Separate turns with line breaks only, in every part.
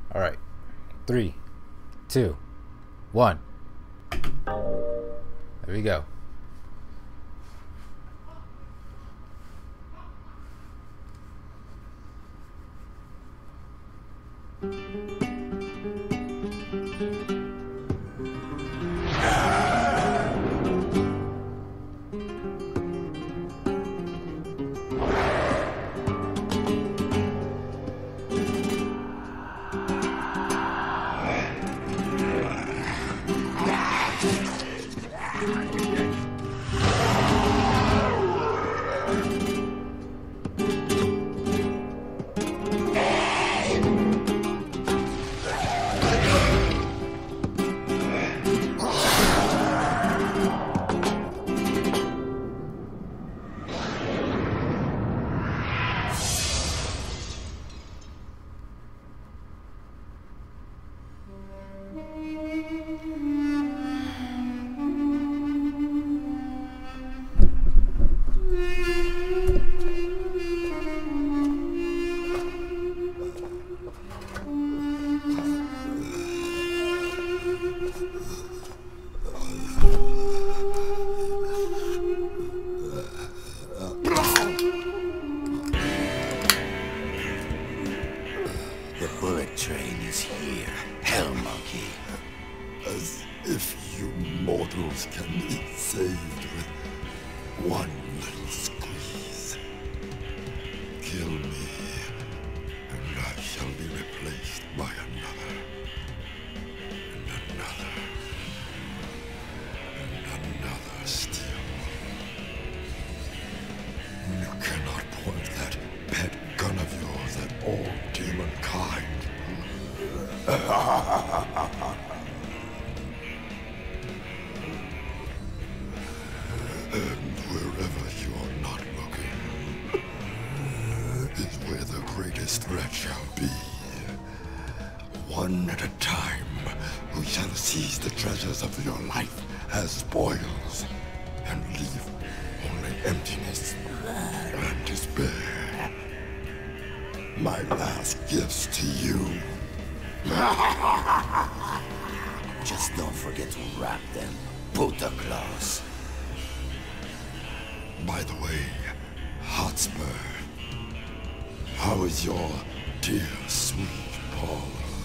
All right. 3, 2, 1. There we go.
The bullet train is here, Hell Monkey.
As if you mortals can be saved with one little squeeze. Kill me, and I shall be replaced by another, and another, and another still. You cannot point that pet gun of yours at all demon kind. And wherever you're not looking is where the greatest threat shall be. One at a time, we shall seize the treasures of your life as spoils and leave only emptiness and despair. My last gifts to you.
Just don't forget to wrap them, Puta Claus.
By the way, Hotspur, how is your dear, sweet Paula?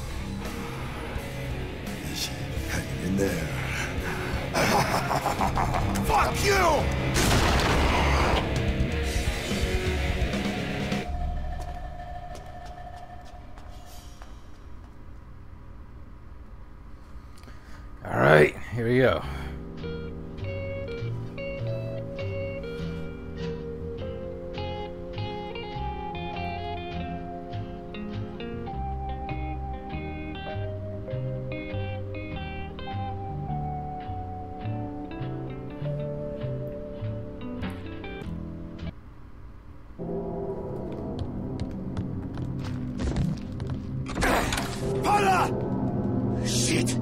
Is she hanging in there? Fuck you!
All right, here we go.
Paula! Shit!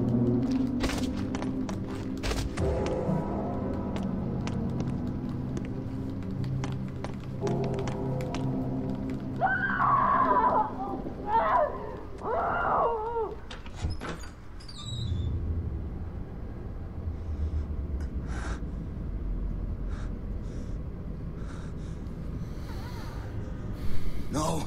No.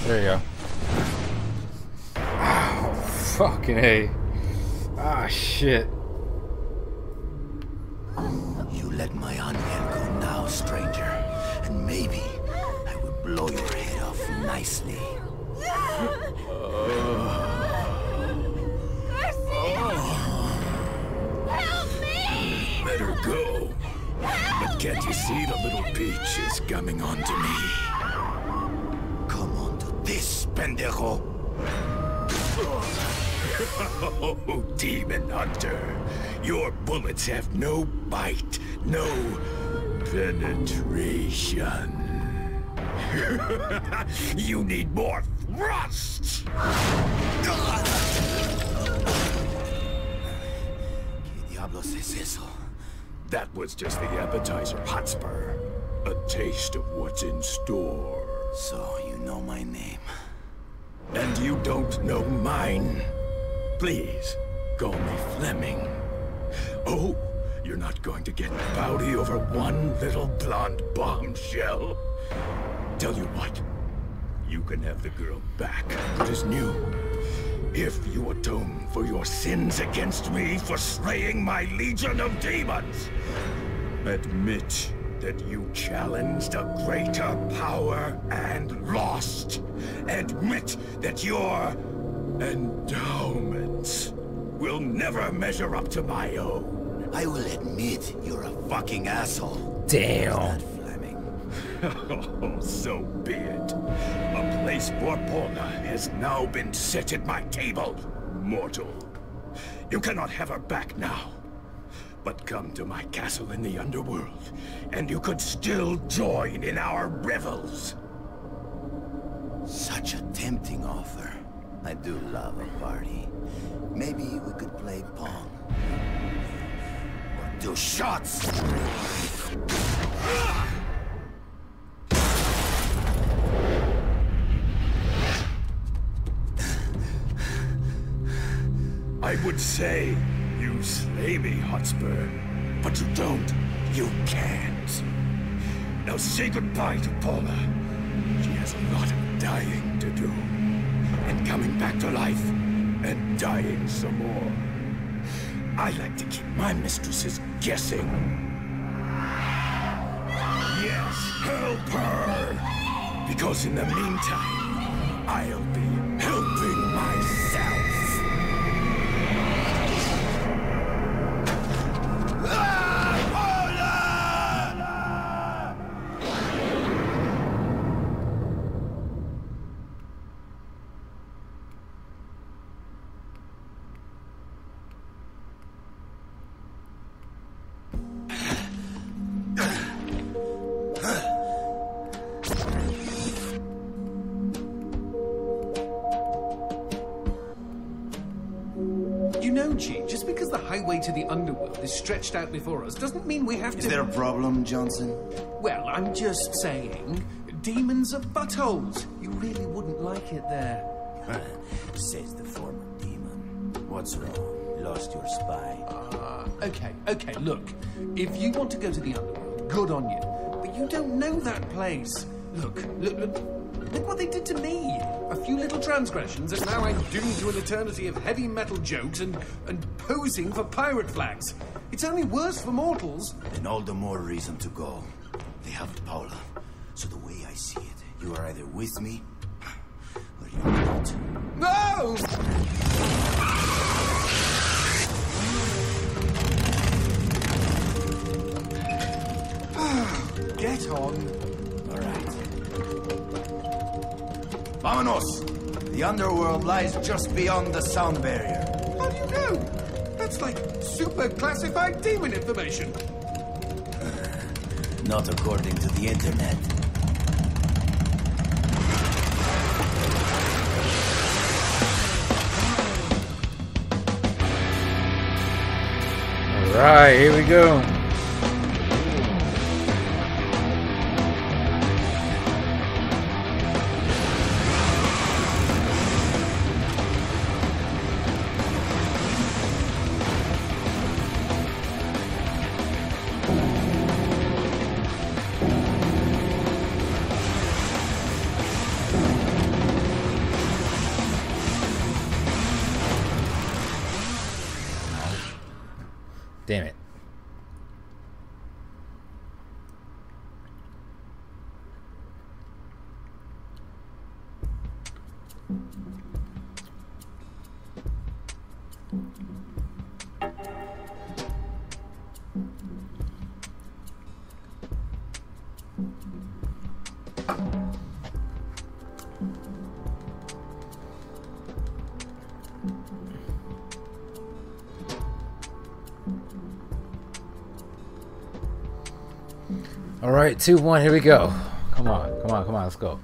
There you go. Oh, fucking A. Ah, shit.
You let my onion go now, stranger, and maybe I will blow your head off nicely.
Help me!
Let her go. But can't you see the little peach is coming on to me?
Come on to this, pendejo.
Oh, demon hunter. Your bullets have no bite, no penetration. You need more thrust!
¿Qué diablos es eso?
That was just the appetizer, Hotspur. A taste of what's in store.
So, you know my name.
And you don't know mine. Please, call me Fleming. Oh, you're not going to get bowdy over one little blonde bombshell. Tell you what, you can have the girl back. It is new. If you atone for your sins against me for slaying my legion of demons, admit that you challenged a greater power and lost. Admit that your endowments will never measure up to my own.
I will admit you're a fucking asshole.
Damn.
Not Fleming.
Oh, so be it. A place for Paula has now been set at my table, mortal. You cannot have her back now. But come to my castle in the underworld, and you could still join in our revels.
Such a tempting offer. I do love a party. Maybe we could play Pong. Or do shots!
I would say you slay me, Hotspur, but you don't. You can't. Now say goodbye to Paula. She has a lot of dying to do. And coming back to life, and dying some more. I like to keep my mistresses guessing. Yes, help her! Because in the meantime, I'll be helping myself.
You know, G, just because the highway to the underworld is stretched out before us doesn't mean we have to...
Is there a problem, Johnson?
Well, I'm just saying, demons are buttholes. You really wouldn't like it there.
Says the former demon. What's wrong? Lost your spine?
Okay, look. If you want to go to the underworld, good on you. But you don't know that place. Look what they did to me. A few little transgressions, and now I'm doomed to an eternity of heavy metal jokes and posing for pirate flags. It's only worse for mortals.
Then all the more reason to go. They have Paula. So the way I see it, you are either with me, or you're not.
No! Get on.
All right. Vámonos! The underworld lies just beyond the sound barrier.
How do you know? That's like super classified demon information.
Not according to the internet.
Alright, here we go. Damn it. All right, 2, 1, here we go. Come on, come on, come on, let's go.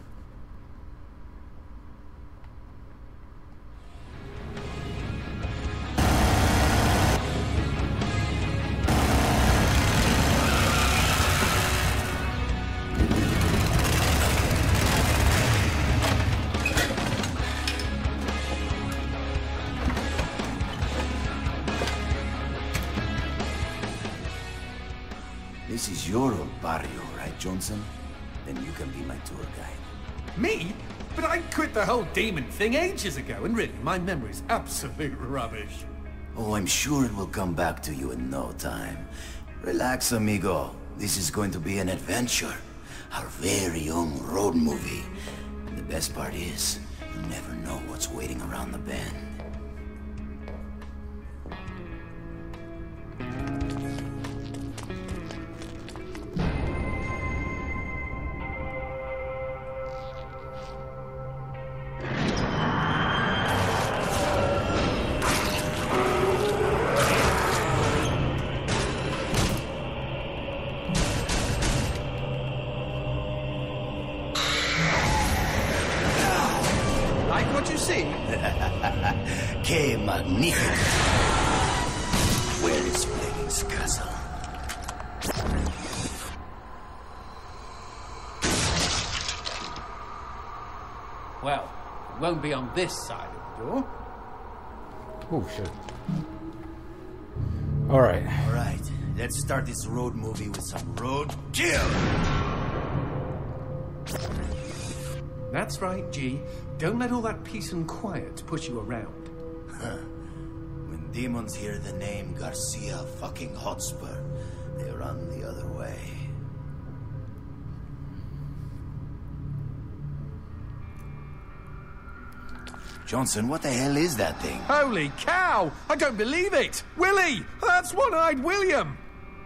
This is your old barrio, right, Johnson? Then you can be my tour guide.
Me? But I quit the whole demon thing ages ago, and really, my memory's absolute rubbish.
Oh, I'm sure it will come back to you in no time. Relax, amigo. This is going to be an adventure. Our very own road movie. And the best part is, you never know what's waiting around the bend. Que magnifico! Where is Fleming's castle?
Well, it won't be on this side of the door.
Oh, shit. All right.
All right, let's start this road movie with some road kill!
That's right, G. Don't let all that peace and quiet push you around.
When demons hear the name Garcia fucking Hotspur, they run the other way. Johnson, what the hell is that thing?
Holy cow! I don't believe it! Willie! That's One-Eyed William!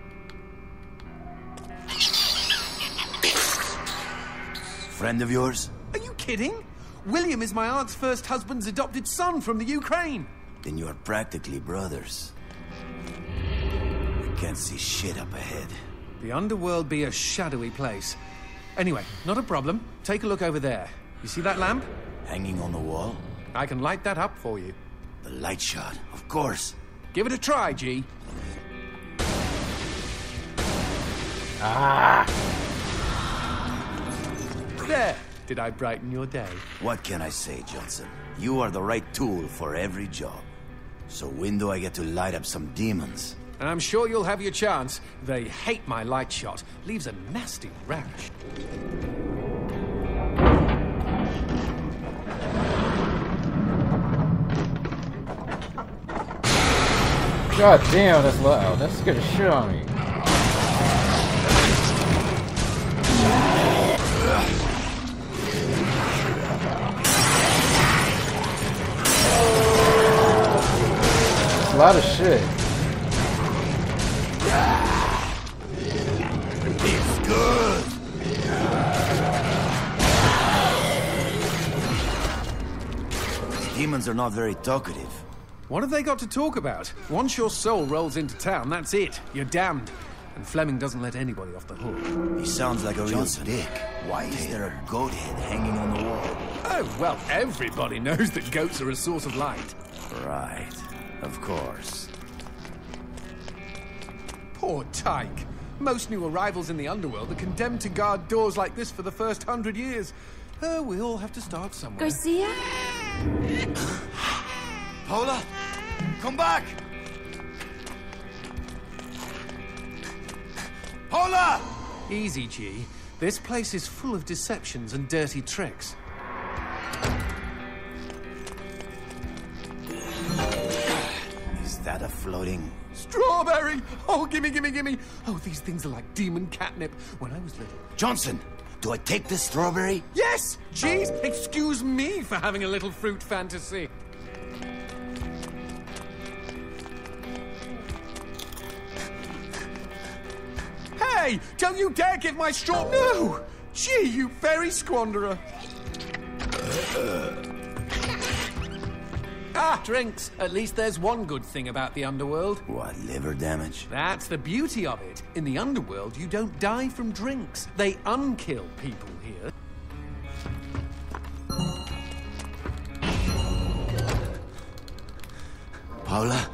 Friend of yours?
Are you kidding? William is my aunt's first husband's adopted son from the Ukraine.
Then you are practically brothers. We can't see shit up ahead.
The underworld be a shadowy place. Anyway, not a problem. Take a look over there. You see that lamp?
Hanging on the wall?
I can light that up for you.
The light shot, of course.
Give it a try, G.
Ah!
There. Did I brighten your day?
What can I say, Johnson? You are the right tool for every job. So when do I get to light up some demons?
I'm sure you'll have your chance. They hate my light shot. Leaves a nasty rash.
God damn, that's loud. That scared the shit out of me. That's a lot of shit.
It's good! These demons are not very talkative.
What have they got to talk about? Once your soul rolls into town, that's it. You're damned. And Fleming doesn't let anybody off the hook.
He sounds like a real dick. Why is there a goat head hanging on the wall?
Oh, well, everybody knows that goats are a source of light.
Right. Of course.
Poor Tyke. Most new arrivals in the underworld are condemned to guard doors like this for the first 100 years. We all have to start somewhere.
Garcia?
Paula! Come back! Paula!
Easy, G. This place is full of deceptions and dirty tricks.
Is that a floating
Strawberry! Oh, gimme, gimme, gimme! Oh, these things are like demon catnip. When I was little.
Johnson, do I take this strawberry?
Yes! Jeez, excuse me for having a little fruit fantasy. Hey! Don't you dare give my straw... No! Gee, you fairy squanderer. Ah, drinks. At least there's one good thing about the underworld.
What, liver damage?
That's the beauty of it. In the underworld, you don't die from drinks. They unkill people here.
Paula?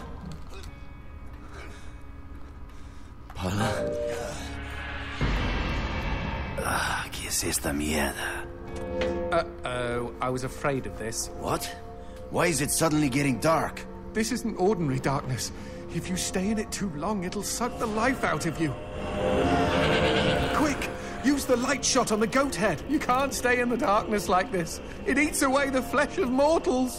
Paula? Ah, ¿qué es esta mierda?
Uh-oh, I was afraid of this.
What? Why is it suddenly getting dark?
This isn't ordinary darkness. If you stay in it too long, it'll suck the life out of you. Quick! Use the light shot on the goat head. You can't stay in the darkness like this. It eats away the flesh of mortals.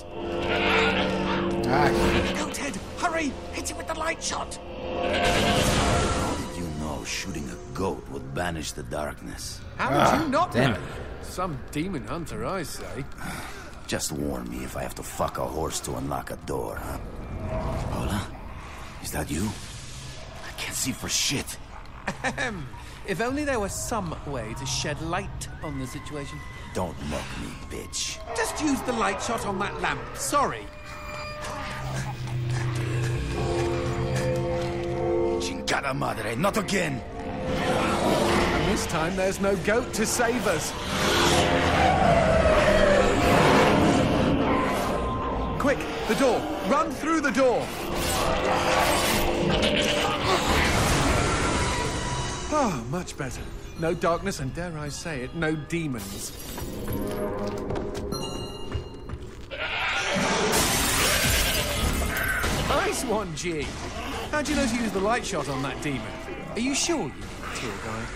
Goat head, hurry! Hit it with the light shot!
How did you know shooting a goat would banish the darkness?
How did you not
damn
know?
it.
Some demon hunter, I say.
Just warn me if I have to fuck a horse to unlock a door, huh? Paula? Is that you? I can't see for shit.
If only there was some way to shed light on the situation.
Don't mock me, bitch.
Just use the light shot on that lamp. Sorry.
Chingada madre, not again!
And this time there's no goat to save us. Quick, the door. Run through the door. Oh, much better. No darkness and, dare I say it, no demons. Nice one, G. How'd you know to use the light shot on that demon? Are you sure you need a tour guide?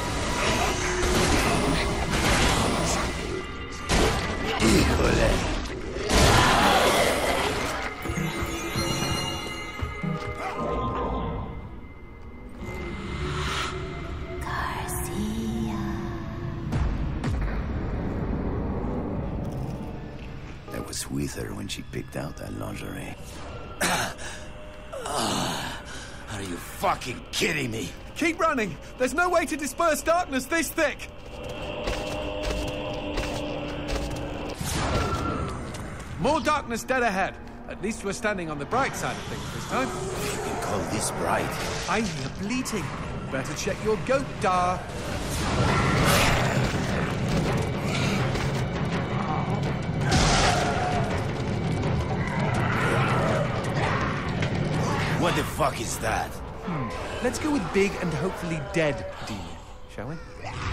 Híjole. I was with her when she picked out that lingerie. Are you fucking kidding me?
Keep running! There's no way to disperse darkness this thick! More darkness dead ahead. At least we're standing on the bright side of things this time.
You can call this bright.
I hear bleating. Better check your goat, Dar.
What the fuck is that?
Let's go with big and hopefully dead demon, shall we?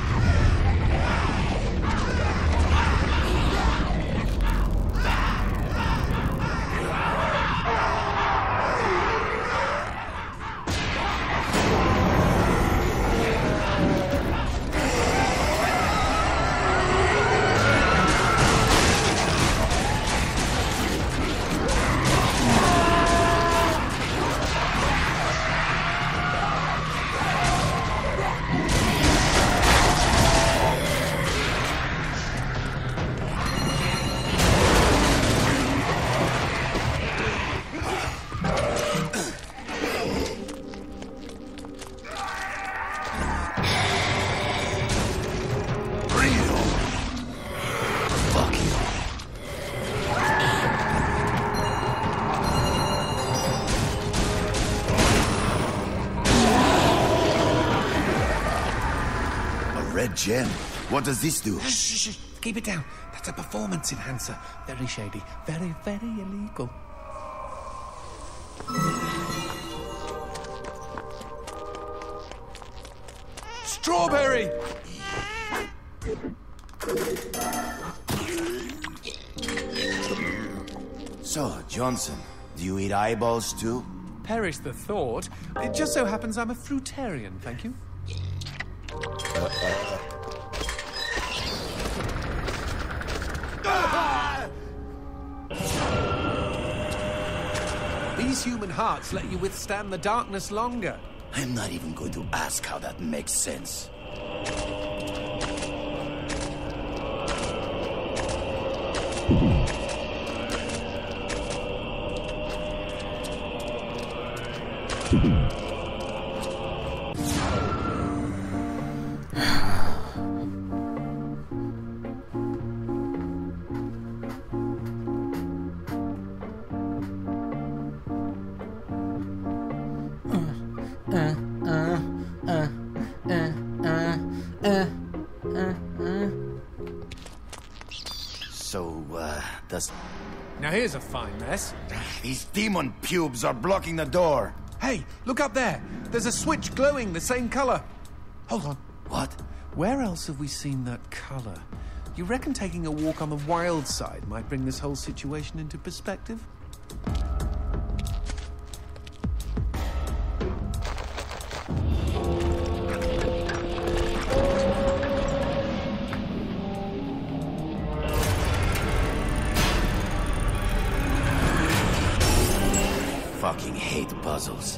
Red gem? What does this do?
Shh. Keep it down. That's a performance enhancer. Very shady. Very, very illegal. Strawberry!
So, Johnson, do you eat eyeballs too?
Perish the thought. It just so happens I'm a fruitarian, thank you. these human hearts let you withstand the darkness longer?
I'm not even going to ask how that makes sense. So, does...
Now here's a fine mess.
These demon pubes are blocking the door.
Hey, look up there. There's a switch glowing the same color. Hold on.
What?
Where else have we seen that color? You reckon taking a walk on the wild side might bring this whole situation into perspective?
Fucking hate puzzles.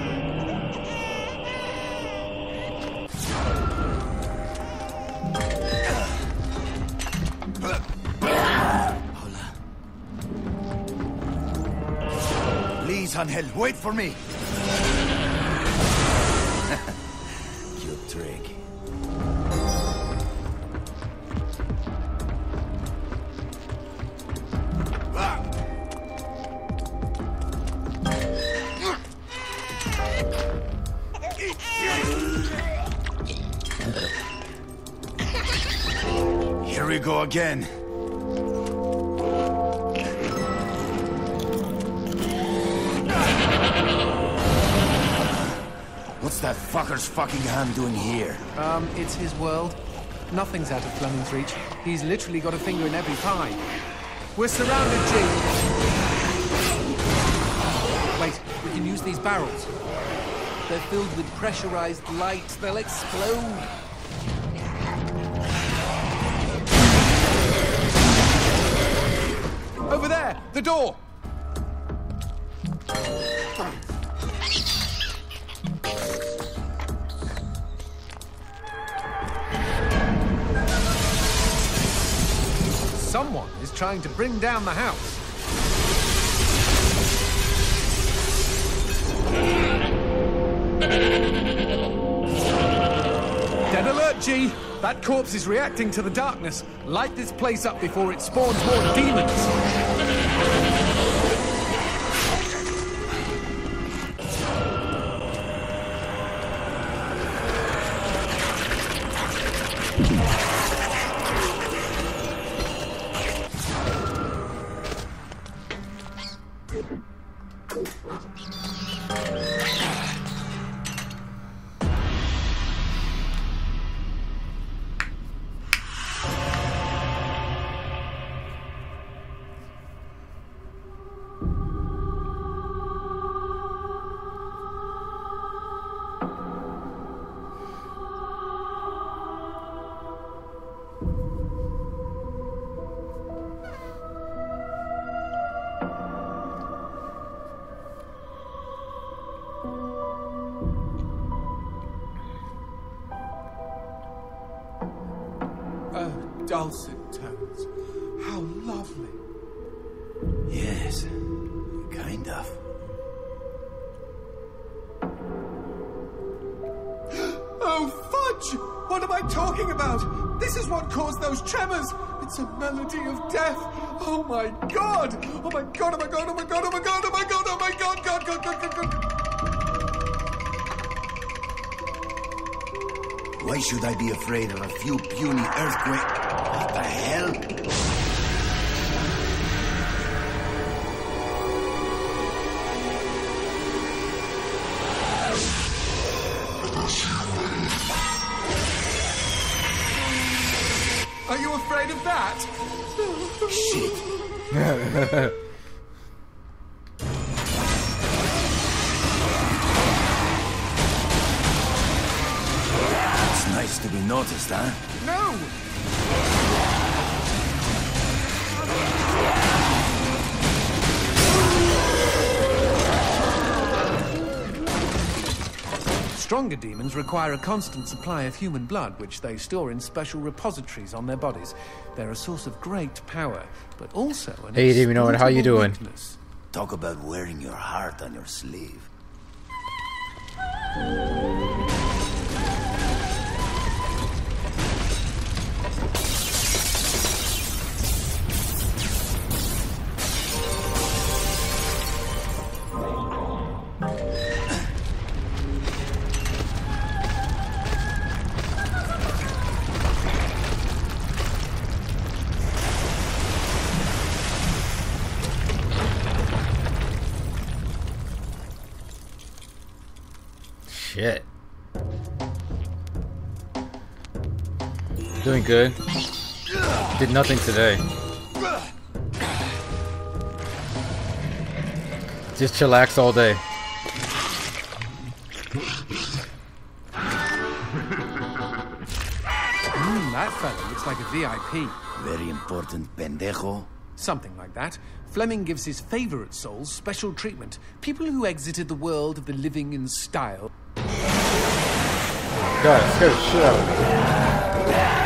Please, Angel, wait for me. Cute trick. Here we go again. What's that fucker's fucking hand doing here?
It's his world. Nothing's out of Fleming's reach. He's literally got a finger in every pie. We're surrounded, G. Wait, we can use these barrels. They're filled with pressurized light. They'll explode. Over there! The door! Someone is trying to bring down the house. Dead alert, G! That corpse is reacting to the darkness. Light this place up before it spawns more demons. Dulcet tones. How lovely.
Yes, kind of.
Oh, fudge! What am I talking about? This is what caused those tremors. It's a melody of death. Oh my god! Oh my god, oh my god, oh my god, oh my god, oh my god, oh my god, god, god, god, god, god.
Why should I be afraid of a few puny earthquakes? What the hell?
Are you afraid of that?
Shit. It's nice to be noticed, huh?
No! Stronger demons require a constant supply of human blood, which they store in special repositories on their bodies. They're a source of great power, but also an
Hey, Demon Lord, how you doing?
weakness.
Talk about wearing your heart on your sleeve.
Shit. Doing good. Did nothing today. Just chillax all day.
That fella looks like a VIP.
Very important pendejo.
Something like that. Fleming gives his favorite souls special treatment. People who exited the world of the living in style.
God, it scared the shit out of me.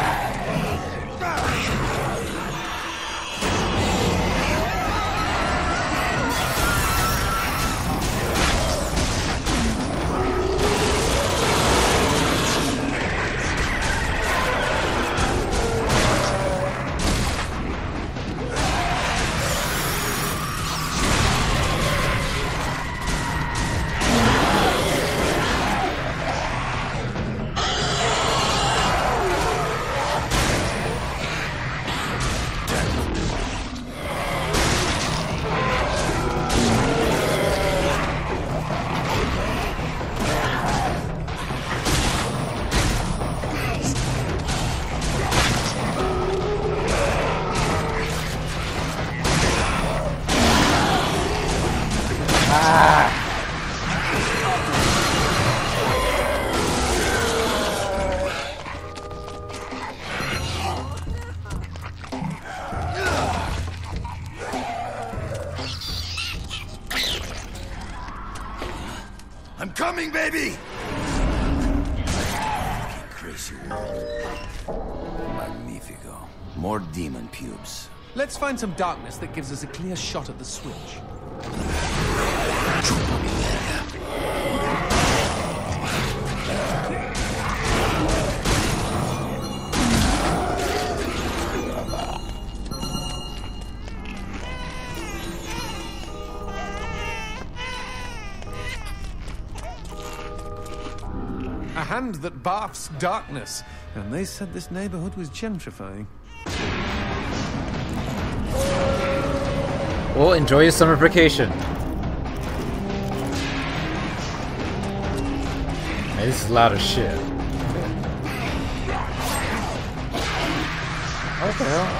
I'm coming, baby! Crazy world. Magnifico. More demon pubes.
Let's find some darkness that gives us a clear shot at the switch. A hand that barfs darkness. And they said this neighborhood was gentrifying.
Well, enjoy your summer vacation. Man, this is loud as shit. What the hell?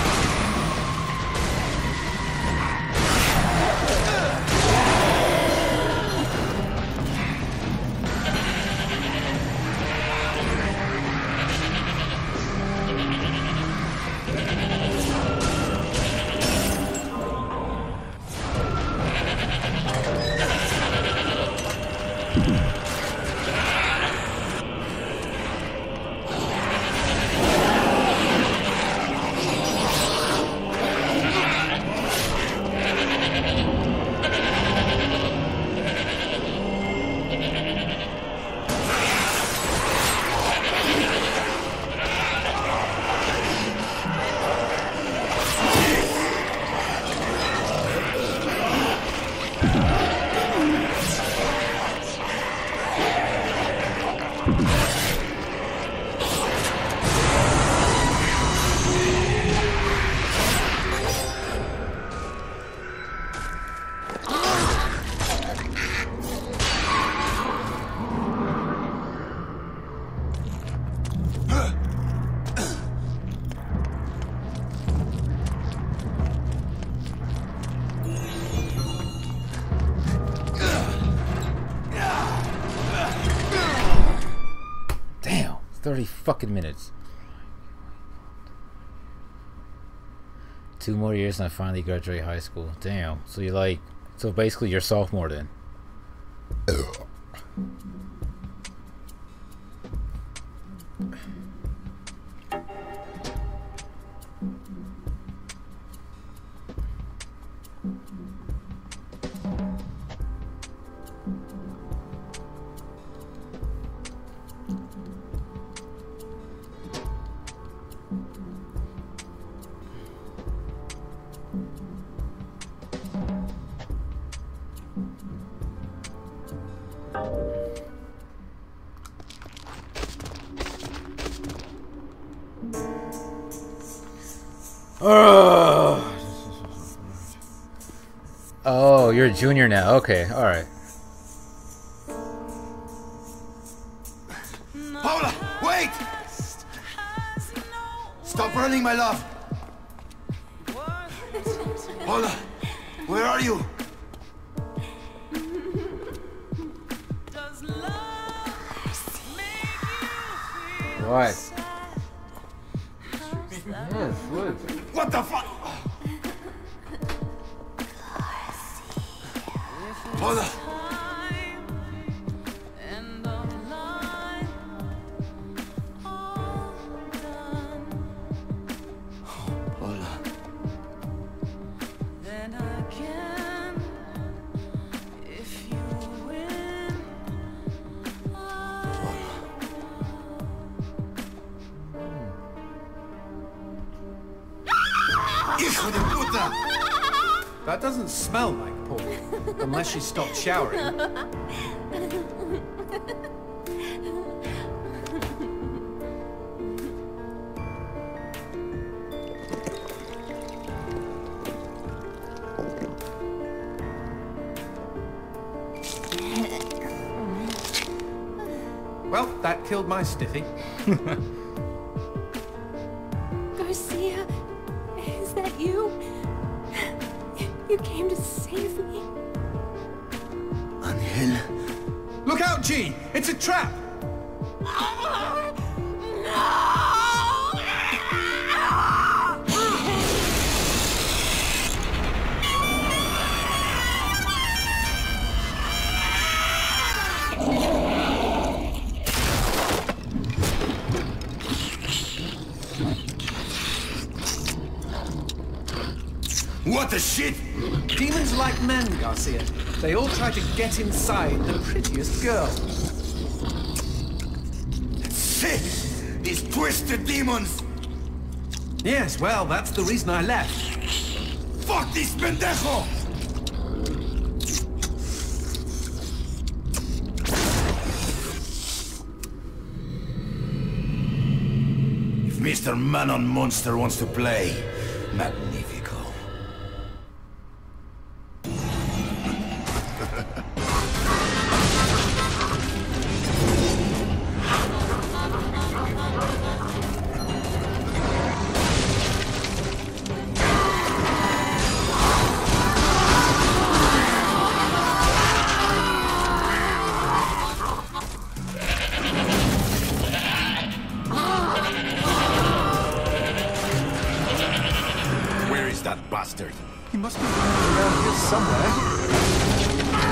Damn, 30 fucking minutes. 2 more years and I finally graduate high school. Damn. So you like, so basically you're sophomore then. Oh, you're a junior now. Okay, all right.
Paula, wait! Stop running, my love. Paula, where are you?
What? Yes, what?
What the fuck? Paula! Paula. Hijo de puta!
That doesn't smell like Paul, unless she stopped showering. Well, that killed my stiffy.
Garcia, is that you? You came to save me?
Angel.
Look out, G! It's a trap!
What the shit?
Demons like men, Garcia. They all try to get inside the prettiest girl.
Shit! These twisted demons!
Yes, well, that's the reason I left.
Fuck this pendejo! If Mr. Man-on Monster wants to play, magnifico. Where is that bastard?
He must be around here somewhere.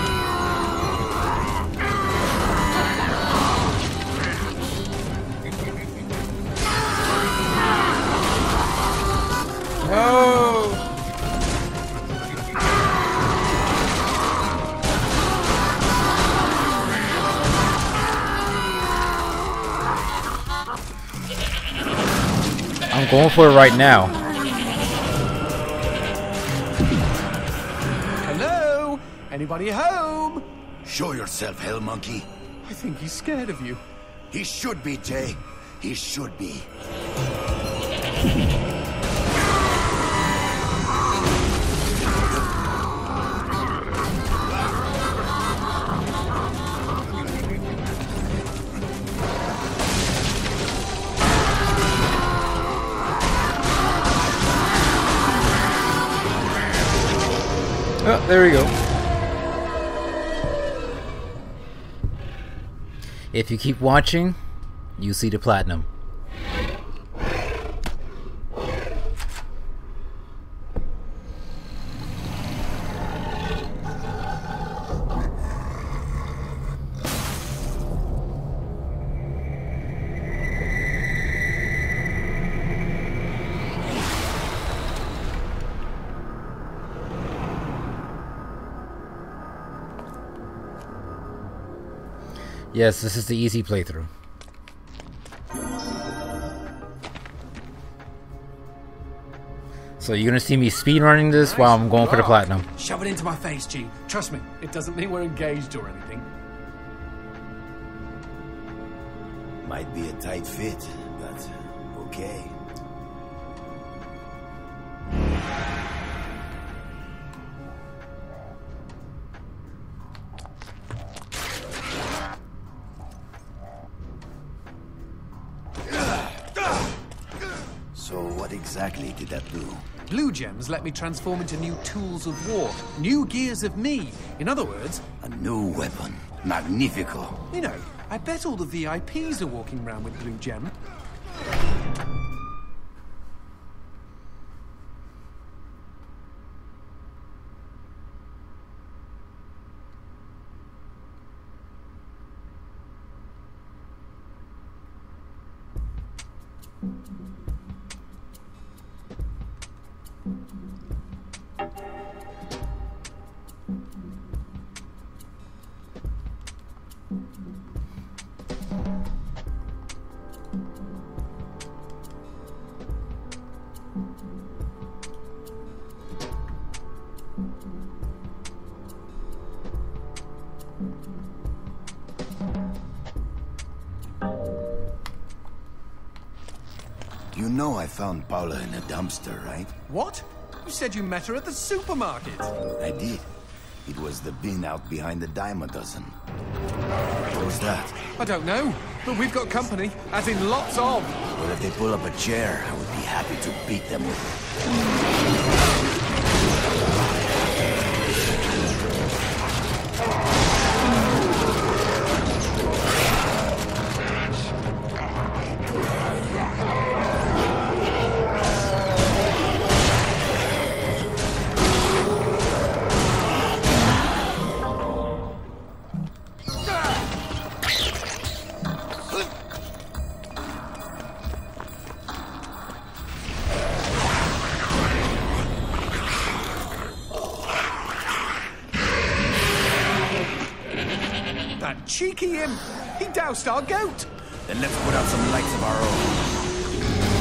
No! I'm going for it right now.
Hello? Anybody home?
Show yourself, Hell Monkey.
I think he's scared of you.
He should be, Jay. He should be.
Oh, there we go. If you keep watching, you see the platinum. Yes, this is the easy playthrough. So you're gonna see me speedrunning this while I'm going for the platinum.
Shove it into my face, G. Trust me, it doesn't mean we're engaged or anything.
Might be a tight fit, but okay. So what exactly did that do?
Blue gems let me transform into new tools of war, new gears of me. In other words,
A new weapon. Magnifico.
you know, I bet all the VIPs are walking around with blue gem.
You know I found Paula in a dumpster, right?
What? You said you met her at the supermarket.
I did. It was the bin out behind the dime a dozen. What was that?
I don't know, but we've got company, as in lots of.
Well, if they pull up a chair, I would be happy to beat them with it.
That cheeky imp! He doused our goat!
Then let's put out some lights of our own.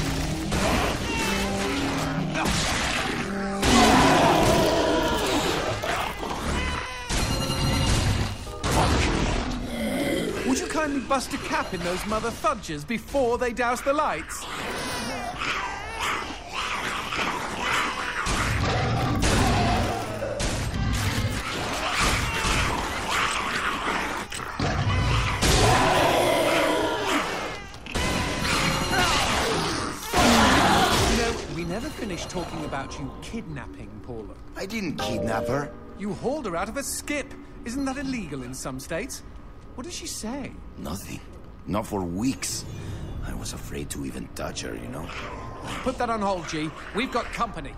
Would you kindly bust a cap in those mother fudgers before they douse the lights? We never finished talking about you kidnapping Paula.
I didn't kidnap her.
You hauled her out of a skip. Isn't that illegal in some states? What did she say?
Nothing. Not for weeks. I was afraid to even touch her, you know?
Put that on hold, G. We've got company.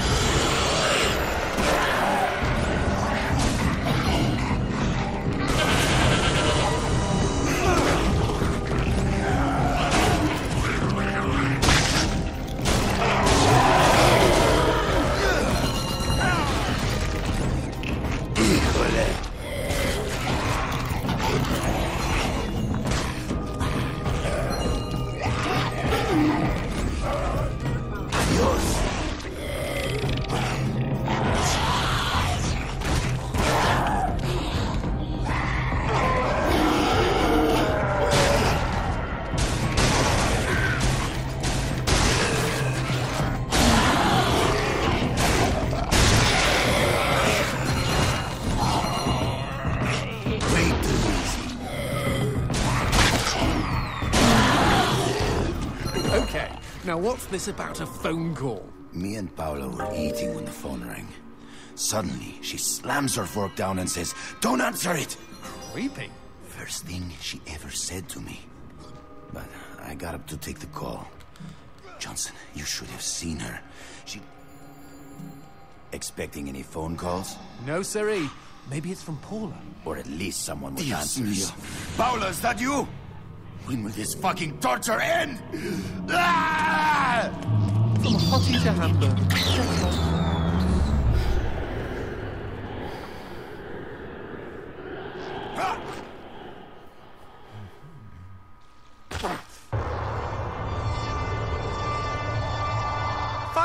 Okay, now what's this about a phone call?
Me and Paula were eating when the phone rang. Suddenly, she slams her fork down and says, "Don't answer it!"
Creepy.
First thing she ever said to me. But I got up to take the call. Johnson, you should have seen her. She... Expecting any phone calls?
No, siree. Maybe it's from Paula.
Or at least someone with
Dios
answers.
mío.
Paula, is that you? When will this fucking torture end? Ah!
From hottie to Hamburg.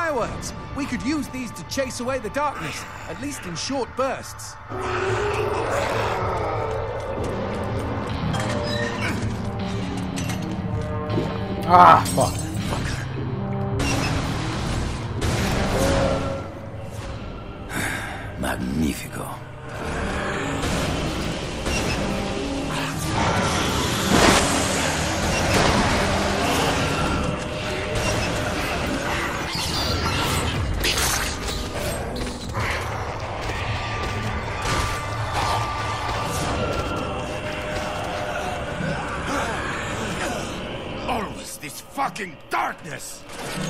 fireworks. We could use these to chase away the darkness, at least in short bursts.
Ah, fuck.
Magnifico.
Always this fucking darkness!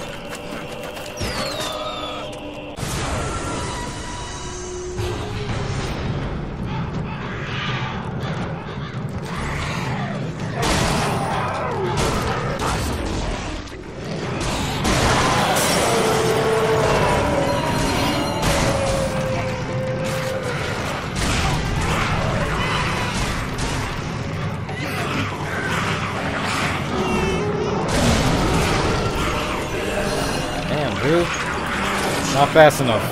Dude, not fast enough.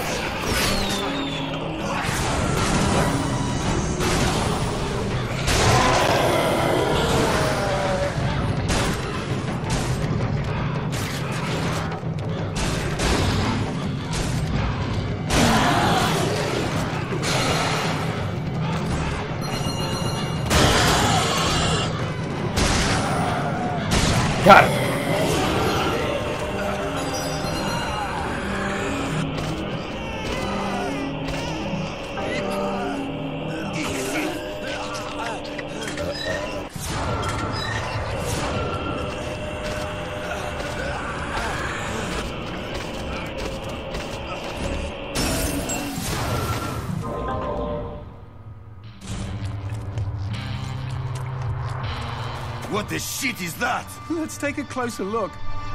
Got it.
What the shit is that?
Let's take a closer look.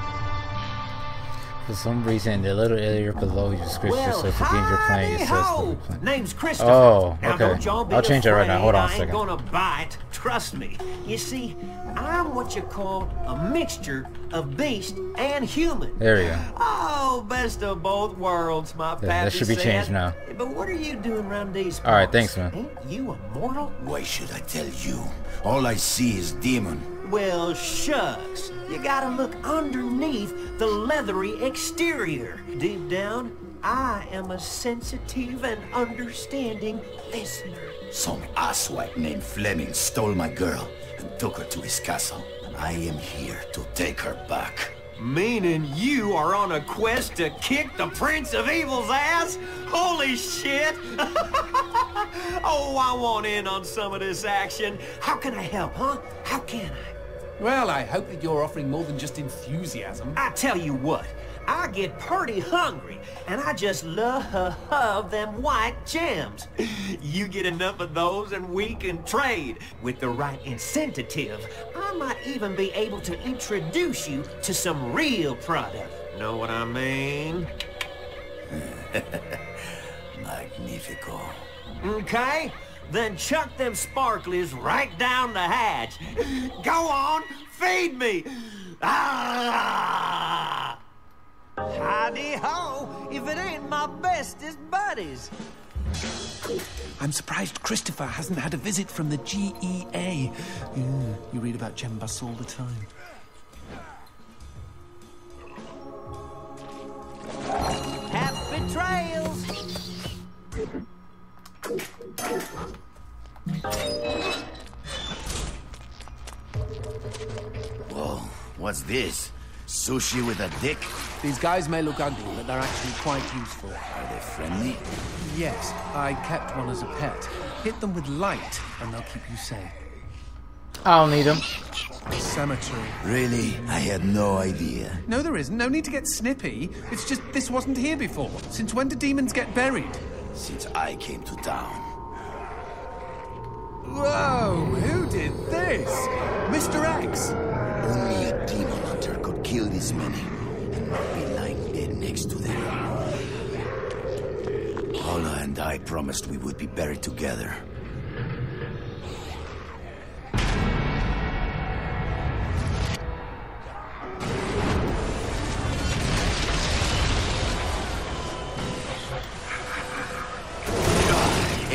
For some reason, the little area below your description says the game you're playing. It says
Hi-ho!
the play.
Name's Christopher.
Oh,
Now,
okay.
don't y'all be
I'll change it right now. Hold on a
afraid.
second.
I ain't gonna bite. Trust me. You see, I'm what you call a mixture of beast and human.
There we go.
Oh, best of both worlds, my pappy
that should be
said.
changed now.
But what are you doing around these parts?
All right, thanks, man.
Ain't you a mortal?
Why should I tell you? All I see is demon.
Well, shucks. You gotta look underneath the leathery exterior. Deep down, I am a sensitive and understanding listener.
Some asswipe named Fleming stole my girl and took her to his castle. I am here to take her back.
Meaning you are on a quest to kick the Prince of Evil's ass? Holy shit! Oh, I want in on some of this action. How can I help, huh? How can I?
Well, I hope that you're offering more than just enthusiasm.
I tell you what, I get pretty hungry, and I just love them white gems. You get enough of those and we can trade. With the right incentive, I might even be able to introduce you to some real product. Know what I mean?
Magnifico.
Okay? Then chuck them sparklies right down the hatch. Go on, feed me! Ah! Howdy-ho, if it ain't my bestest buddies.
I'm surprised Christopher hasn't had a visit from the GEA. You read about Gembus all the time.
Happy trails!
Whoa, what's this? Sushi with a dick?
These guys may look ugly, but they're actually quite useful.
Are they friendly?
Yes, I kept one as a pet. Hit them with light, and they'll keep you safe.
I don't need them.
Cemetery.
Really? I had no idea.
No, there isn't. No need to get snippy. It's just this wasn't here before. Since when do demons get buried?
Since I came to town.
Whoa, who did this? Mr. X!
Only a demon hunter could kill this many and not be lying dead next to them. Paula and I promised we would be buried together.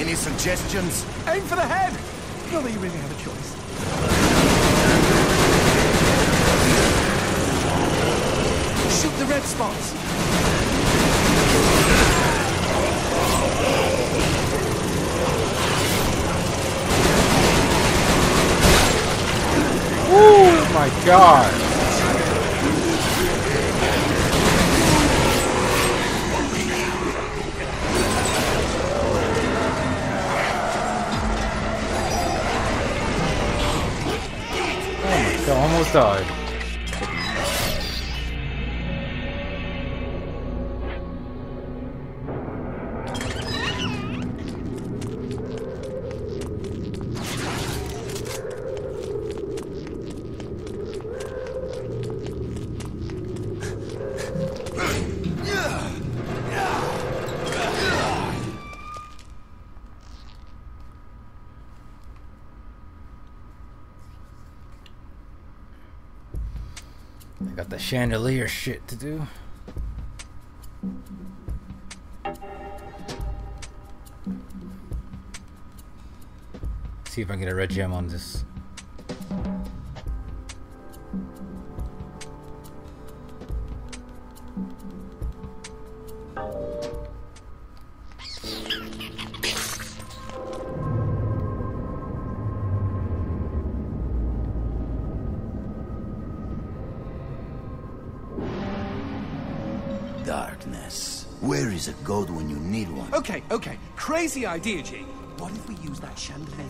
Any suggestions?
Aim for the head! Not that you really have a choice. Shoot the red spots!
Oh my god! I almost died. I got the chandelier shit to do. See if I can get a red gem on this.
Darkness. Where is a goat when you need one?
Okay, okay. Crazy idea, G. What if we use that chandelier?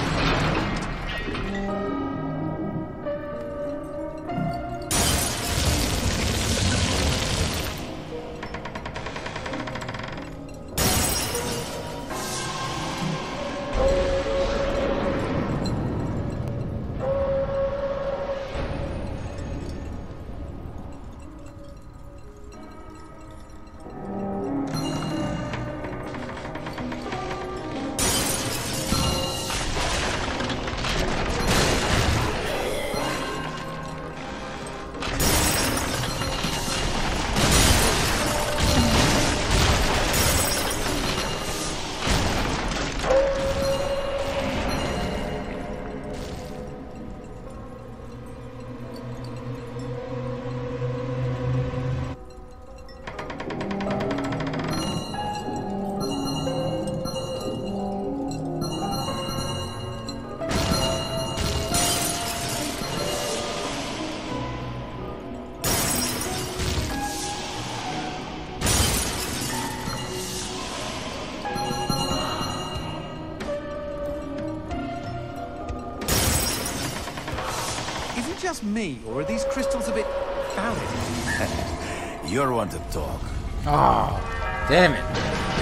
Just me, or are these crystals a bit valid?
You're one to talk.
Oh, damn it.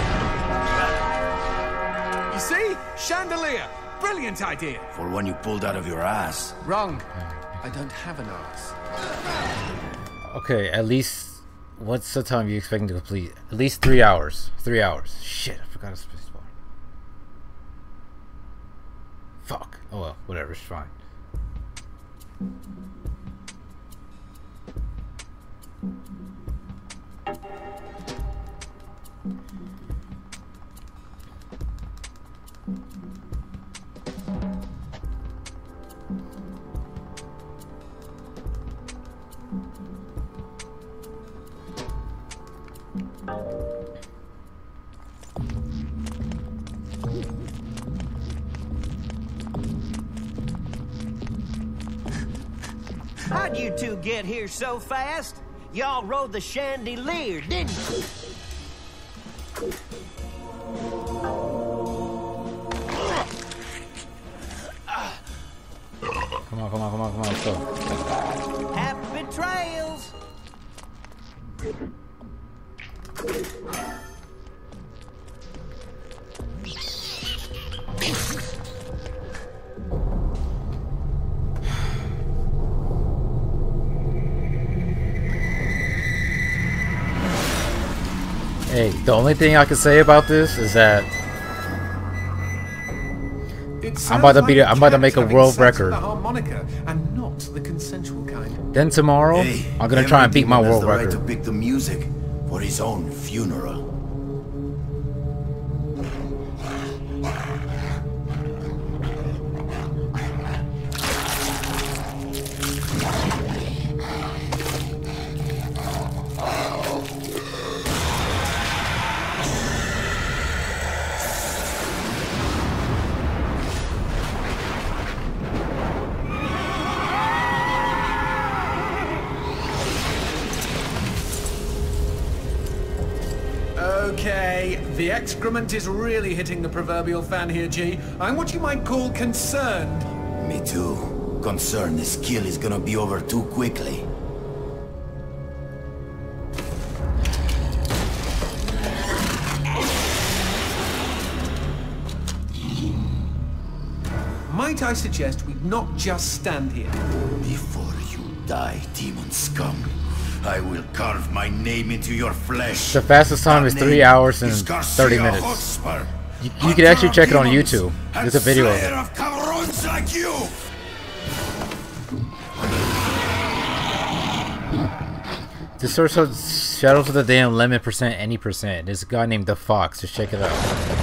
You see? Chandelier! Brilliant idea!
For one you pulled out of your ass.
Wrong. I don't have an ass.
Okay, at least... What's the time you expecting to complete? At least 3 hours. 3 hours. Shit, I forgot a space bar. Fuck. Oh well, whatever, it's fine.
How'd you two get here so fast? Y'all rode the chandelier, didn't you?
Come on, come on, come on, come on, let's go.
Happy trails!
Hey, the only thing I can say about this is that I'm about to make a world record.
The harmonica and not the consensual kind.
Then tomorrow,
Hey,
I'm gonna try and beat my
every
world
demon has
record.
the right to pick the music for his own funeral.
Okay, the excrement is really hitting the proverbial fan here, G. I'm what you might call concerned.
Me too. Concerned this kill is gonna be over too quickly.
Might I suggest we not just stand here?
Before you die, demon scum, I will carve my name into your flesh.
The fastest time is 3 hours and 30 minutes. You can actually check it on YouTube. There's a video of it.
Of cabrons like you.
This source of Shadows of the Damned Lemon percent any percent. There's a guy named The Fox. Just check it out.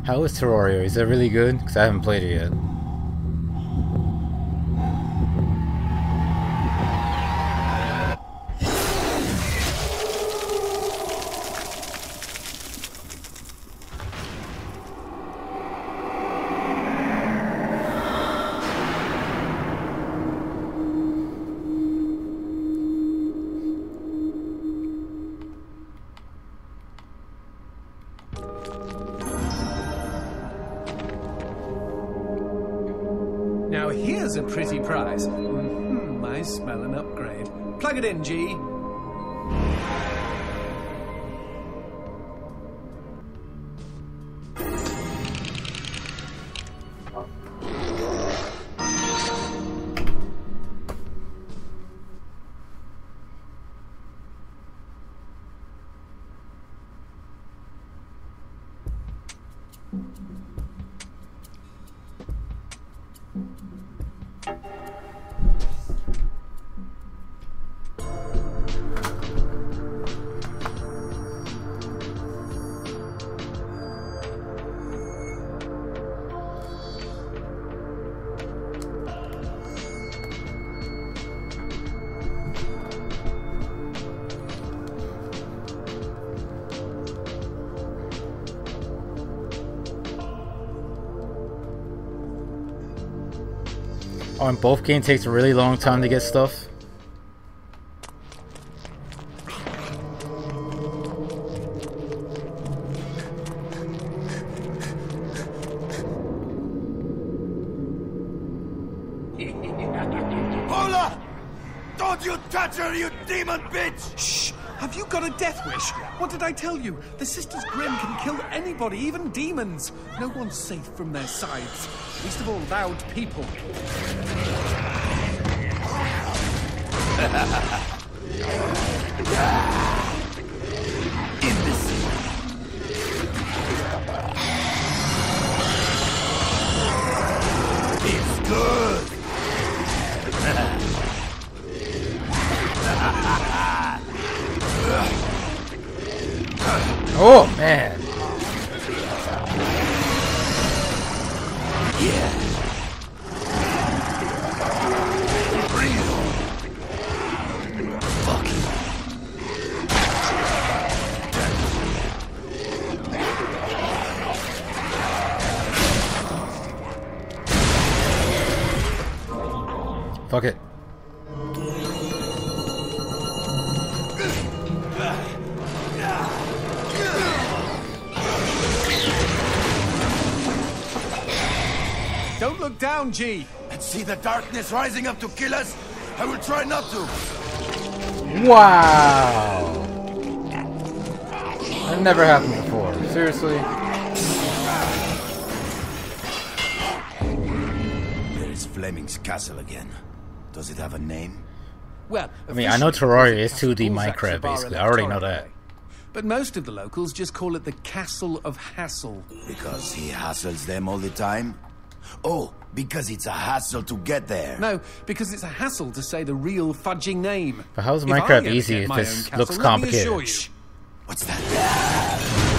How is Terraria? Is it really good? Because I haven't played it yet.
Now here's a pretty prize. I smell an upgrade. Plug it in, G. Oh, and both games takes a really long time to get stuff.
Hola! Don't you touch her, you demon bitch!
Shh! Have you got a death wish? What did I tell you? The Sisters Grimm can kill anybody, even demons. No one's safe from their sides. Least of all, loud people.
It's good!
Oh, man.
Yeah. Fuck you.
Fuck it.
Don't look down, G.
And see the darkness rising up to kill us? I will try not to.
Wow. That never happened before. Seriously?
There is Fleming's castle again. Does it have a name?
Well,
I mean, I know Terraria is
officially,
2D
the
Minecraft,
Castle
basically. I already know
Electorate.
that.
But most of the locals just call it the Castle of Hassel.
Because he hassles them all the time? Oh, because it's a hassle to get there.
No, because it's a hassle to say the real fudging name.
But how's
If I
Minecraft
ever
easy
get
if
my
this
own castle,
looks
let me
complicated?
assure you-
What's that?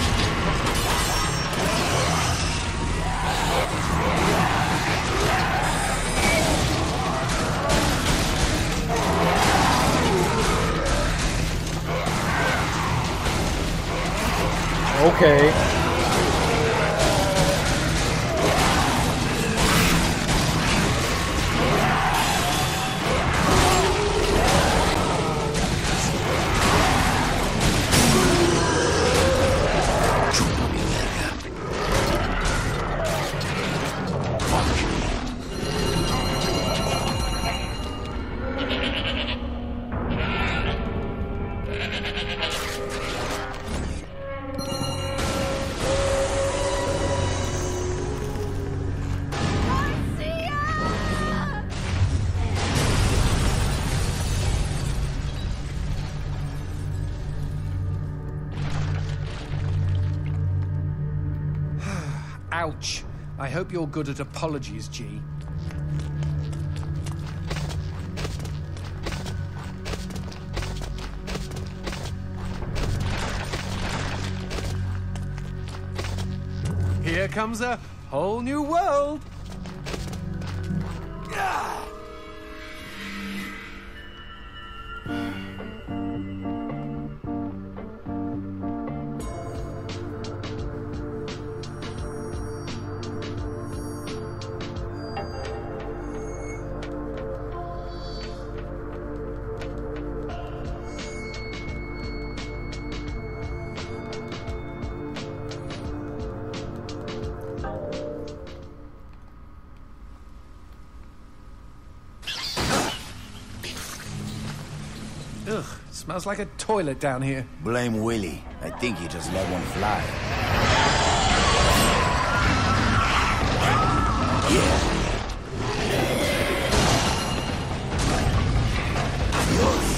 Okay.
Ouch. I hope you're good at apologies, G. here comes a whole new world. Ugh, smells like a toilet down here.
Blame Willie. I think he just let one fly. Yeah. Adios.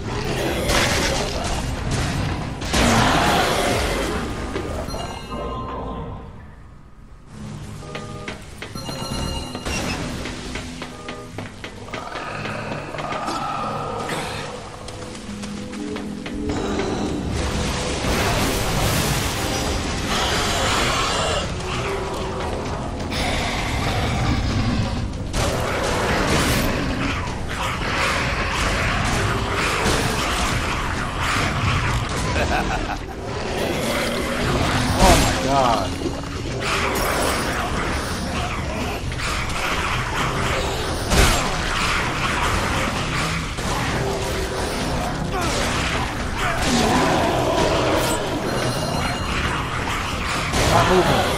Oh my god. Stop moving.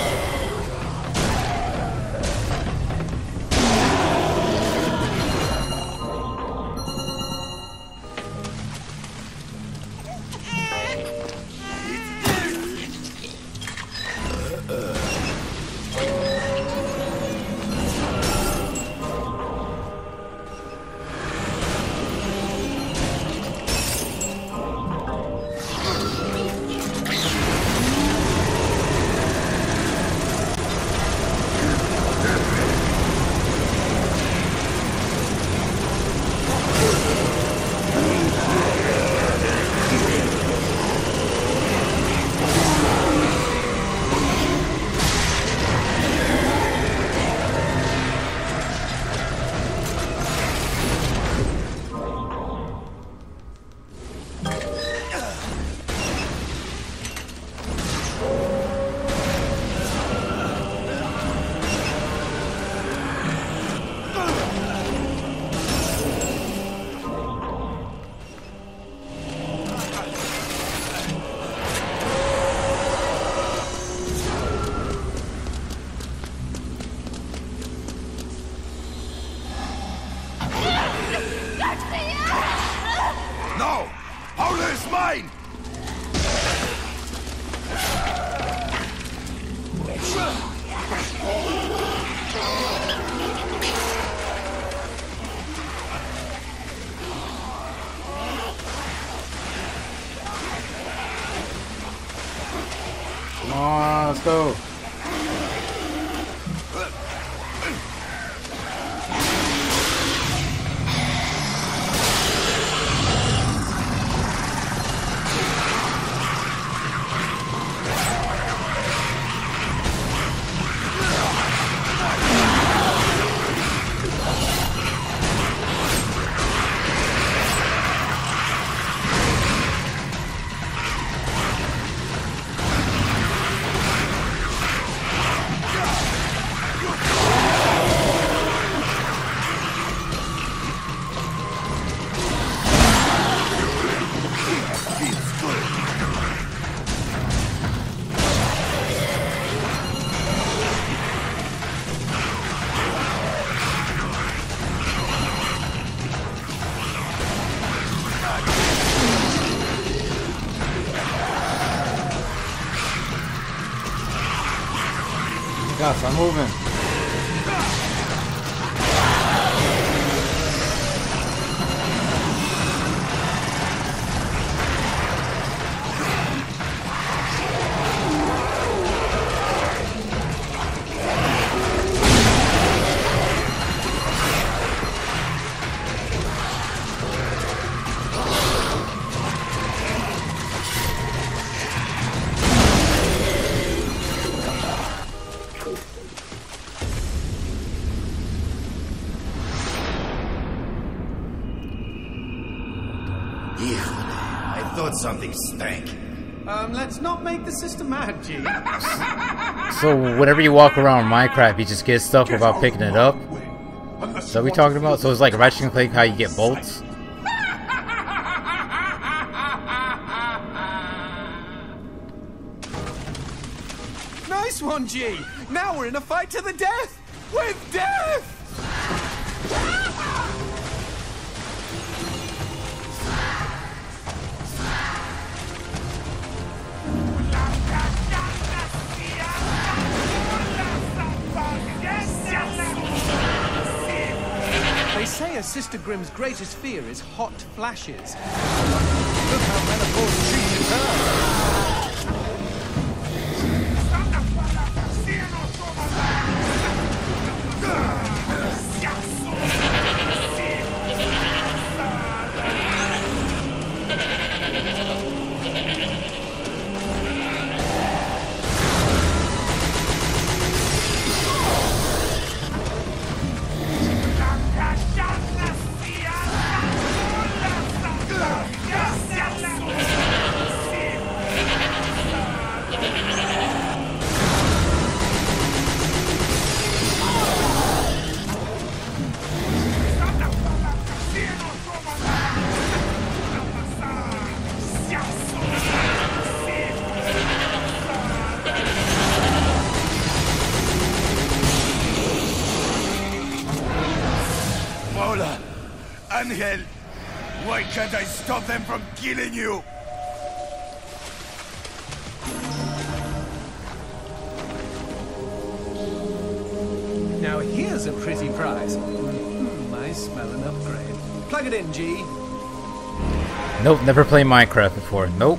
No! Paula is mine!
Come on, let's go. Yes, I'm moving.
I thought something stank.
Let's not make the sister mad, G.
So whenever you walk around Minecraft, you just get stuff without picking it up? Is that what we talking about? So it's like Ratchet and Clank, how you get bolts?
Nice one, G. Now we're in a fight to the death with death. They say a Sister Grimm's greatest fear is hot flashes. Look how menopause treated her.
Angel, why can't I stop them from killing you?
Now here's a pretty prize. I smell an upgrade. Plug it in, G.
Nope, never played Minecraft before. Nope.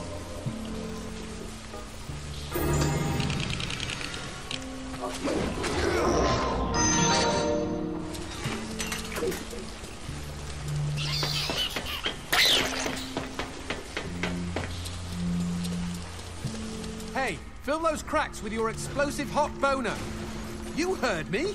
Hey, fill those cracks with your explosive hot boner. You heard me.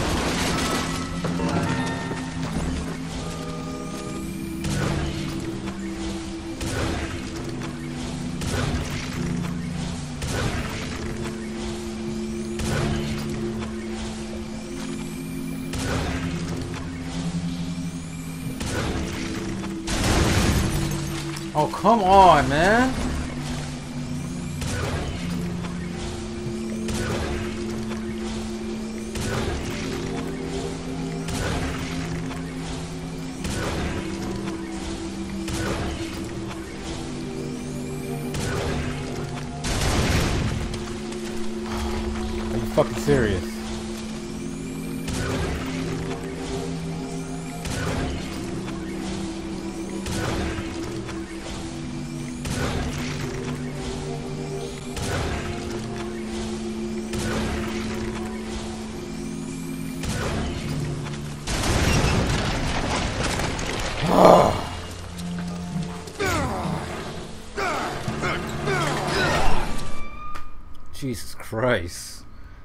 Oh, come on, man. Are you fucking serious? Jesus Christ.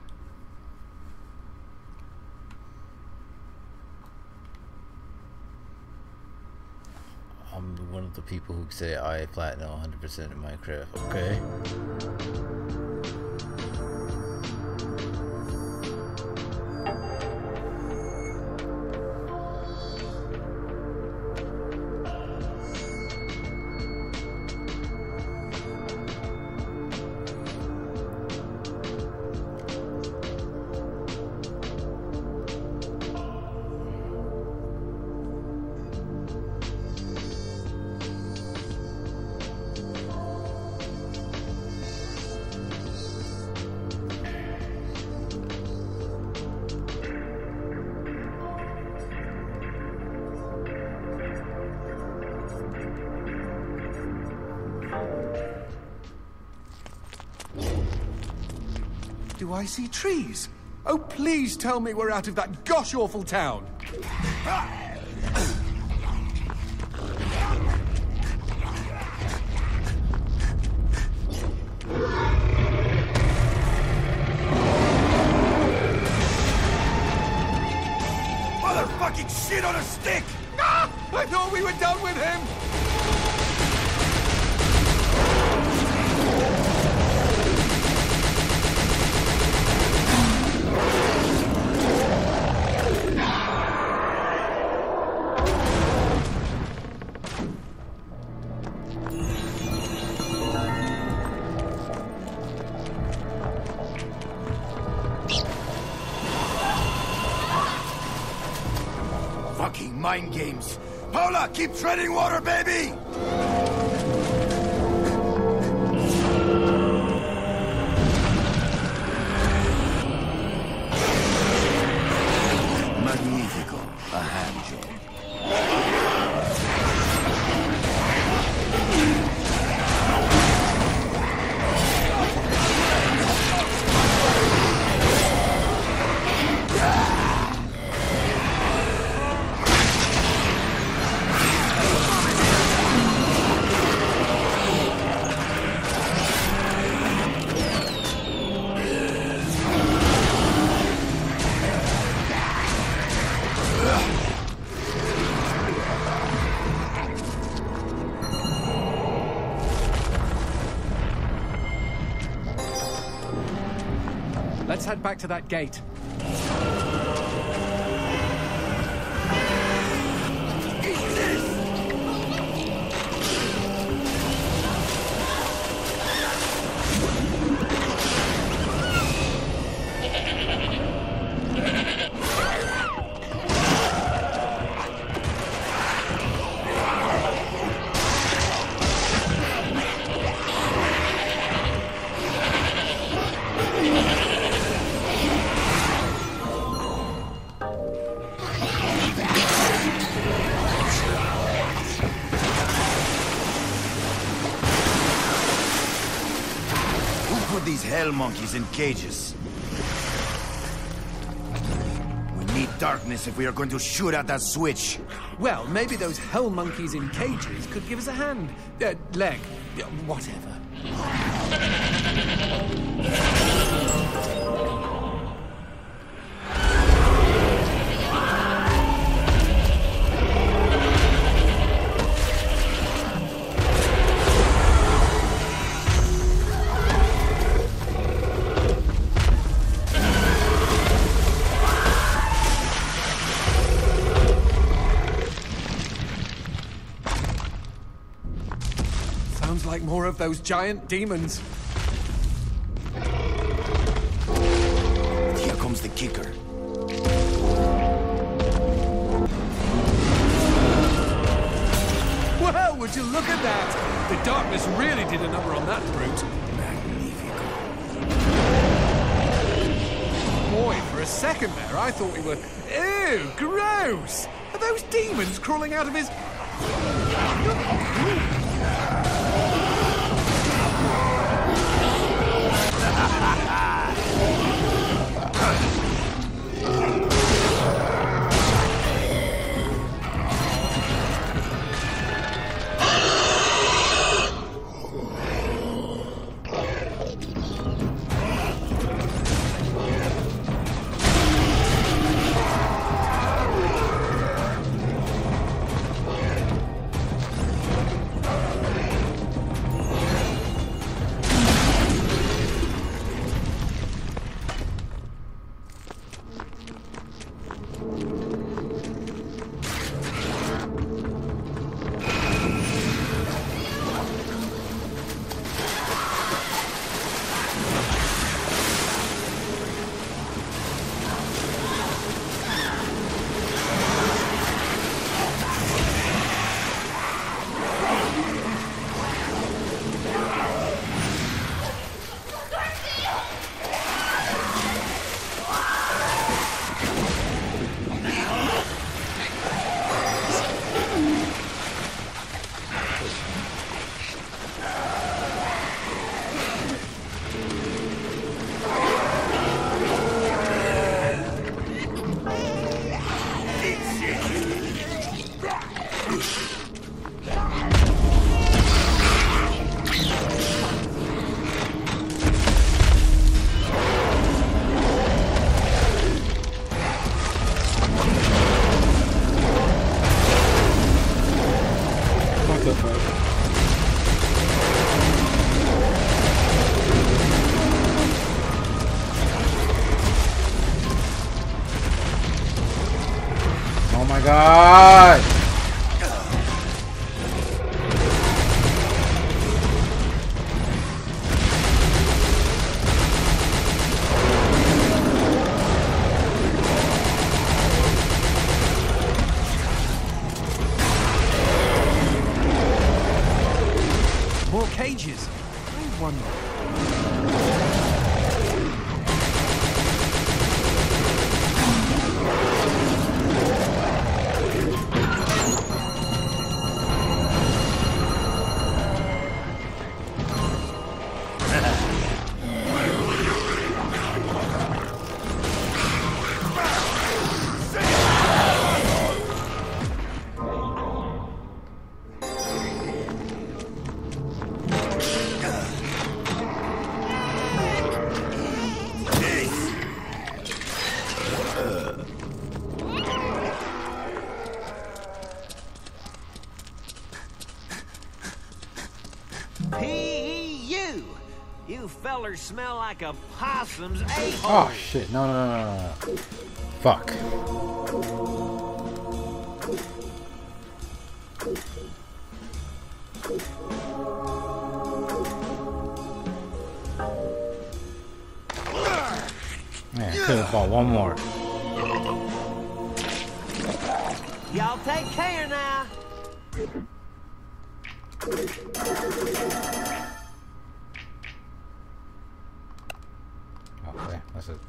I'm one of the people who say I platinum 100% in Minecraft. Okay.
Do I see trees? Oh, please tell me we're out of that gosh-awful town.
Motherfucking shit on a stick!
Ah! I thought we were done with him!
mind games. Paula, keep treading water, baby! Magnifico. A hand job.
Let's head back to that gate.
These hell monkeys in cages. We need darkness if we are going to shoot at that switch.
Well, maybe those hell monkeys in cages could give us a hand. Leg. Whatever. Sounds like more of those giant demons.
Here comes the kicker.
Well, would you look at that? The darkness really did a number on that brute.
Magnifico.
Boy, for a second there, I thought we were... Ew, gross! Are those demons crawling out of his...
Oh my god!
cages. I wonder.
You fellers smell like a possum's a-hole.
Oh shit, no. Fuck. Man, could have bought one more.
Y'all take care now.
Okay, that's it.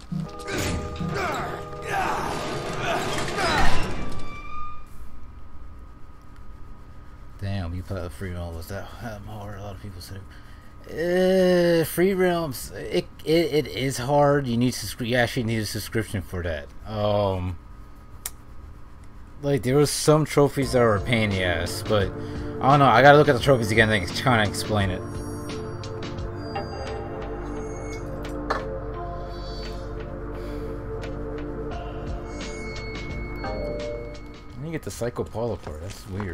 Damn, you put out Free Realm. Was that hard? A lot of people said. Free Realms. It is hard. You actually need a subscription for that. Like there was some trophies that were a pain in the ass, but I don't know. I gotta look at the trophies again and try to explain it. You get the Psycho Paula part. That's weird.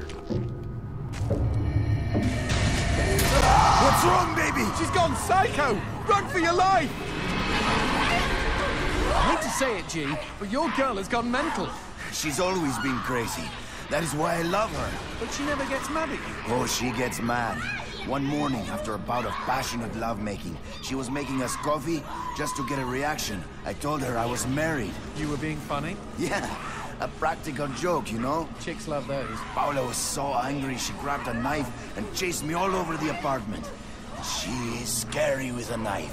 What's wrong, baby? She's gone psycho! Run for your life!
I hate to say it, G, but your girl has gone mental.
She's always been crazy. That is why I love her.
But she never gets mad at you.
Oh, she gets mad. One morning, after a bout of passionate lovemaking, she was making us coffee just to get a reaction. I told her I was married.
You were being funny?
Yeah, a practical joke, you know?
Chicks love those.
Paula was so angry she grabbed a knife and chased me all over the apartment. She is scary with a knife.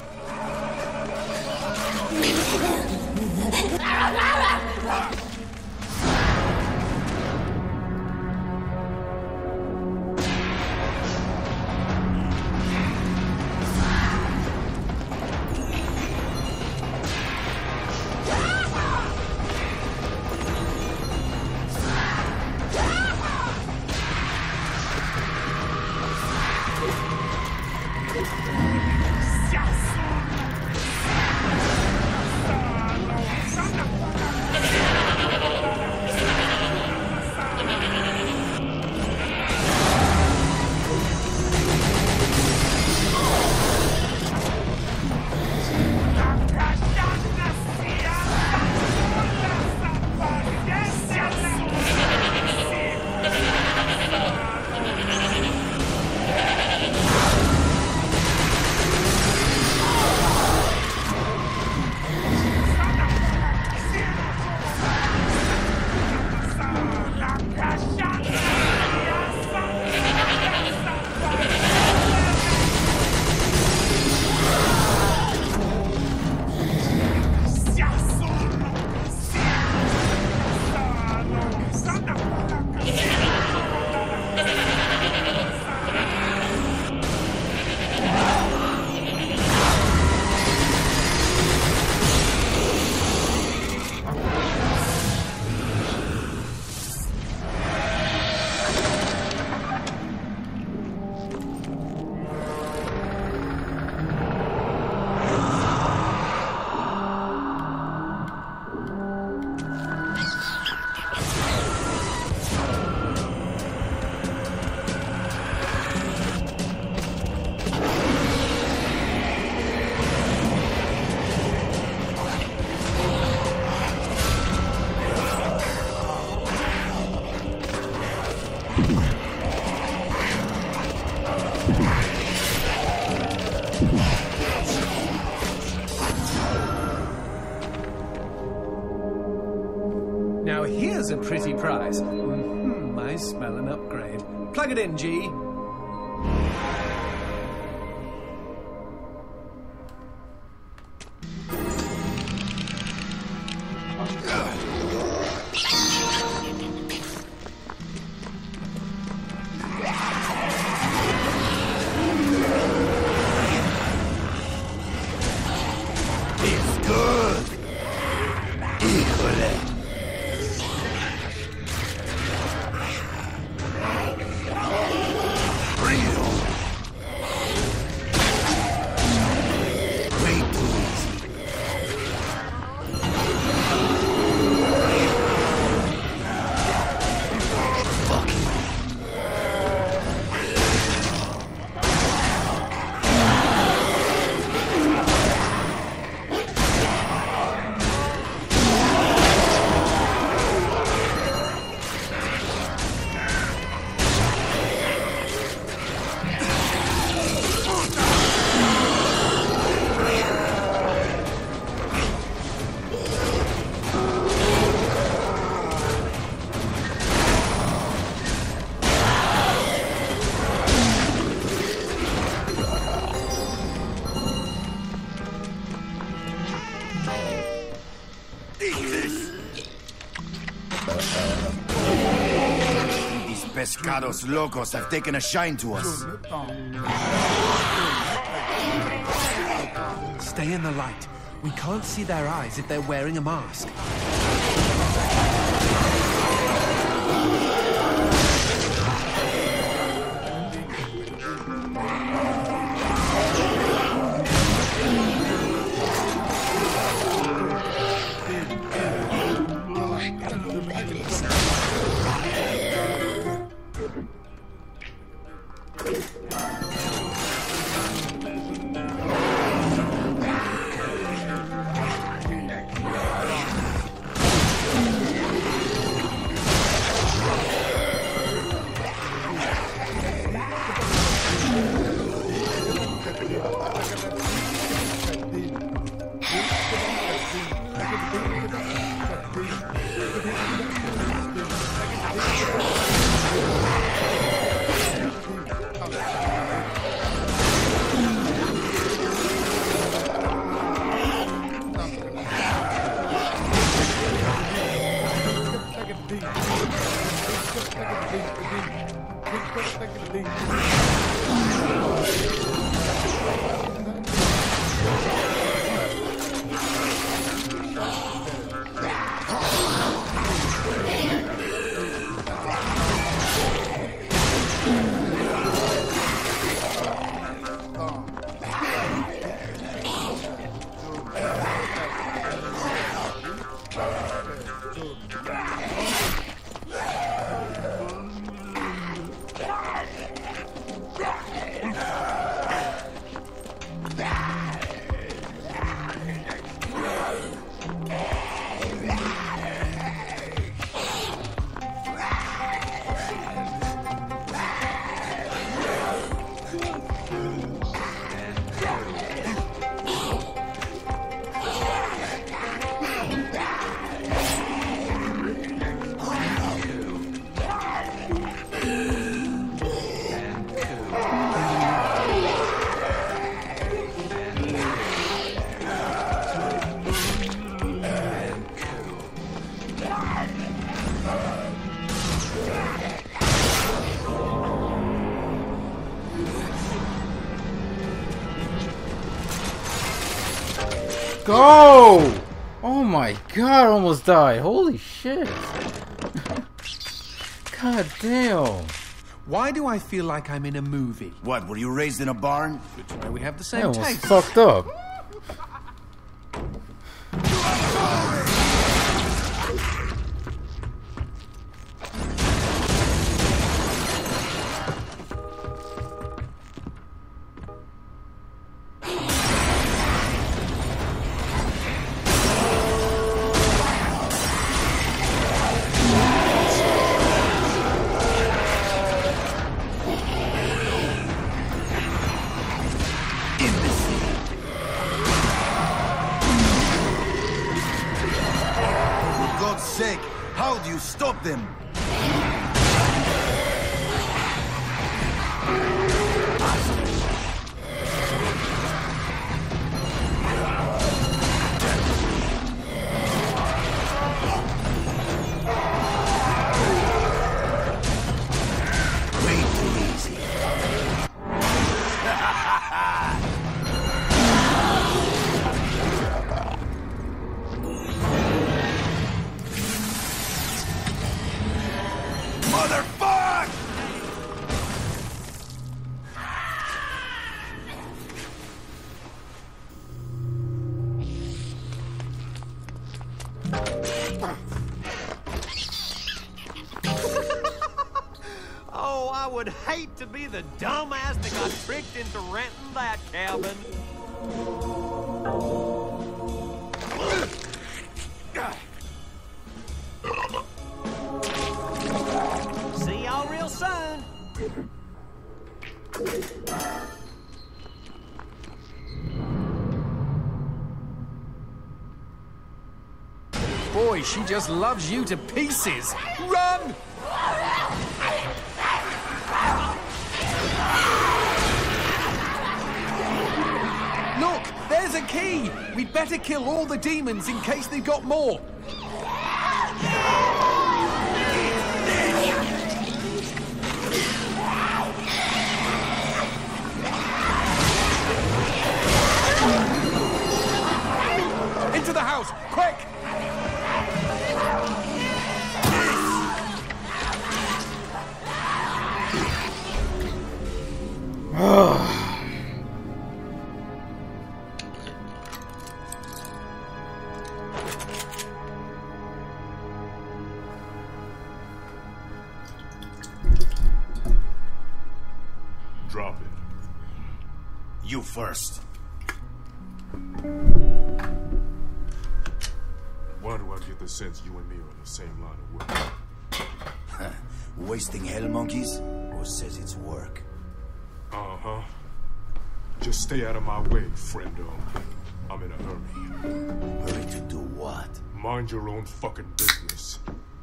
Now here's a pretty prize. I smell an upgrade. Plug it in, G.
Pescados locos have taken a shine to us.
Stay in the light. We can't see their eyes if they're wearing a mask.
Go! Oh my god, I almost died. Holy shit. God damn.
Why do I feel like I'm in a movie?
What, were you raised in a barn?
Which way we have the
I
same
almost
taste.
fucked up.
For God's sake, how do you stop them? Way too easy. Motherfuck!
Oh, I would hate to be the dumbass that got tricked into renting that cabin. See y'all real soon.
Boy, she just loves you to pieces. Run! Look, there's a key. We'd better kill all the demons in case they've got more.
Drop it.
You first.
Why do I get the sense you and me are on the same line of work?
Wasting hell monkeys? Who says it's work?
Uh-huh. Just stay out of my way, friendo. I'm in a hurry.
Hurry to do what?
Mind your own fucking business.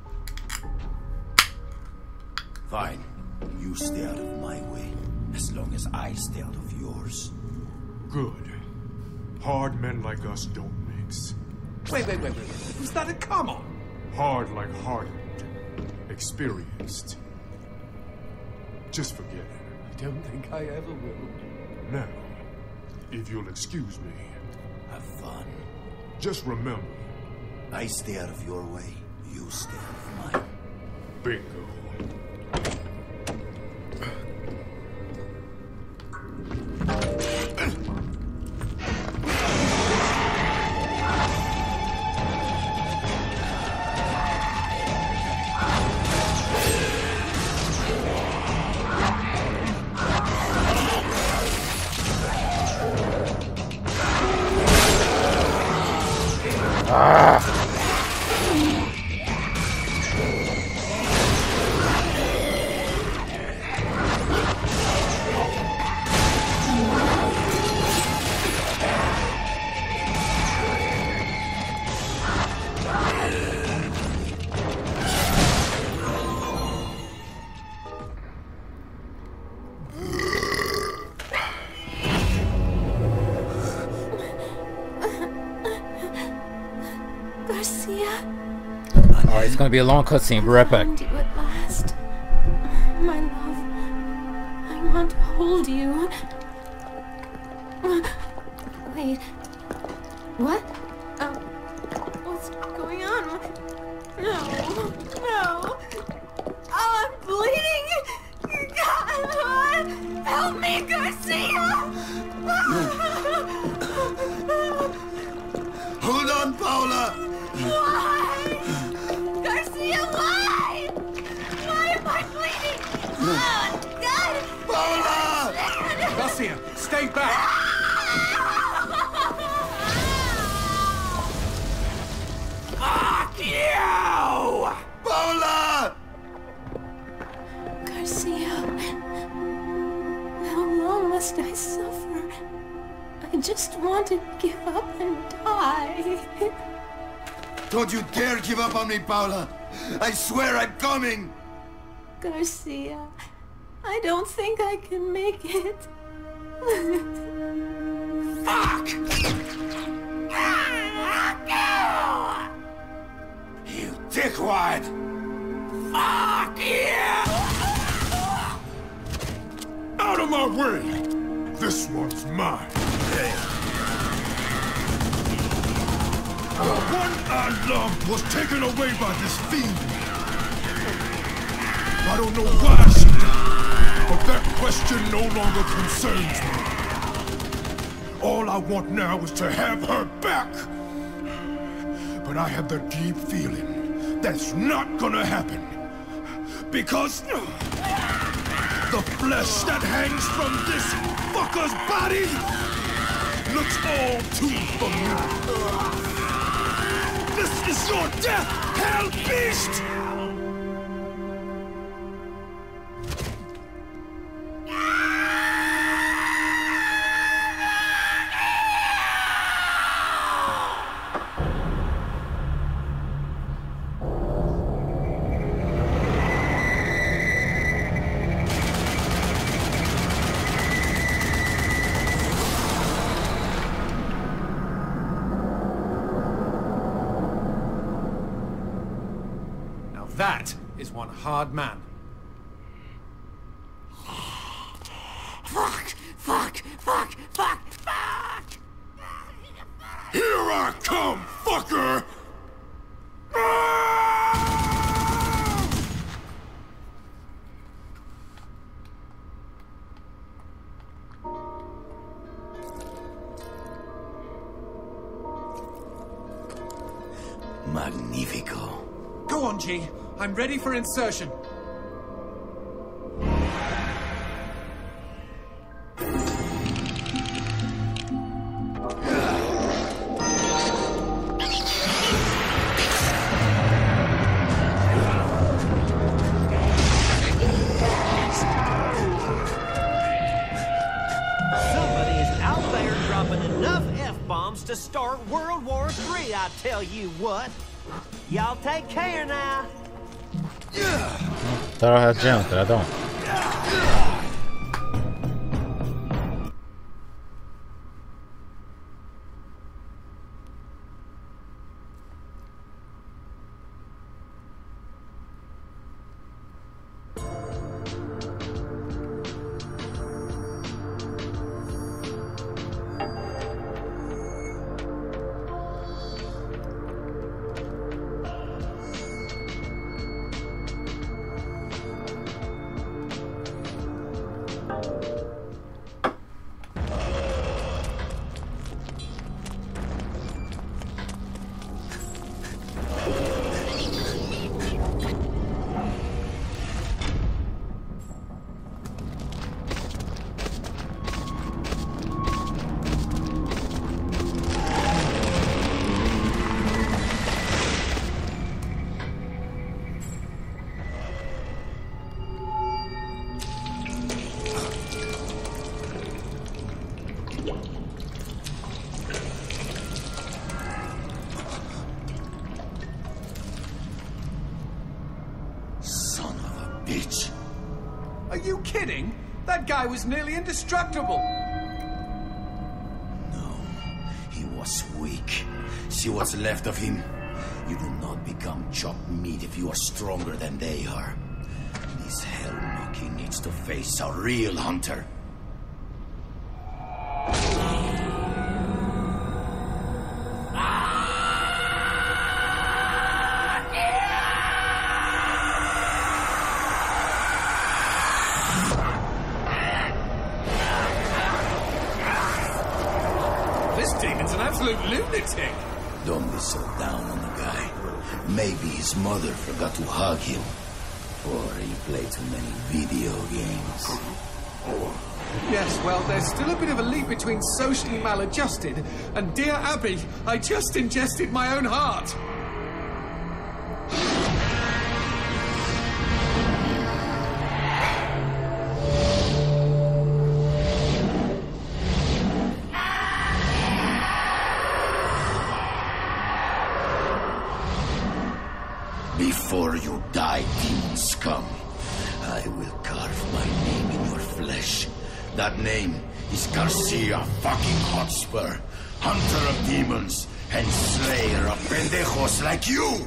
Fine. You stay out of my way. As long as I stay out of yours.
Good. Hard men like us don't mix.
Wait. Was that a come on?
Hard like hardened. Experienced. Just forget it.
I don't think I ever will.
Now, if you'll excuse me,
Have fun.
just remember,
I stay out of your way. You stay out of mine.
bingo.
Garcia,
Alright, it's gonna be a long cutscene. Be right back.
found you at last. My love, I want to hold you. Wait, what? What's going on? No. Oh, I'm bleeding. God, help me, Garcia.
Hold on, Paula!
Why? Garcia, why? Why am I bleeding? Oh, God!
Paula!
Garcia, stay back!
Fuck you! Paula!
Garcia, how long must I suffer? I just want to give up and die.
Don't you dare give up on me, Paula! I swear I'm coming!
Garcia, I don't think I can make it.
Fuck! You dickwad! Fuck you!
Out of my way! This one's mine. One I loved was taken away by this fiend. I don't know why she died, but that question no longer concerns me. All I want now is to have her back. But I have the deep feeling that's not gonna happen. Because the flesh that hangs from this fucker's body looks all too familiar. This is your death, hell beast!
That is one hard man.
Fuck!
Here I come, fucker!
magnifico.
Go on, G. I'm ready for insertion.
To start World War III, I tell you what. Y'all take care now.
Thought I had gems, but I don't.
Are you kidding? That guy was nearly indestructible.
No, he was weak. See what's left of him? You do not become chopped meat if you are stronger than they are. This hell monkey needs to face a real hunter.
Lunatic!
Don't be so down on the guy. Maybe his mother forgot to hug him. Or he played too many video games.
Yes, well, there's still a bit of a leap between socially maladjusted and dear Abby, I just ingested my own heart.
Before you die, demon scum, I will carve my name in your flesh. That name is Garcia fucking Hotspur, hunter of demons and slayer of pendejos like you!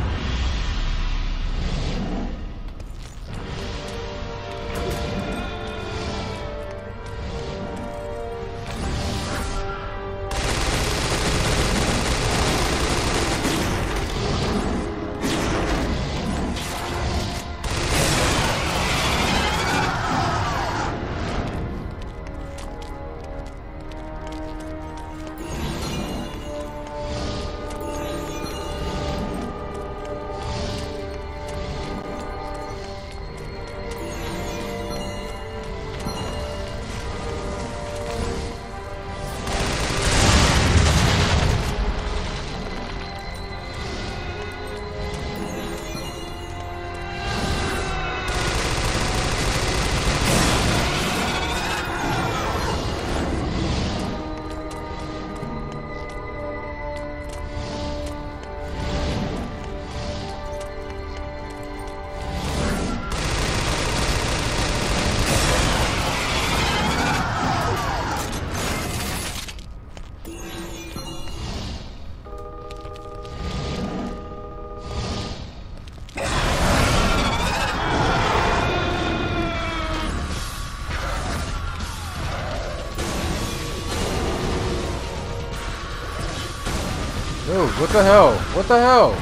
Dude, what the hell? What the hell?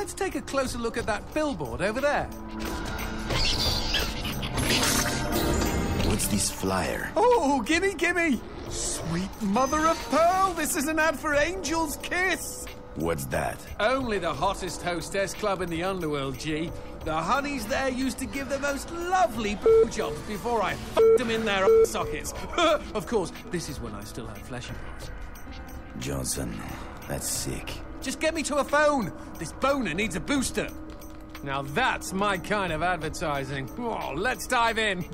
let's take a closer look at that billboard over there.
What's this flyer?
Oh, gimme! Sweet mother of pearl, this is an ad for Angel's Kiss.
What's that?
Only the hottest hostess club in the underworld, G. The honeys there used to give the most lovely jobs before I fucked them in their sockets. Of course, this is when I still had fleshy parts.
Johnson, that's sick.
Just get me to a phone. This boner needs a booster. Now that's my kind of advertising. Oh, let's dive in.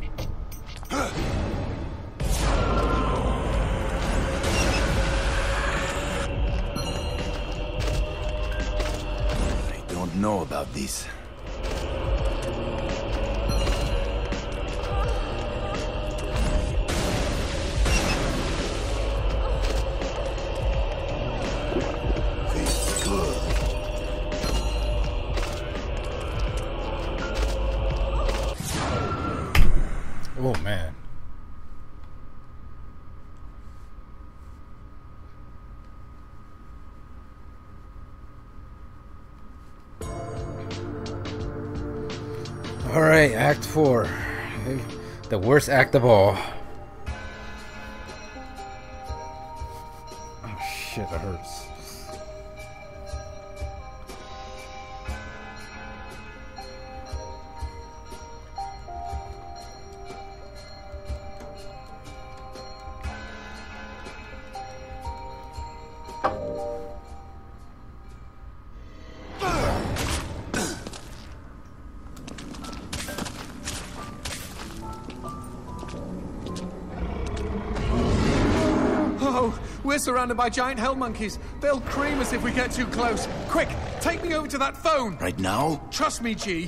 I don't know about this.
Oh man. All right, Act 4. The worst act of all. Oh shit, that hurts.
We're surrounded by giant hell monkeys. They'll cream us if we get too close. Quick, take me over to that phone.
Right now?
Trust me, G.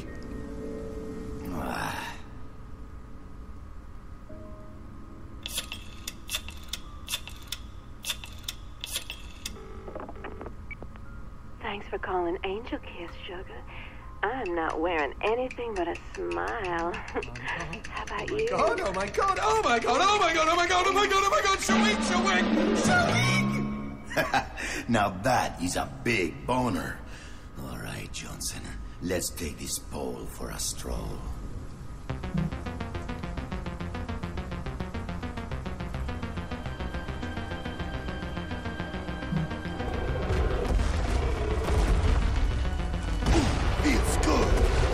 Thanks for calling Angel Kiss, sugar. I'm not wearing anything but a smile. How about you?
Oh my god, oh my god, oh my god, oh my god, oh my god, oh my god, Shawik!
Now that is a big boner. All right, Johnson, let's take this pole for a stroll. Feels good.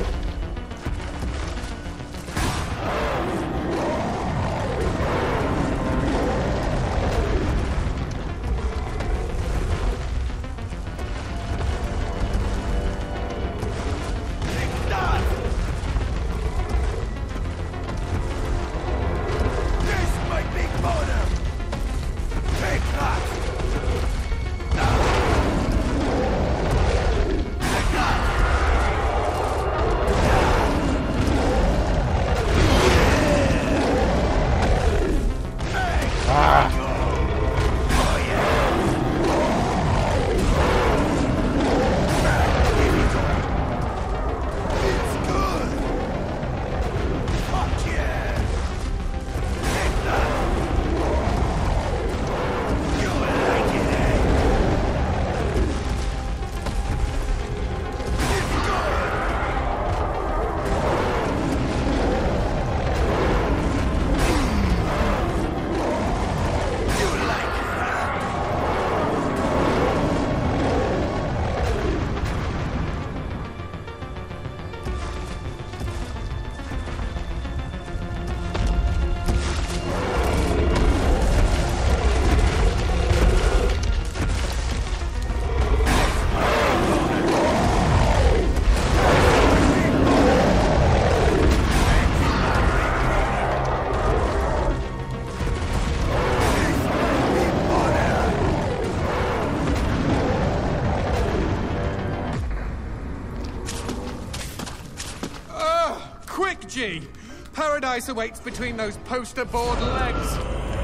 G. Paradise awaits between those poster board legs.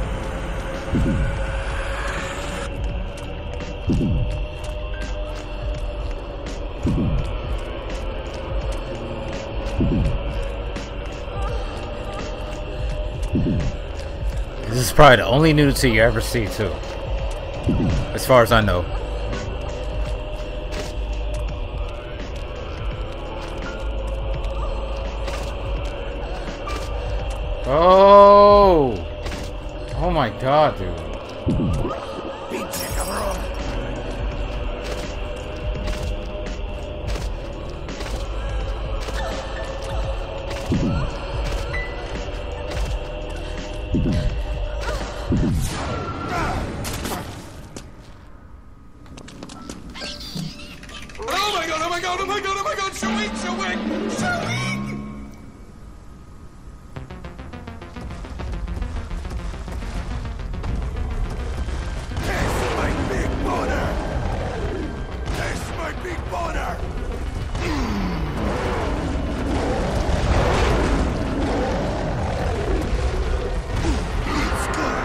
This is probably the only nudity you ever see, too. As far as I know. Oh! Oh my god, dude.
Oh my god, oh my god, oh my god, oh my god, Shawik, Shawik, Shawik! Taste my big boner! Taste my big boner! It's good!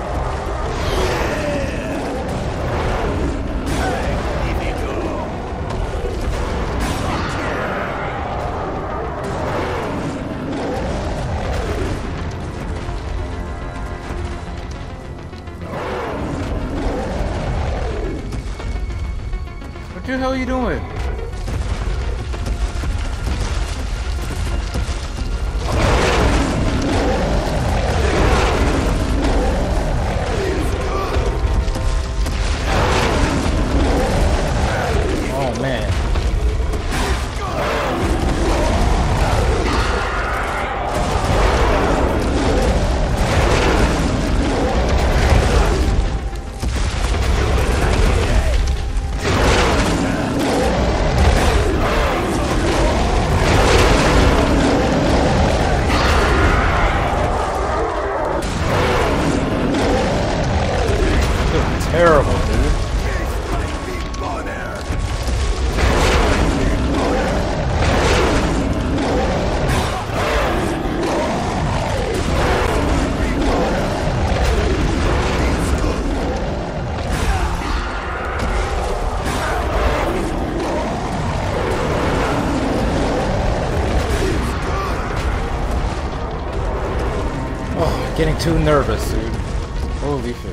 What the hell are you doing? Oh man. Terrible, dude. Oh, getting too nervous, dude. Holy shit.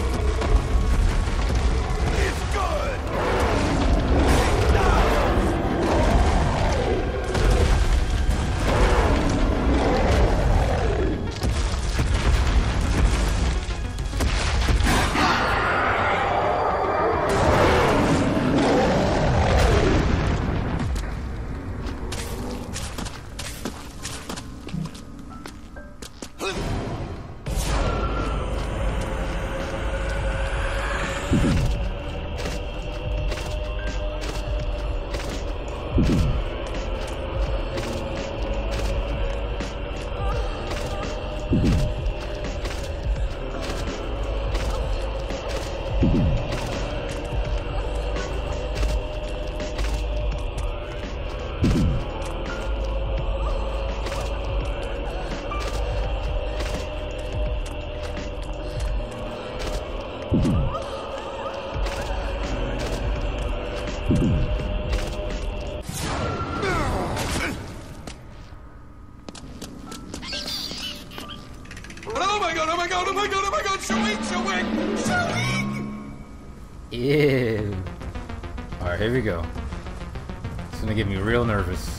Oh my god, oh my god, oh my god, oh my god, Shawik, Shawik, Shawik!
Ew. Alright, here we go. It's gonna get me real nervous.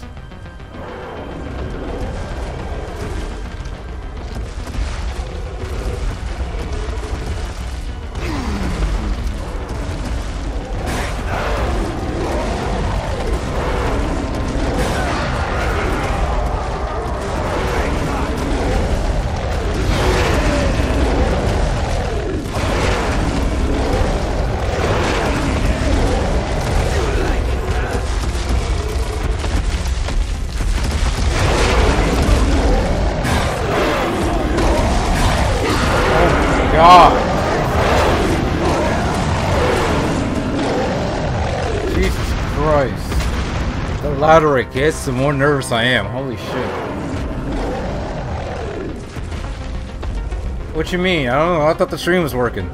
God. Jesus Christ. The louder it gets, the more nervous I am. Holy shit. What you mean? I don't know. I thought the stream was working.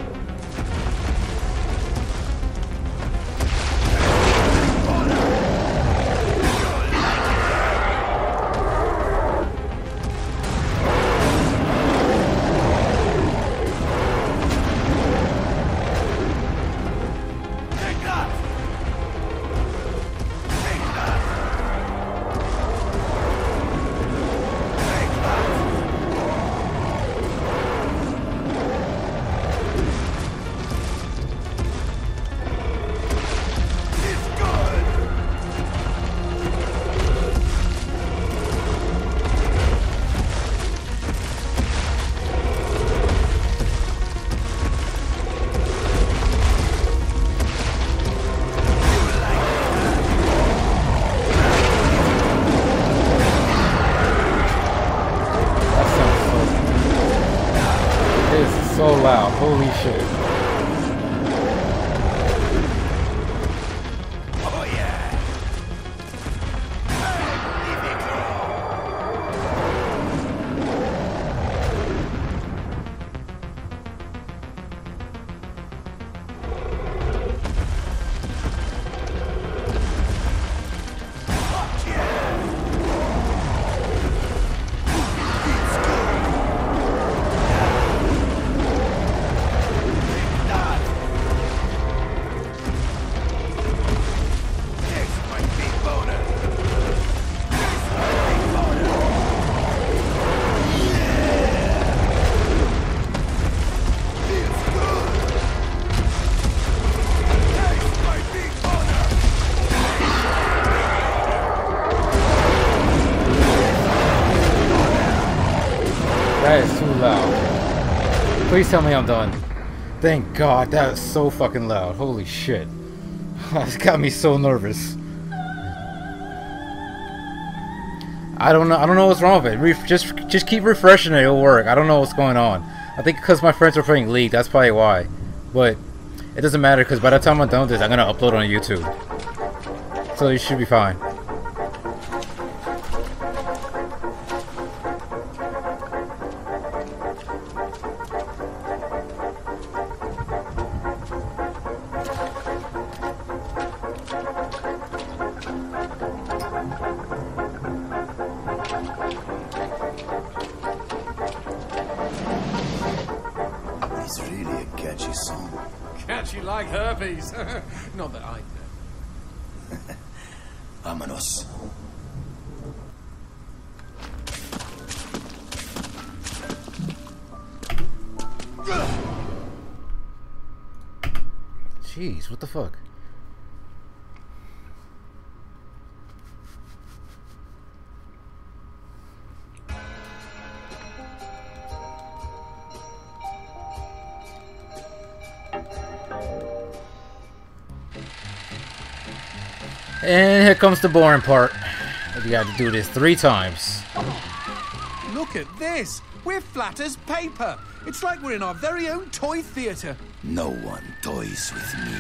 so loud. Holy shit. That is too loud. Please tell me I'm done. Thank God, that is so fucking loud. Holy shit. That's got me so nervous. I don't know what's wrong with it. Just keep refreshing it, it'll work. I don't know what's going on. I think because my friends are playing League, that's probably why. But it doesn't matter because by the time I'm done with this, I'm gonna upload on YouTube. So you should be fine.
It's really a catchy song.
Catchy like herpes. Not that I know.
Vámonos.
Jeez, what the fuck? And here comes the boring part. You got to do this 3 times.
Look at this. We're flat as paper. It's like we're in our very own toy theatre.
No one toys with me.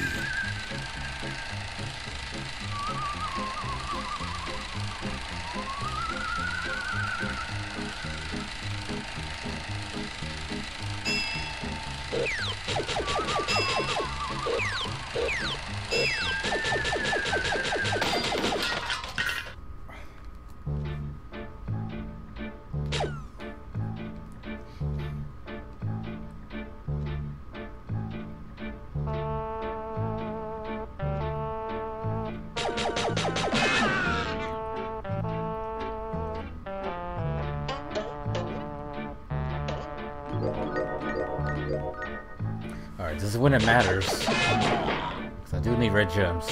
Alright, this is when it matters. 'Cause I do need red gems.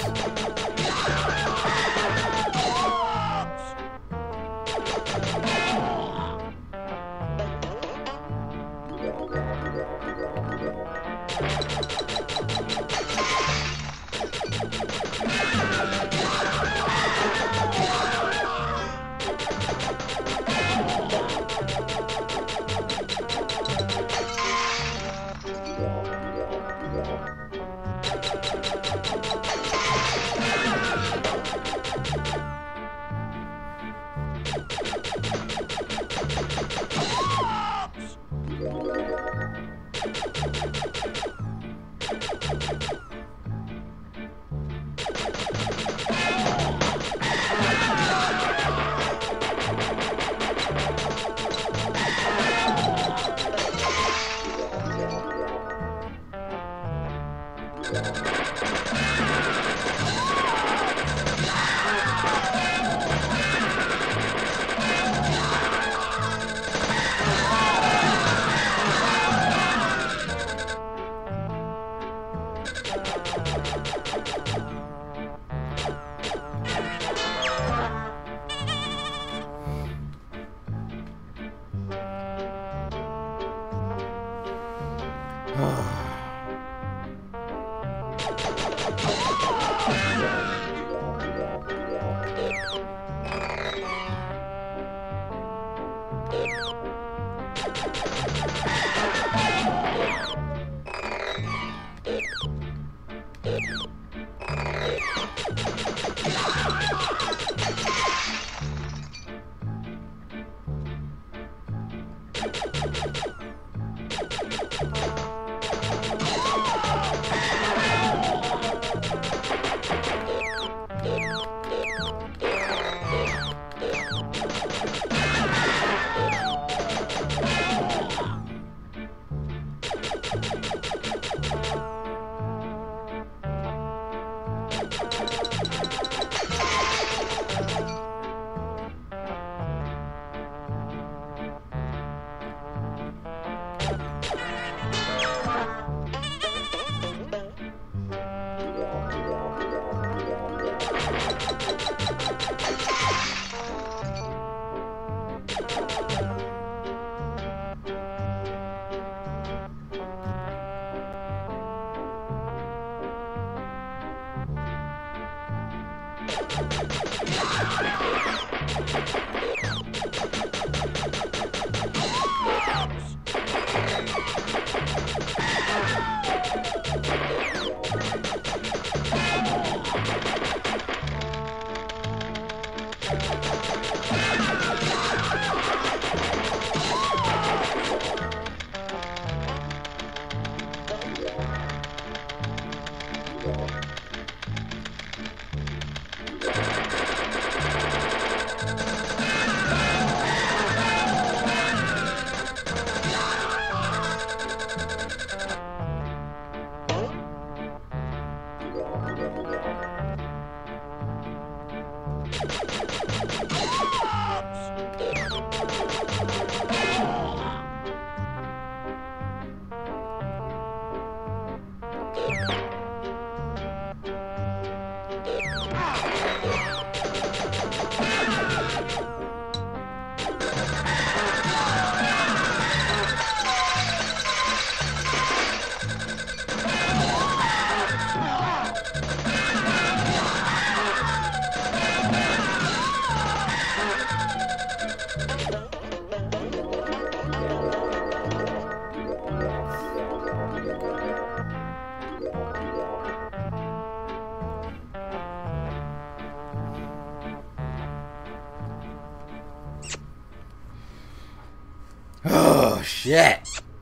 Oh, shit.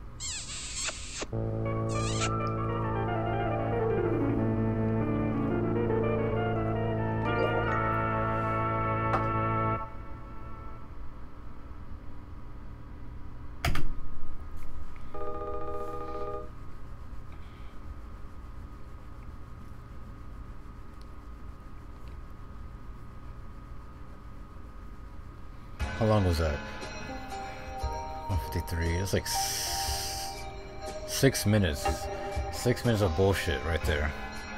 How long was that? 153. It's like 6 minutes. 6 minutes of bullshit right there.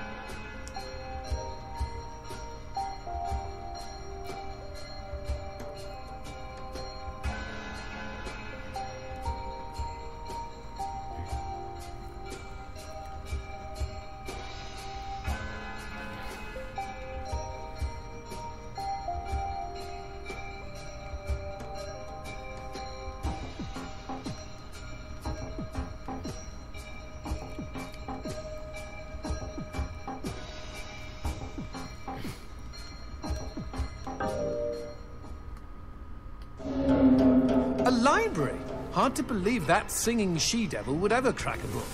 A library? Hard to believe that singing she-devil would ever crack a book.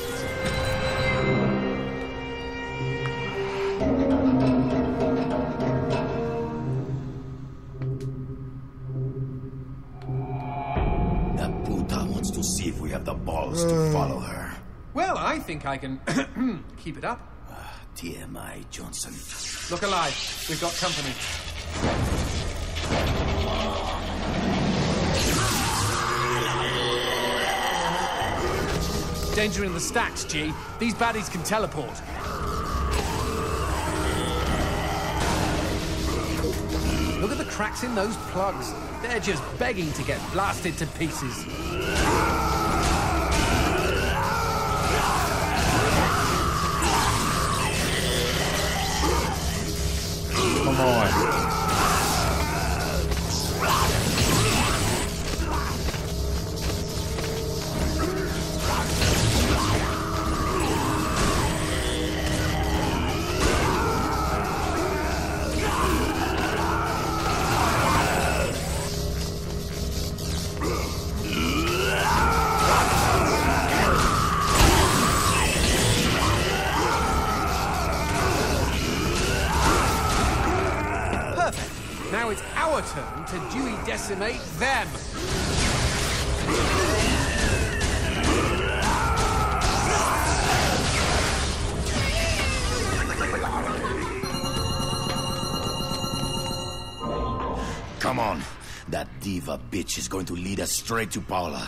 That puta wants to see if we have the balls to follow her.
Well, I think I can keep it up.
TMI, Johnson.
Look alive. We've got company. Danger in the stacks, G. These baddies can teleport. Look at the cracks in those plugs. They're just begging to get blasted to pieces.
Come on.
Now it's our turn to Dewey decimate them.
Come on. That diva bitch is going to lead us straight to Paula.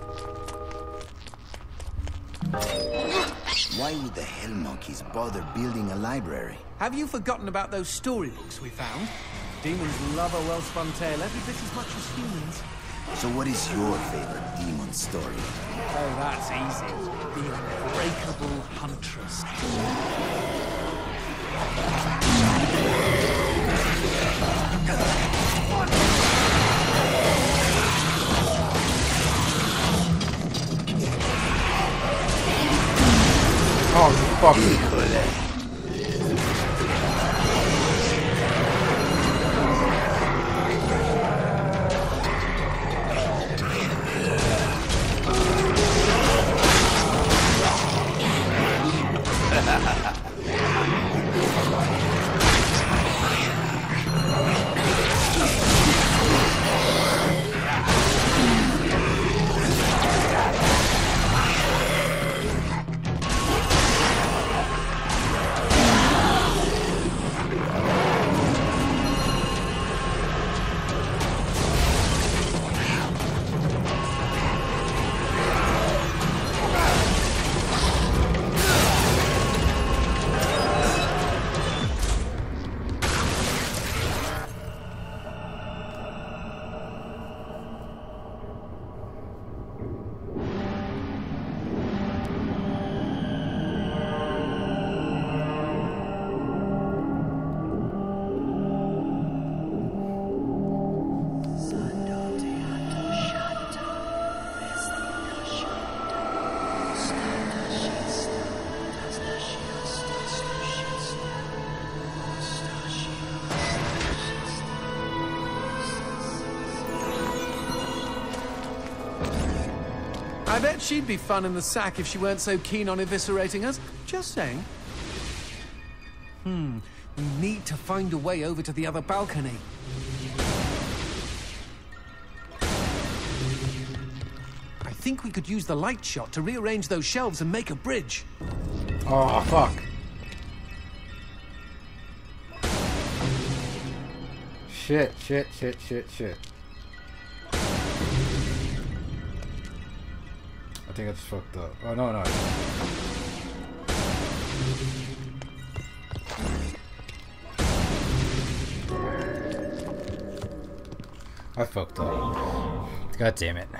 Why would the Hell Monkeys bother building a library?
Have you forgotten about those storybooks we found? Demons love a well-spun tale every bit as much as humans.
So what is your favorite demon story?
Oh, that's easy. The Unbreakable Huntress.
Oh, fuck.
I bet she'd be fun in the sack if she weren't so keen on eviscerating us. Just saying. We need to find a way over to the other balcony. I think we could use the light shot to rearrange those shelves and make a bridge.
Oh, fuck. Shit. I think I just fucked up. Oh, no. I fucked up. God damn it.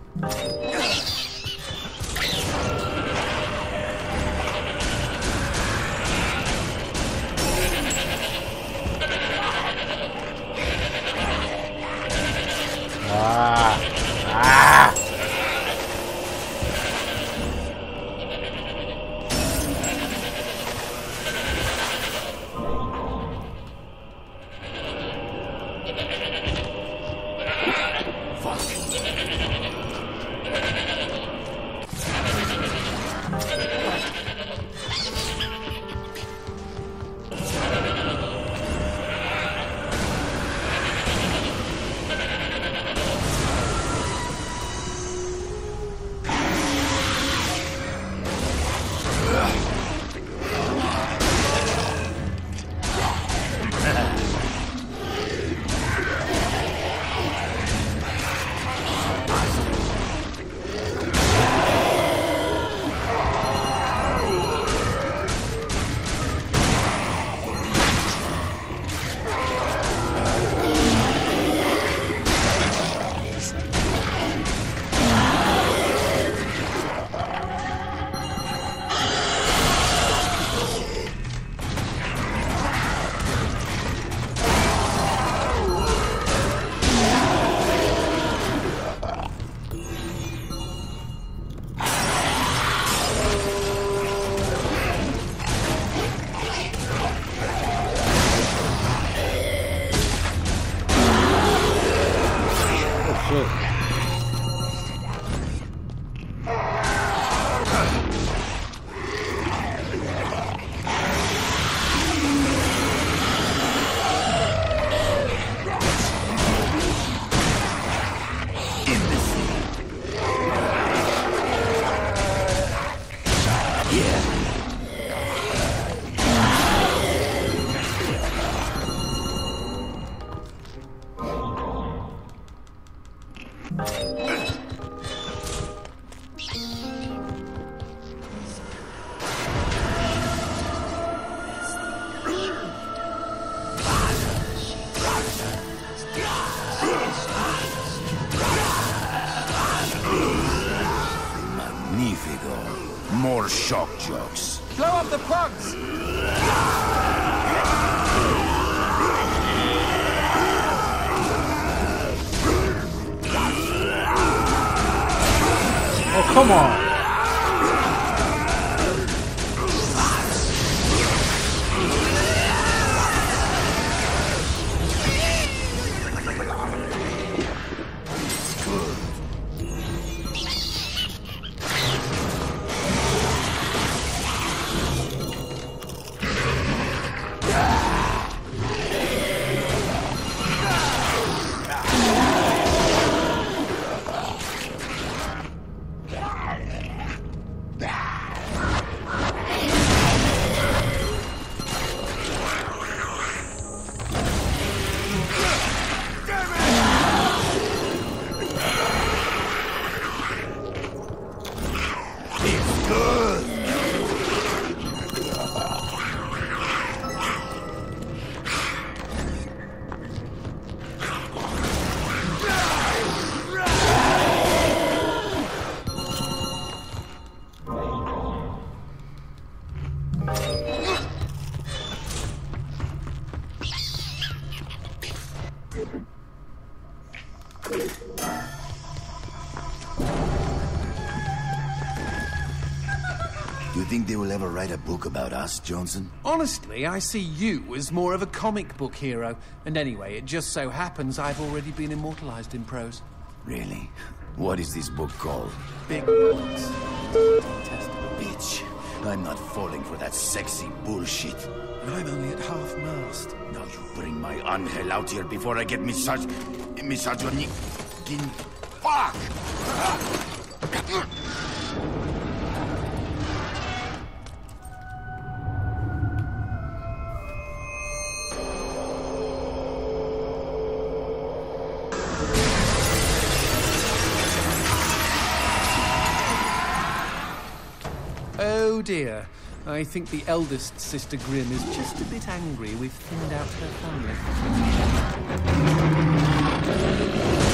Magnifico. More shock jokes.
Blow up the plugs!
Oh, come on.
Do you think they will ever write a book about us, Johnson?
Honestly, I see you as more of a comic book hero. And anyway, it just so happens I've already been immortalized in prose.
Really? What is this book called?
Big books.
Bitch. I'm not falling for that sexy bullshit.
And I'm only at half-mast.
Now you bring my Angel out here before I get misogynic... Fuck!
Oh dear. I think the eldest Sister Grimm is just a bit angry we've thinned out her family.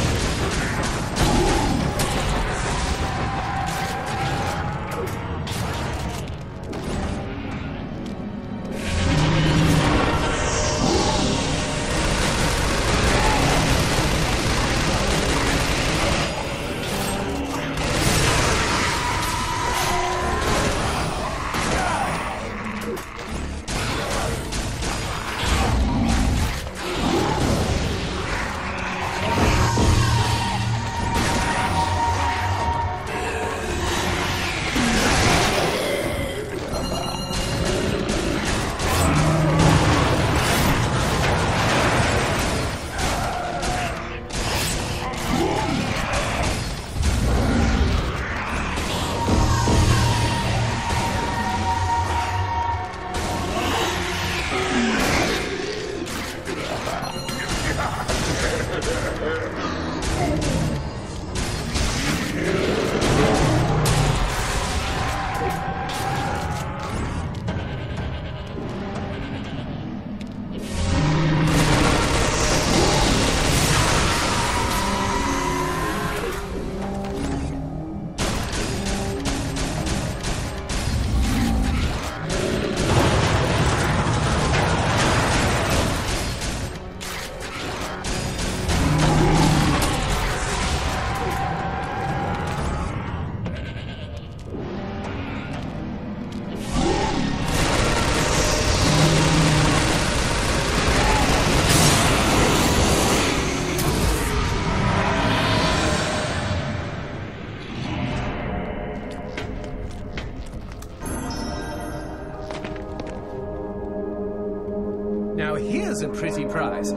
Now here's a pretty prize.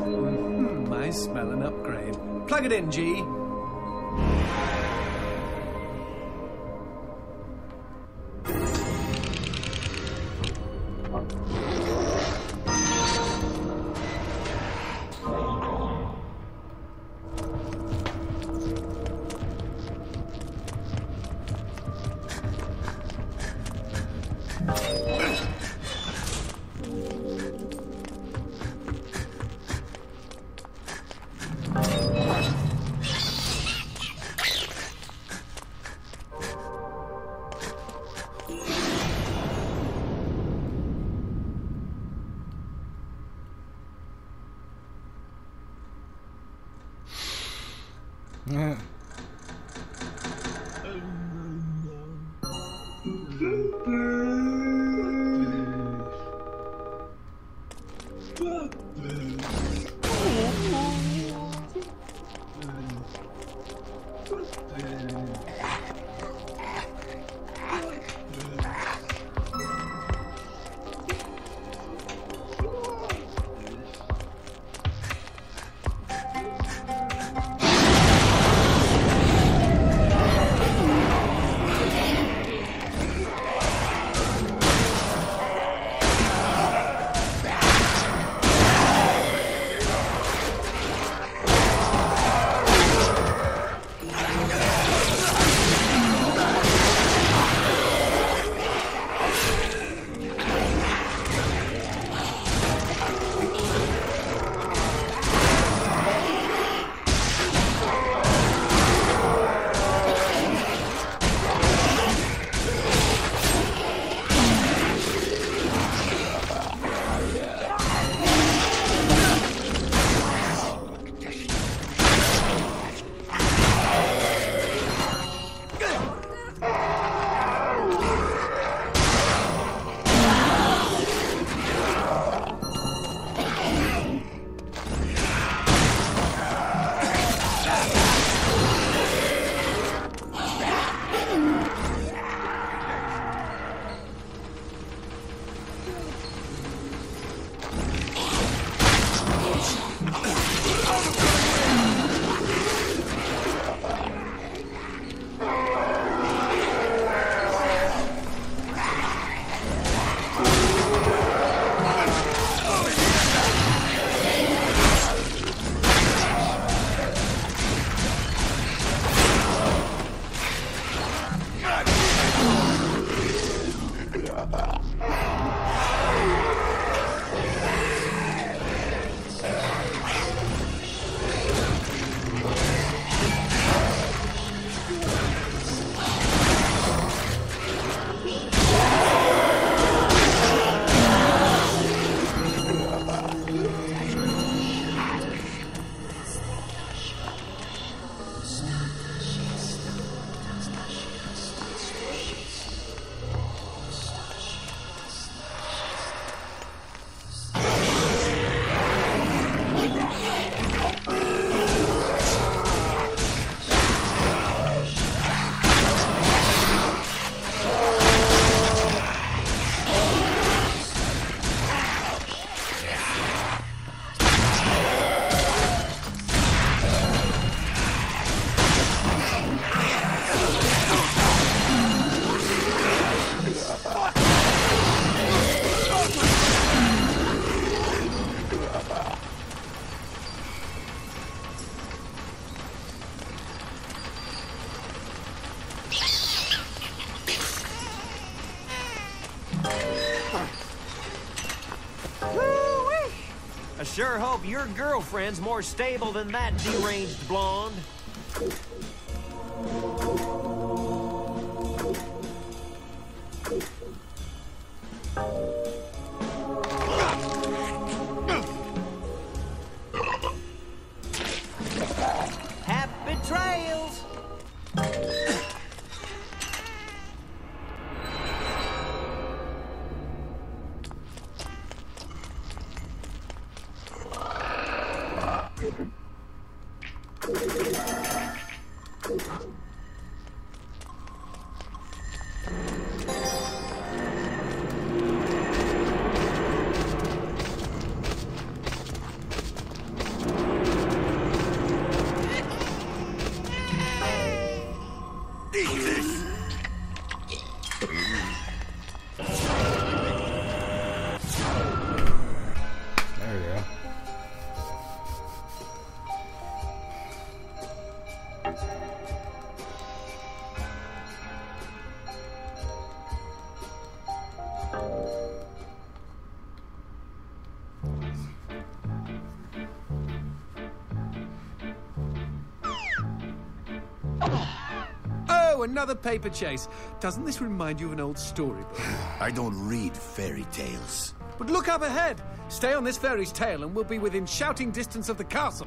I smell an upgrade. Plug it in, G.
I sure hope your girlfriend's more stable than that deranged blonde. Happy trails!
Oh, another paper chase. Doesn't this remind you of an old storybook?
I don't read fairy tales.
But look up ahead. Stay on this ferry's tail and we'll be within shouting distance of the castle.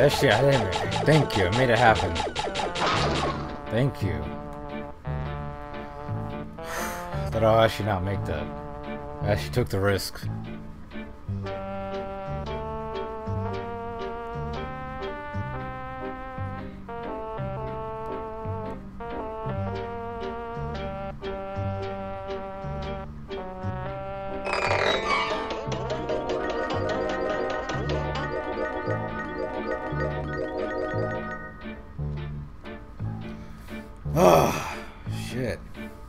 Actually, I didn't. Thank you. I made it happen. Thank you. Thought I'll actually not make that. I actually took the risk. Oh, shit.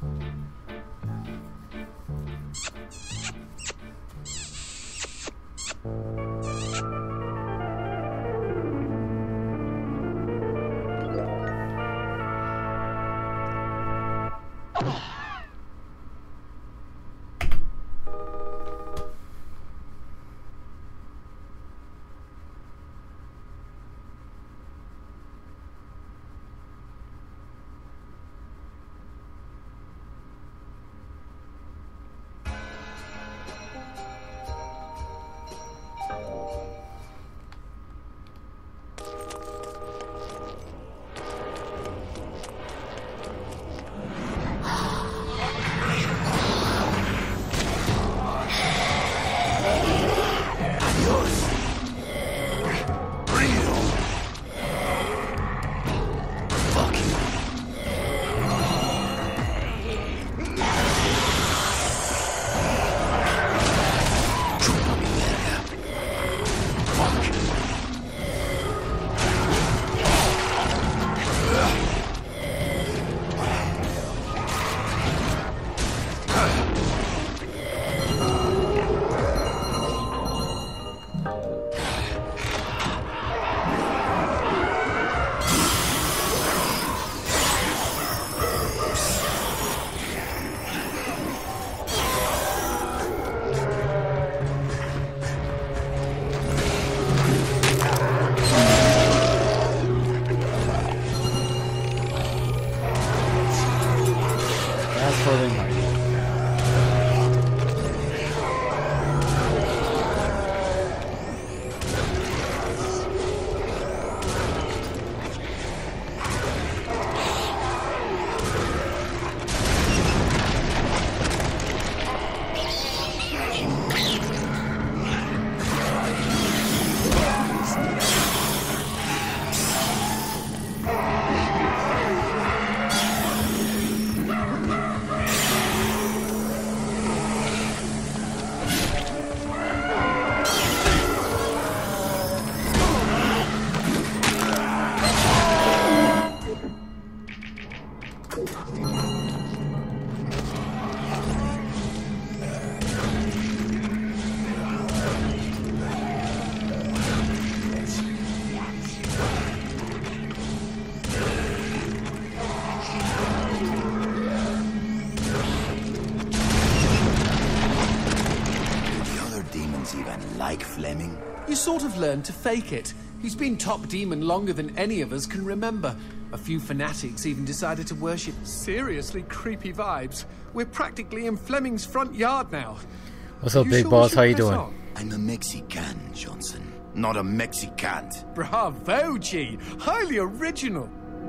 Like Fleming?
You sort of learned to fake it. He's been top demon longer than any of us can remember. A few fanatics even decided to worship. Seriously creepy vibes. We're practically in Fleming's front yard now.
What's up, big boss? How you doing?
I'm a Mexican, Johnson. Not a Mexicant.
Bravo, G. Highly original.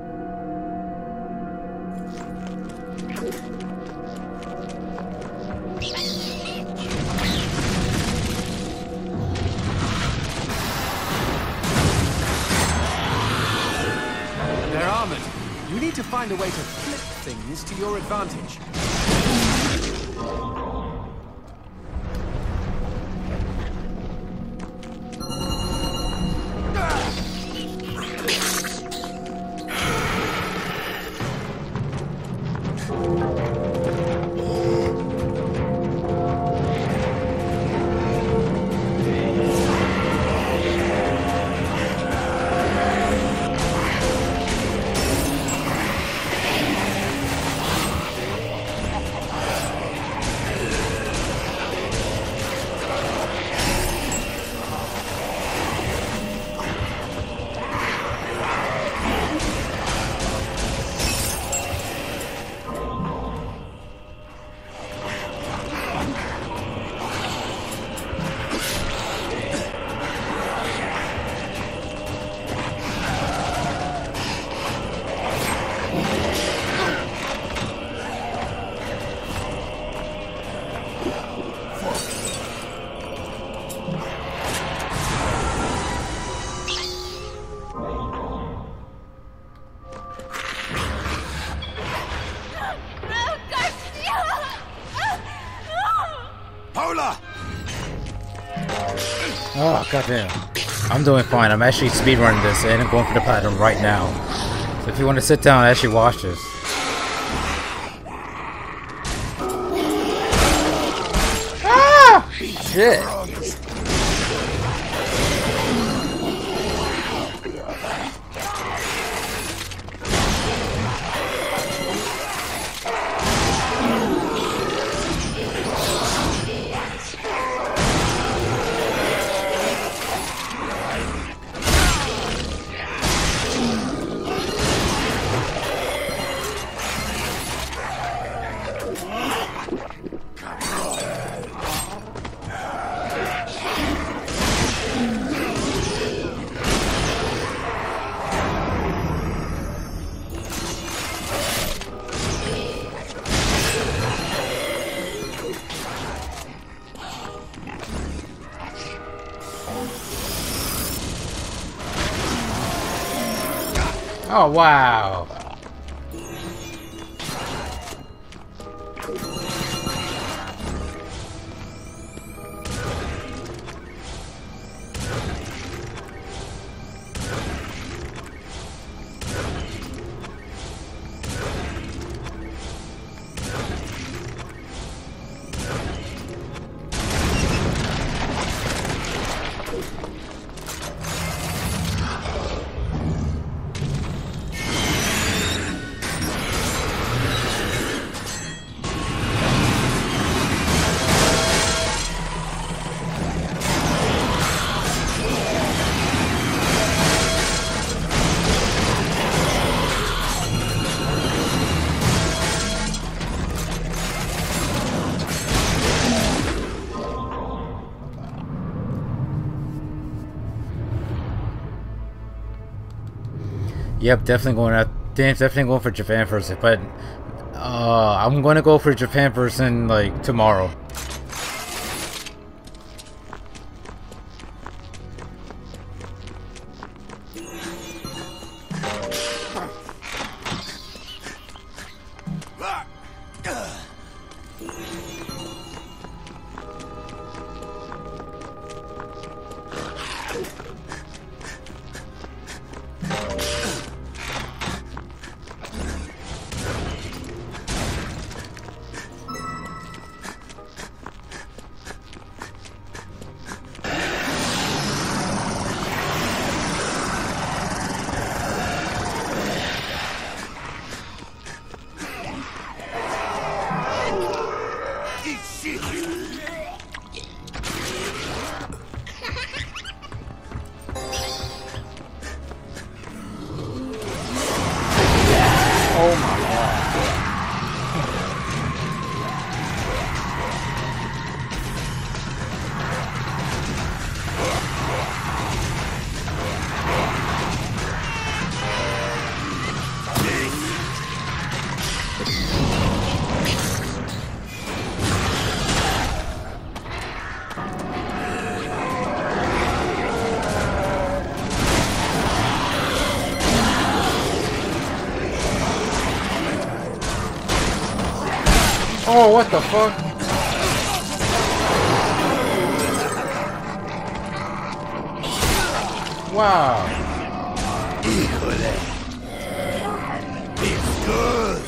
They're armored. You need to find a way to flip things to your advantage.
Polar!
Oh, goddamn. I'm doing fine. I'm actually speedrunning this and I'm going for the platinum right now. So if you want to sit down and actually watch this. Ah! Shit. Oh, wow. Yep, definitely going for Japan person, but I'm gonna go for Japan person like tomorrow. Oh my god. Oh, what the fuck? Wow.
Híjole. It's good.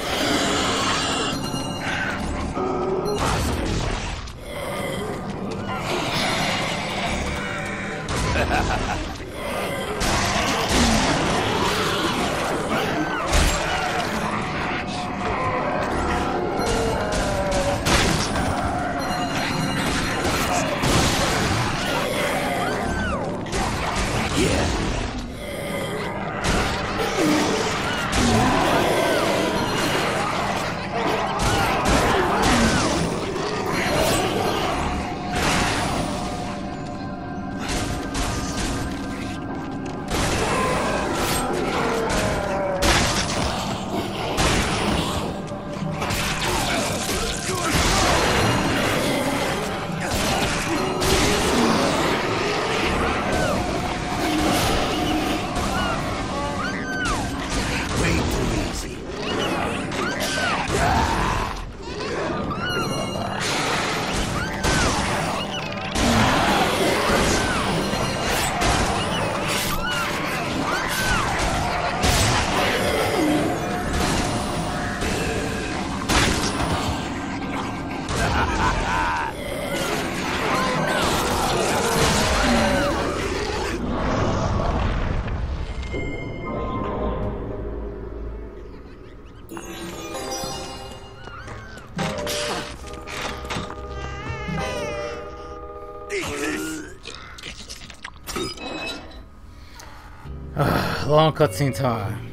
Long cutscene time.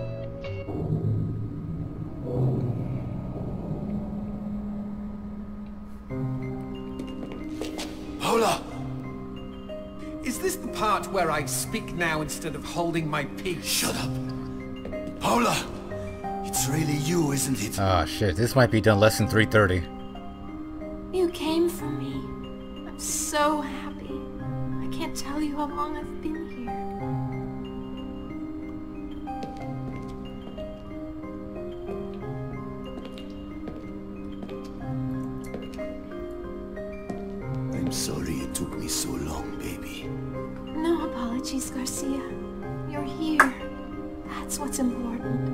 Paula!
Is this the part where I speak now instead of holding my peace?
Shut up! Paula! It's really you, isn't it?
Ah, shit. This might be done less than 3:30.
You came for me. I'm so happy. I can't tell you how long I've been here.
I'm sorry it took me so long, baby.
No apologies, Garcia. You're here. That's what's important.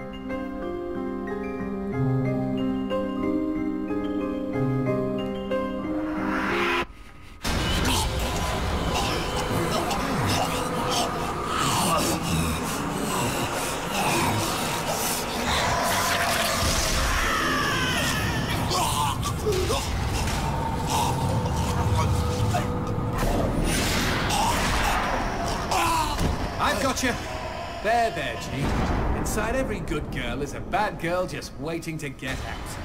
I've got you. There, G. Inside every good girl is a bad girl just waiting to get out.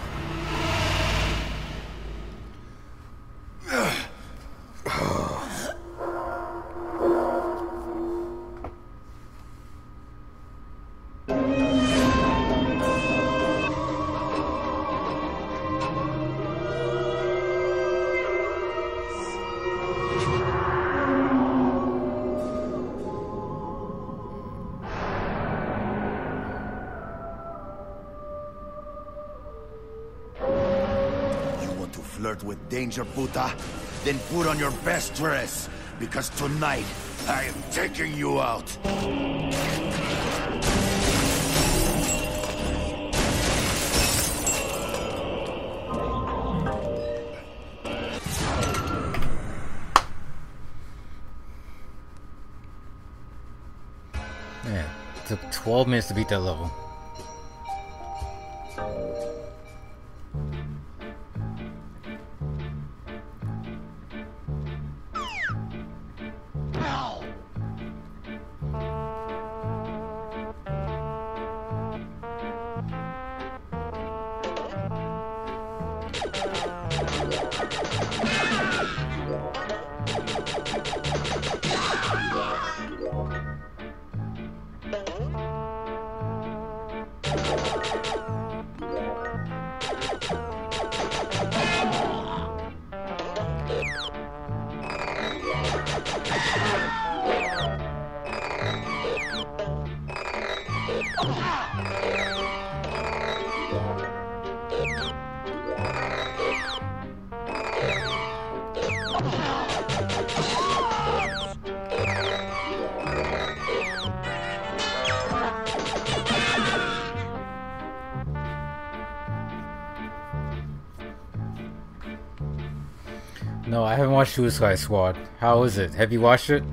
Flirt with danger, puta? Then put on your best dress, because tonight I am taking you out.
Man, it took 12 minutes to beat that level. No, I haven't watched Suicide Squad. How is it? Have you watched it?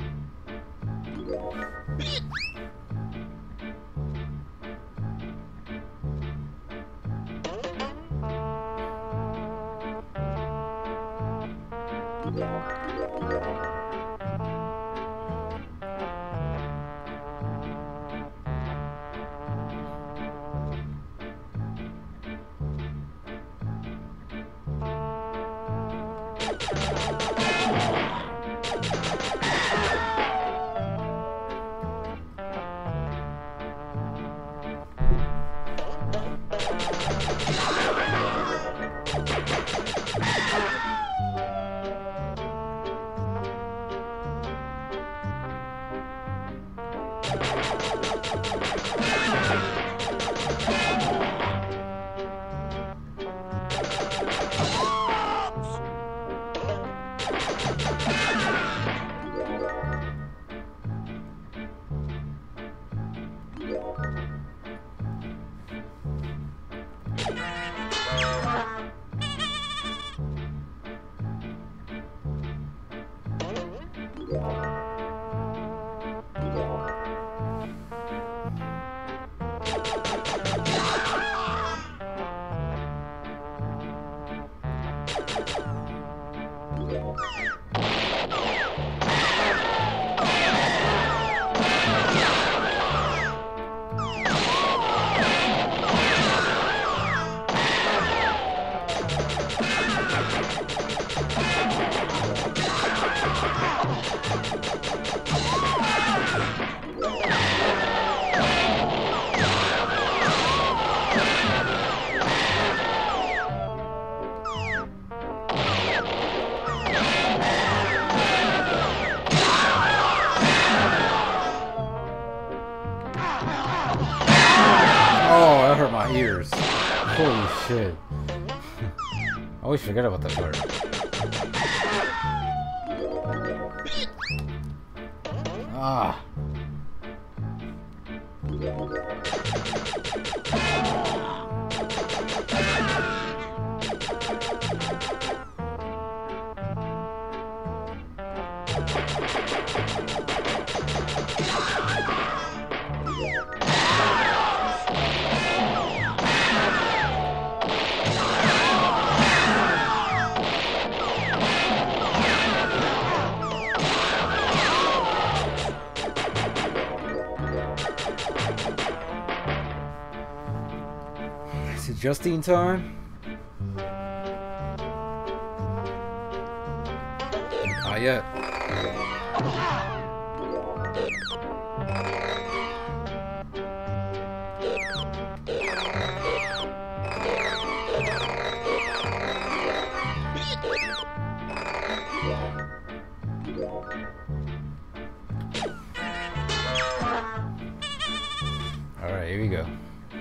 my ears. Holy shit. I always forget about that part. Ah. Is it just in time? Not yet. Alright, here we go.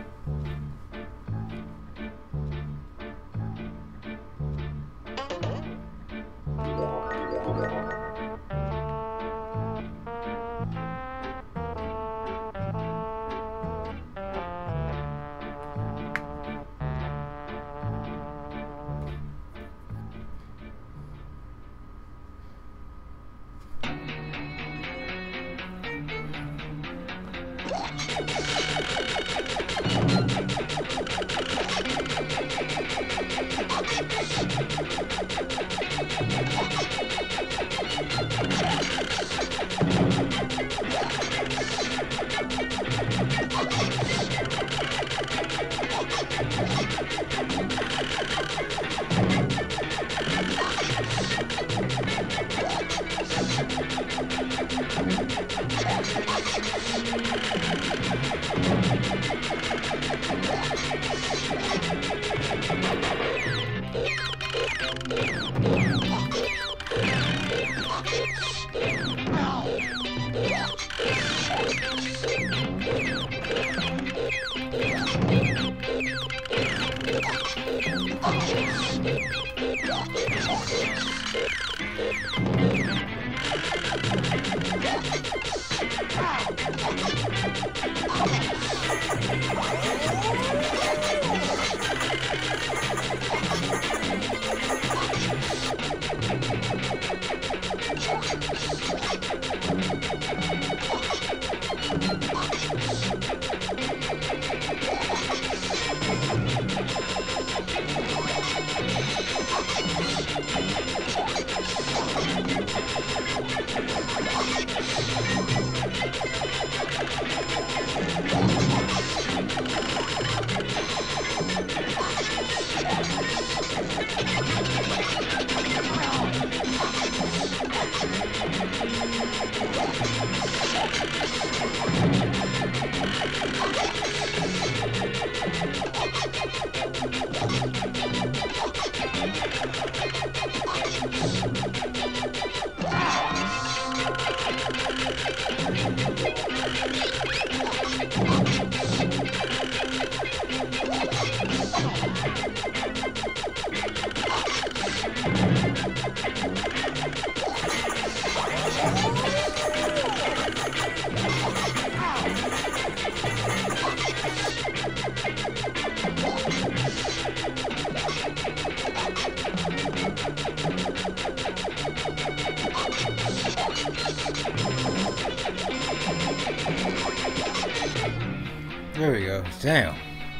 There we go. Damn.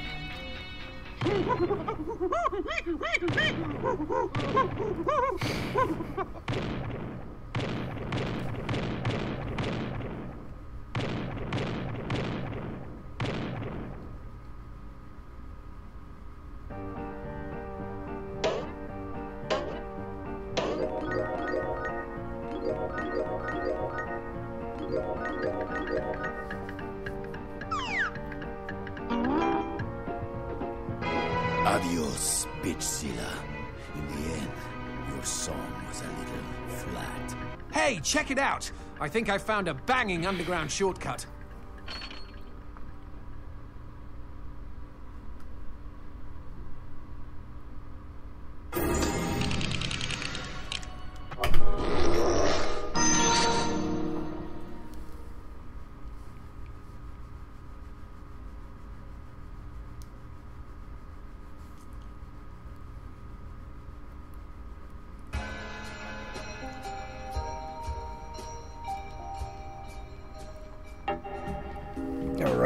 Adios, bitchzilla. In the end, your song was a little flat.
Hey, check it out! I think I found a banging underground shortcut.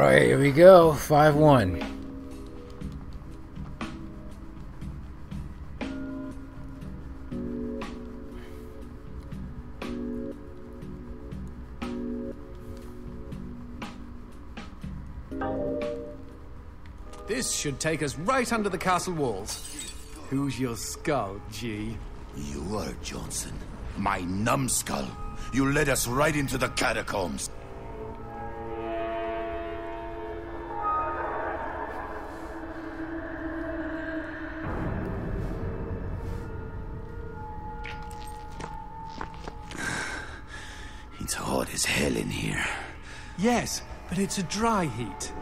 Alright, here we go. 5-1.
This should take us right under the castle walls. Who's your skull, G?
You are Johnson. My numbskull. You led us right into the catacombs. It's hot as hell in here.
Yes, but it's a dry heat.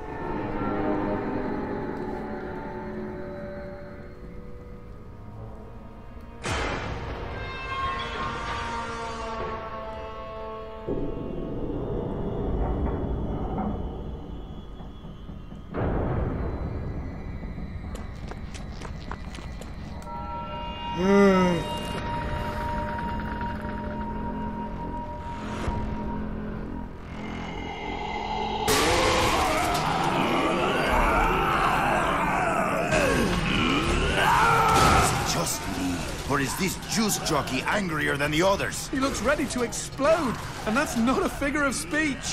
Or is this juice jockey angrier than the others?
He looks ready to explode, and that's not a figure of speech.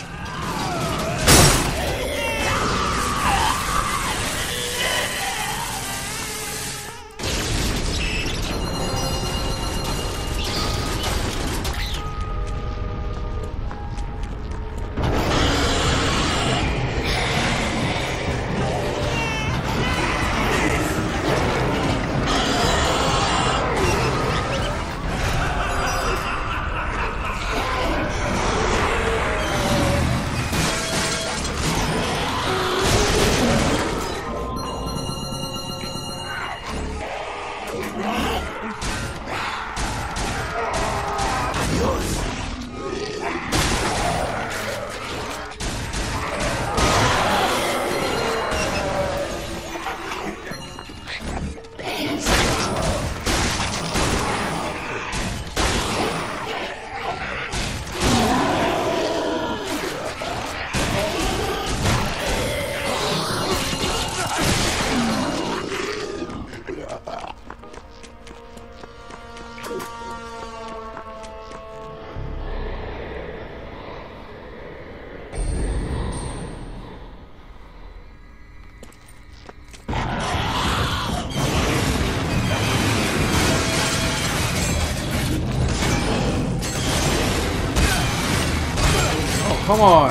Come on.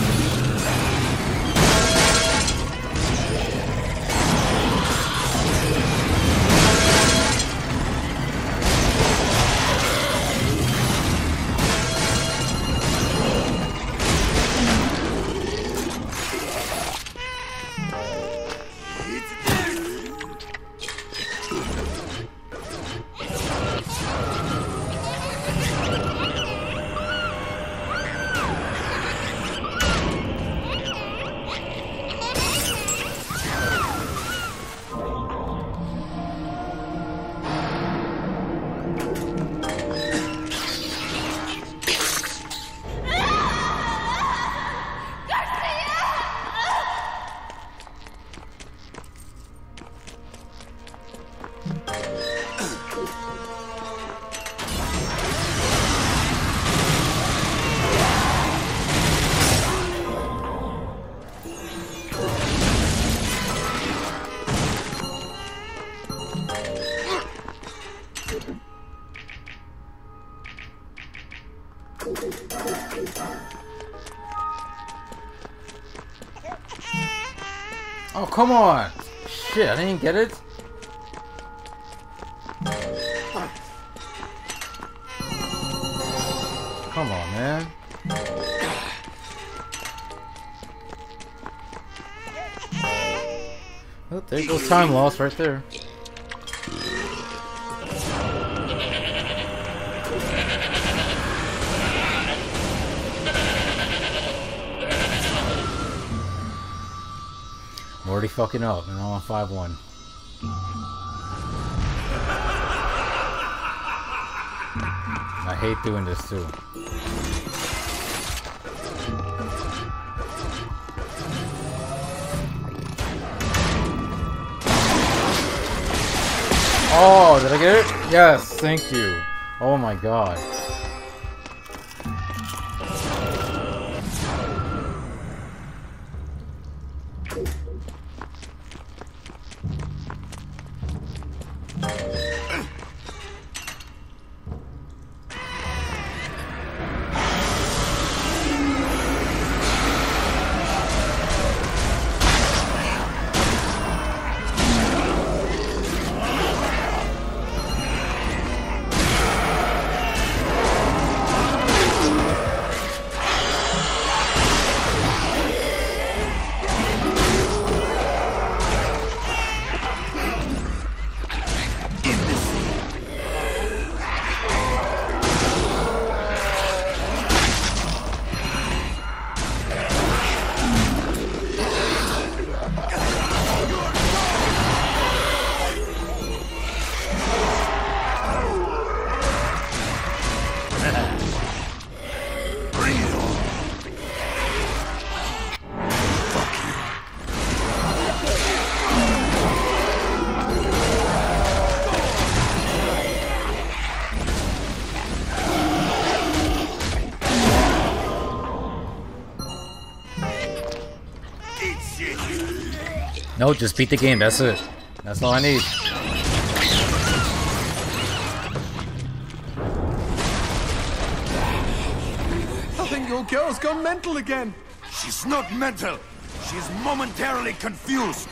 Oh, come on! Shit, I didn't get it? Come on, man. Oh, there goes time loss right there. I'm already fucking up, and I'm on 5-1. I hate doing this too. Oh, did I get it? Yes, thank you. Oh my god. No, just beat the game, that's it. That's all I need.
I think your girl's gone mental again.
She's not mental. She's momentarily confused.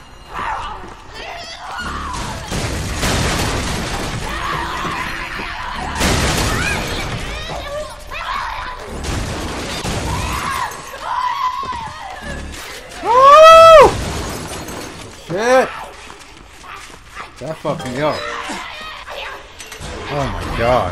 Shit! That fucked me up. Oh my god.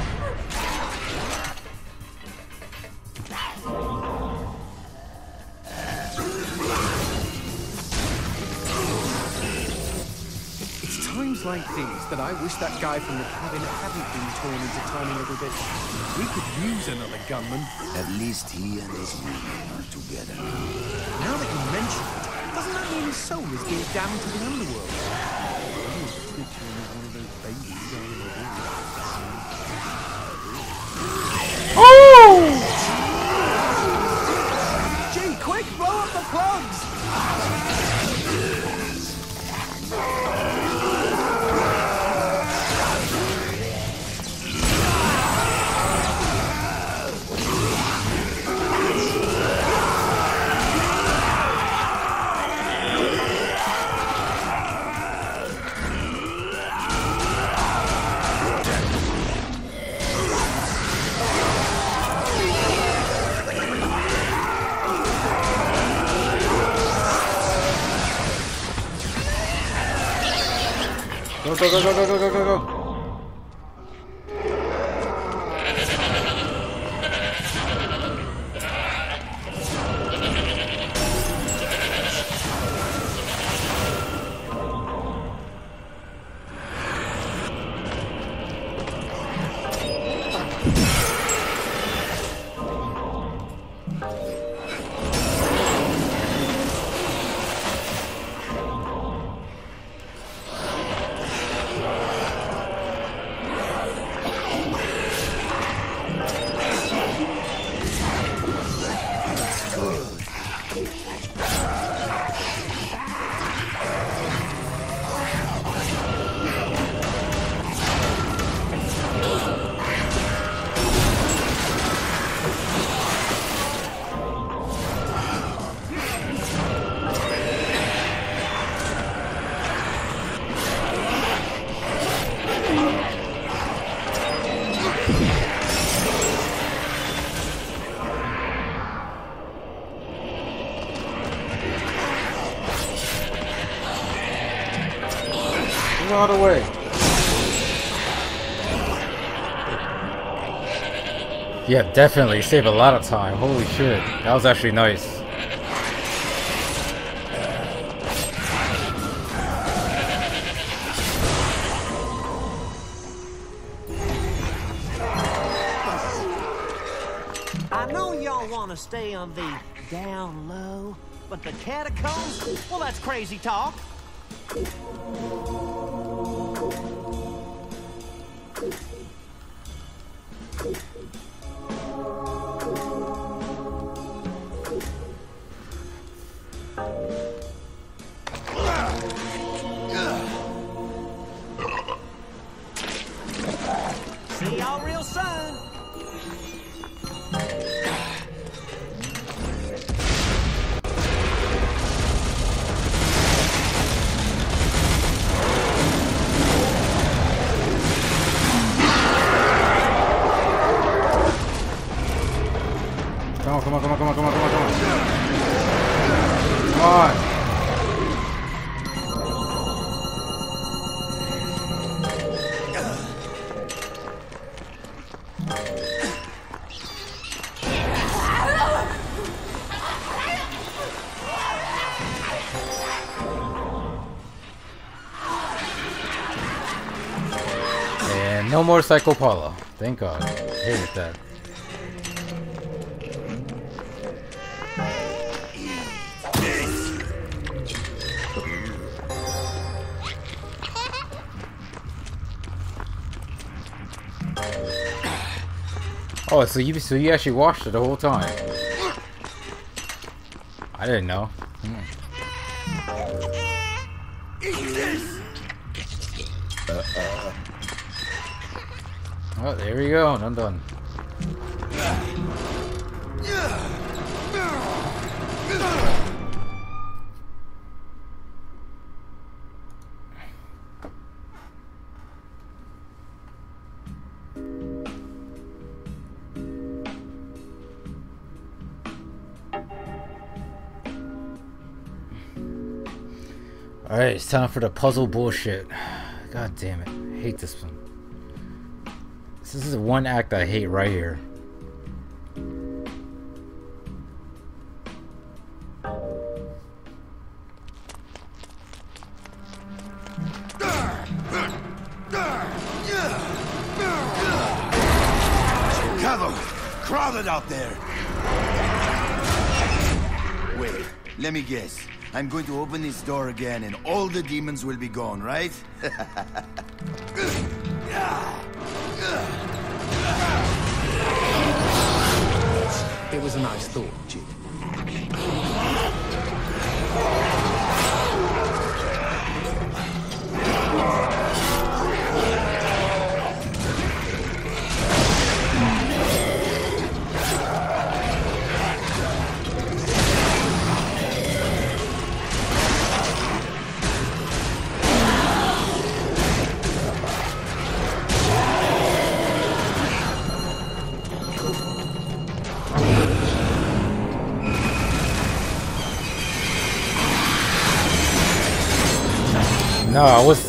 It's times like these that I wish that guy from the cabin hadn't been torn into tiny little bits. We could use another gunman.
At least he and his woman are together.
Now that you mention it, doesn't that mean his soul is being damned to the underworld?
Oh!
Gee, quick, blow up the plugs!
Go, go, go, go, go, go, go, go, go. Out of the way. Yeah, definitely save a lot of time. Holy shit, that was actually nice.
I know y'all want to stay on the down low, but the catacombs? Well, that's crazy talk. y'all real soon.
Come on, come on, come on, come on, come on, come on, come on. Come on. And no more Psycho Paula. Thank God. I hated that. Oh, so you actually watched it the whole time? I didn't know. Oh, there we go. I'm done. Alright, it's time for the puzzle bullshit. God damn it. I hate this one. This is the one act I hate right here.
Chicago! Crowded out there! Wait, let me guess. I'm going to open this door again and all the demons will be gone, right?
It was a nice thought, Jid.
No, I was...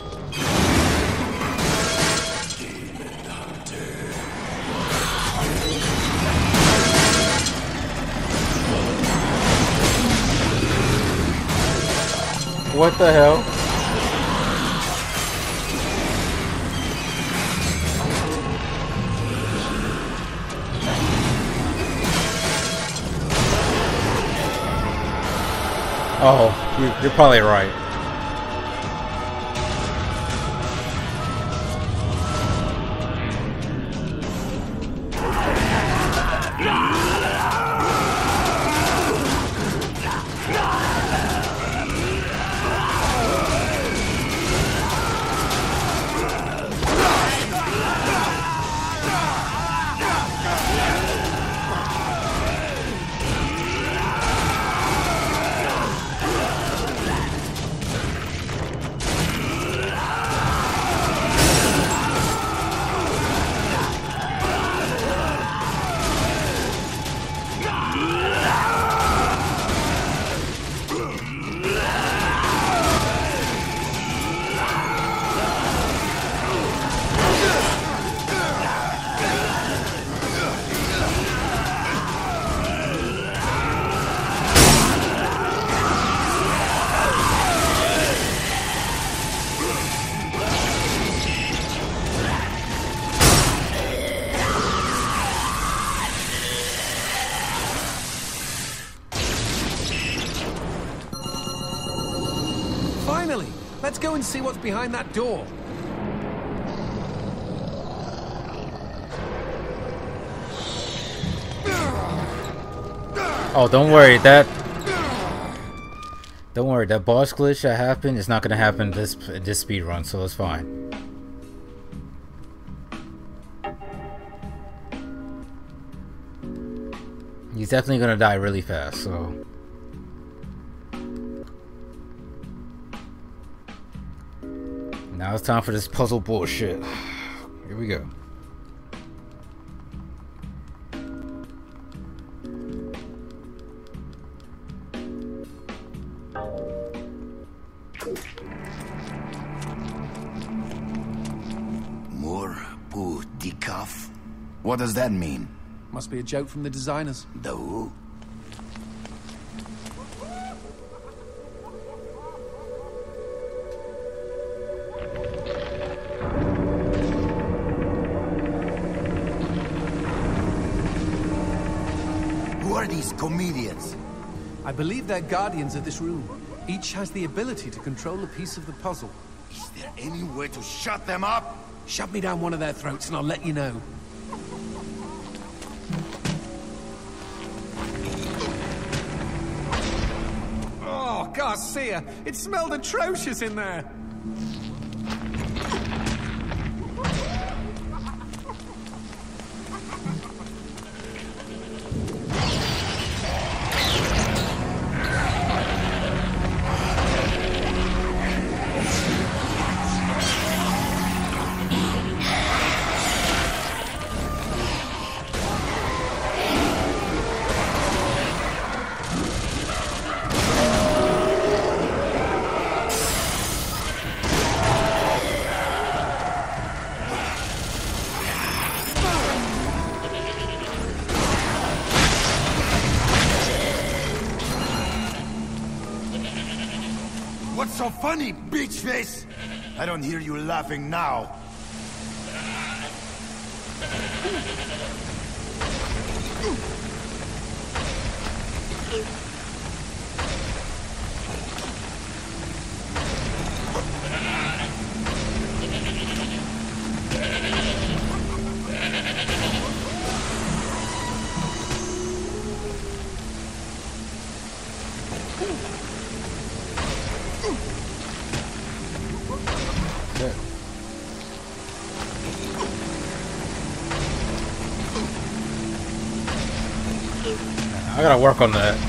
What the hell? Oh, you're probably right.
Finally! Let's go and see what's behind that door.
Oh, don't worry, that boss glitch that happened is not gonna happen this speed run, so it's fine. He's definitely gonna die really fast, so... Now it's time for this puzzle bullshit. Here we go.
More pour decaf? What does that mean?
Must be a joke from the designers.
The who? Who are these comedians?
I believe they're guardians of this room. Each has the ability to control a piece of the puzzle.
Is there any way to shut them up?
Shove me down one of their throats and I'll let you know. Oh, Garcia! It smelled atrocious in there!
What's so funny, bitch face? I don't hear you laughing now.
I gotta work on that.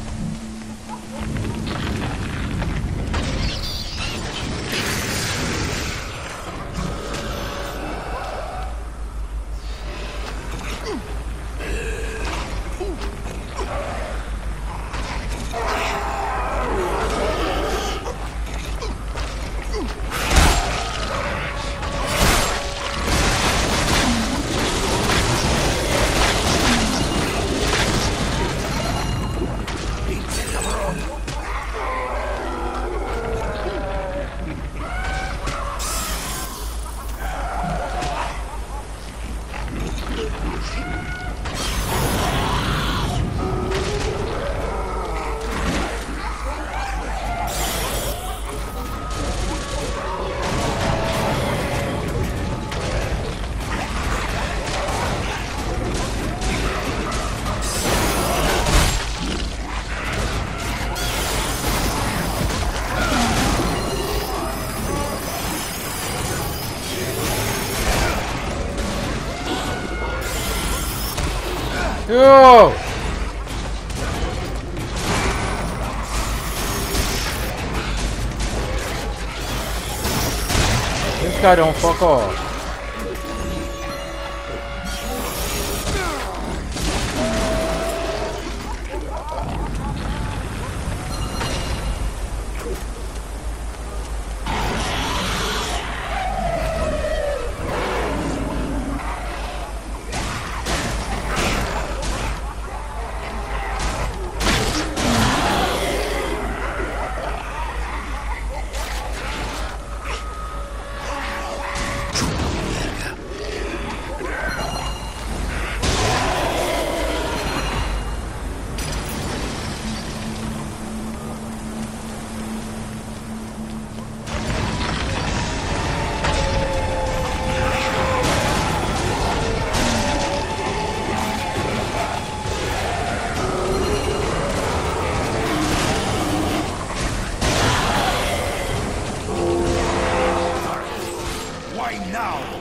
Yo! This guy don't fuck off.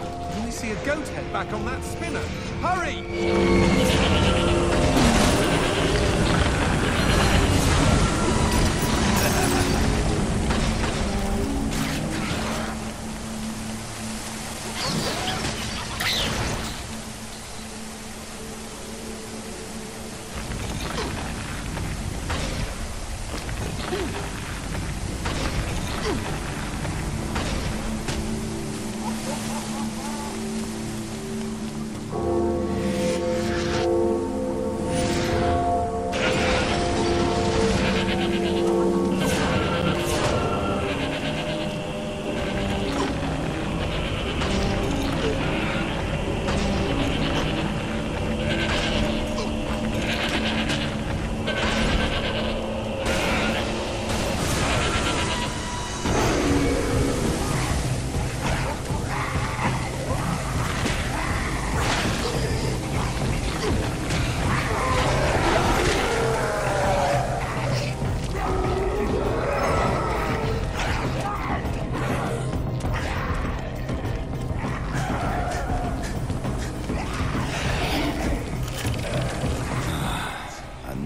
Goat head back on that spinner. Hurry!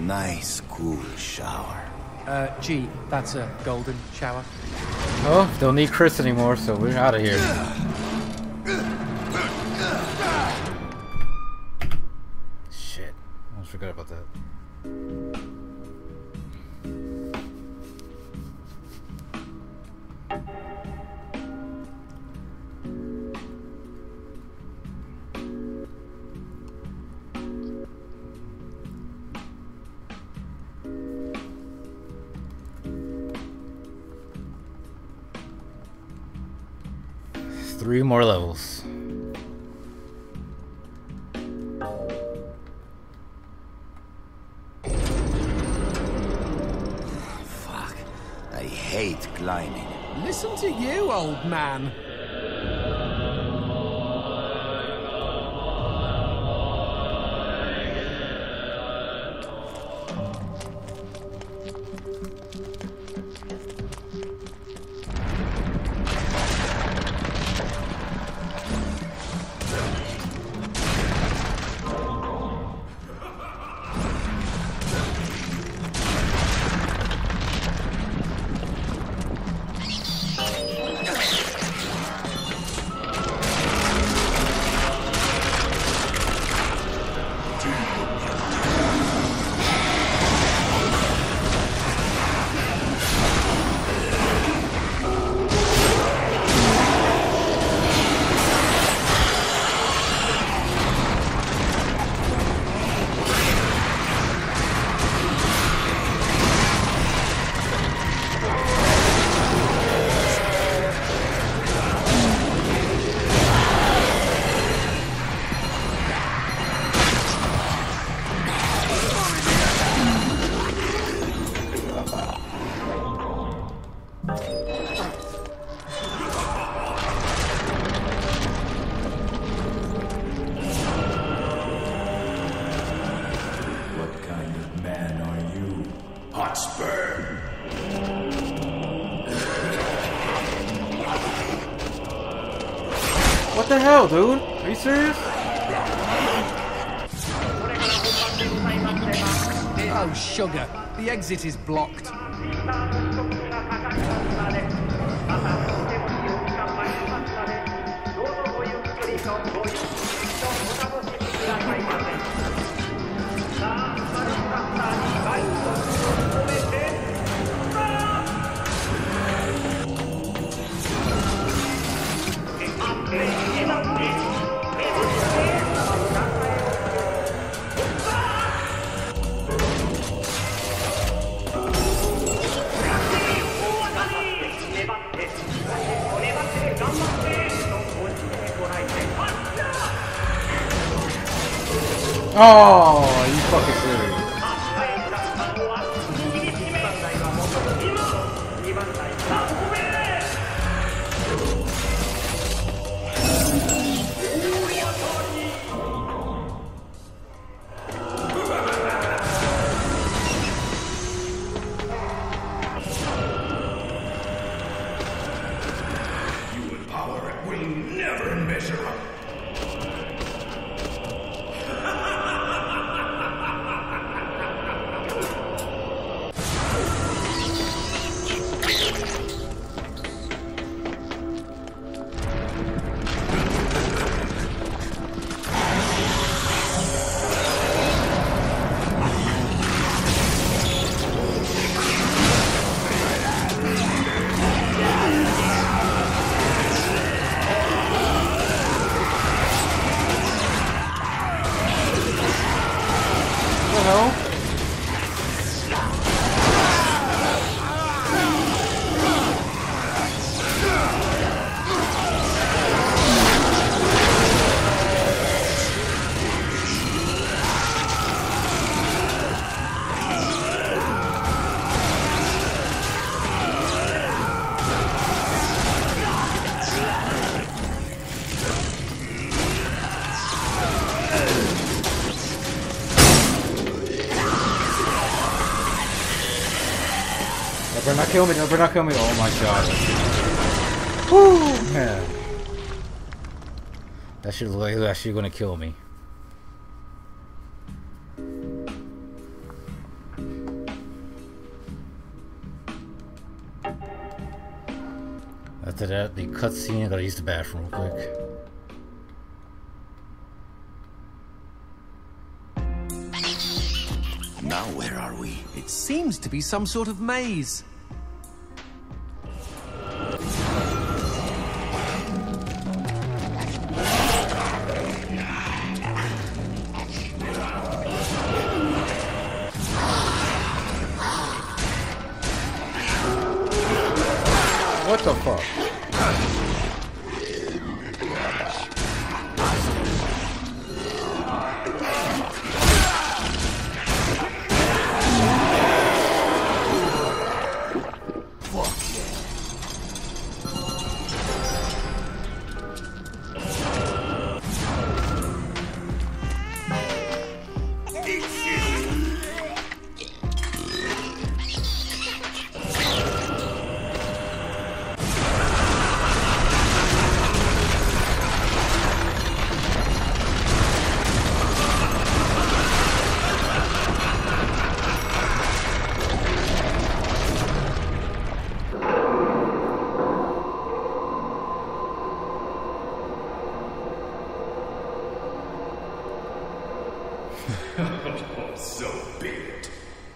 nice, cool shower.
Gee, that's a golden shower.
Oh, don't need Chris anymore, so we're out of here. Shit, I almost forgot about that. Three more levels.
Fuck. I hate climbing.
Listen to you, old man.
What the hell, dude? Are you serious?
Oh, sugar. The exit is blocked.
Oh, are you fucking serious?
You and power will never measure up.
Better not kill me, better not kill me. Oh my god. Woo, man. That shit looks like it's actually gonna kill me. After that, the cutscene. I gotta use the bathroom real quick.
Now where are we?
It seems to be some sort of maze.
What the fuck?
So be it.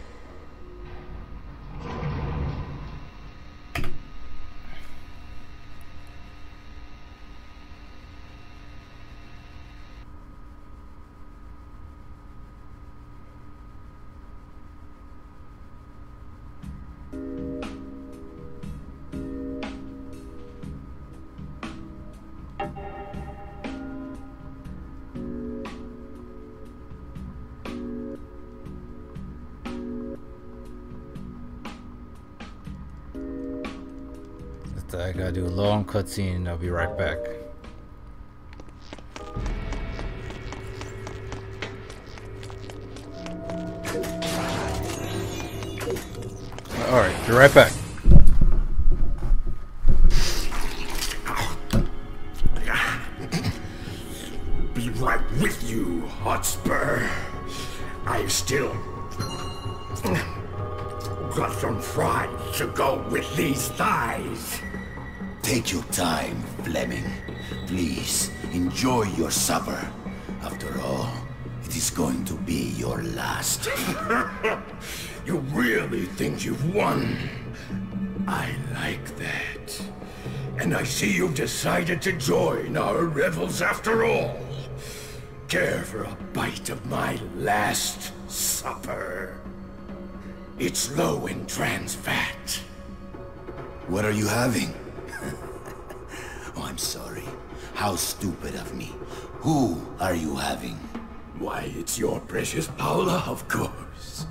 I gotta do a long cutscene and I'll be right back. Alright, be right back.
Be right with you, Hotspur. I've still got some fries to go with these thighs.
Take your time, Fleming. Please, enjoy your supper. After all, it is going to be your last.
You really think you've won? I like that. And I see you've decided to join our revels after all. Care for a bite of my last supper? It's low in trans fat.
What are you having? Oh, I'm sorry. How stupid of me. Who are you having?
Why, it's your precious Paula, of course.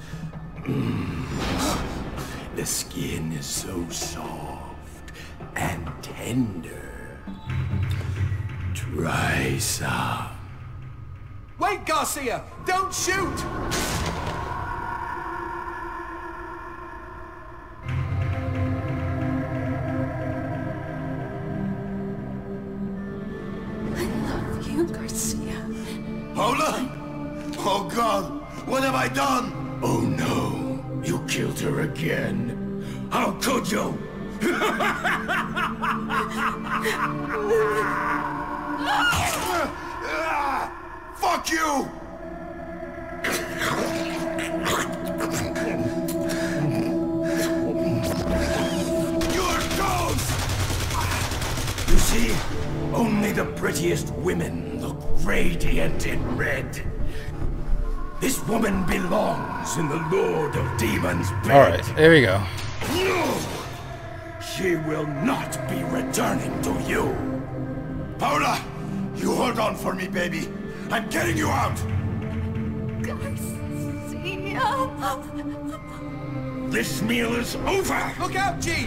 The skin is so soft and tender. Try some.
Wait, Garcia! Don't shoot!
Garcia.
Paula? Oh God, what have I done?
Oh no, you killed her again. How could you?
Fuck you! You're ghost!
You see, only the prettiest women look radiant in red. This woman belongs in the Lord of Demons' bed.
Alright, there we go.
She will not be returning to you.
Paula, you hold on for me, baby. I'm getting you out.
Garcia.
This meal is over.
Look out, Gene!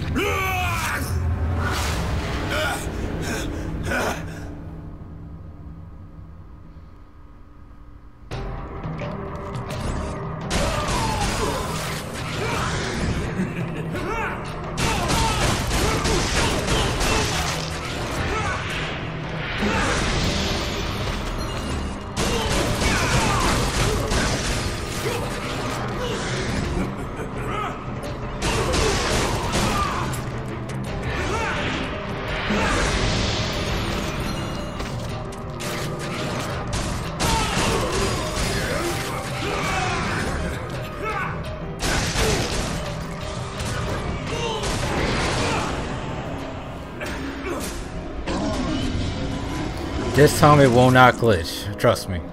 This time it will not glitch. Trust me.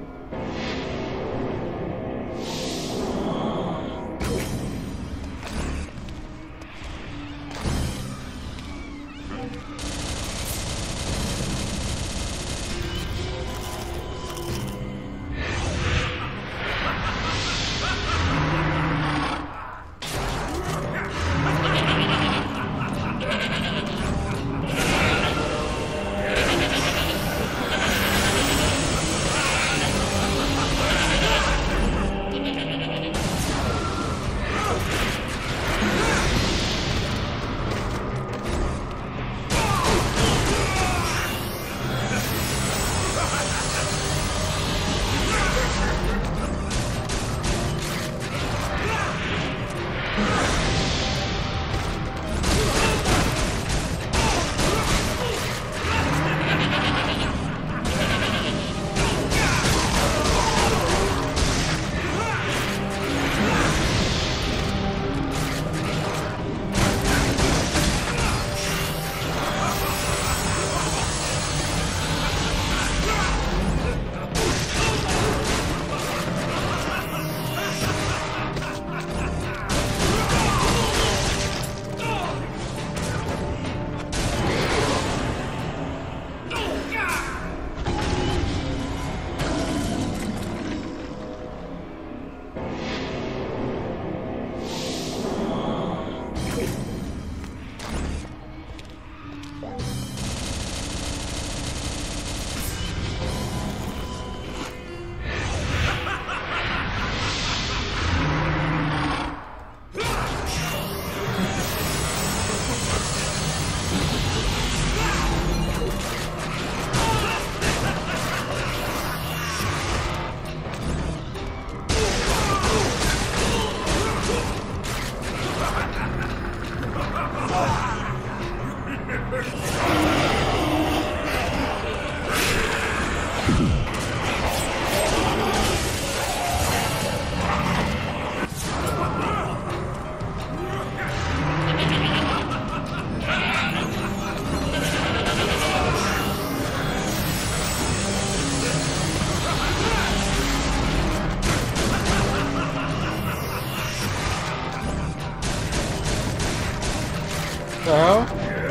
The hell?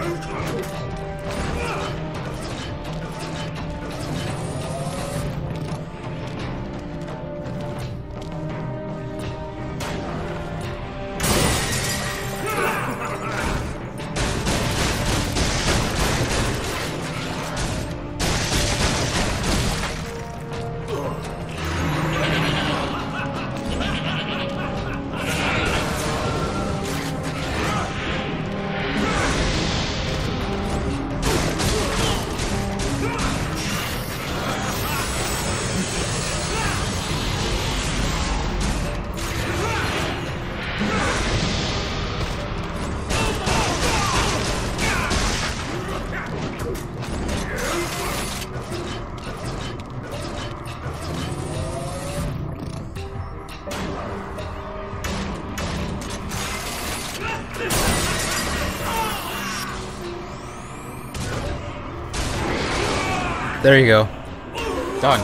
There you go. Done.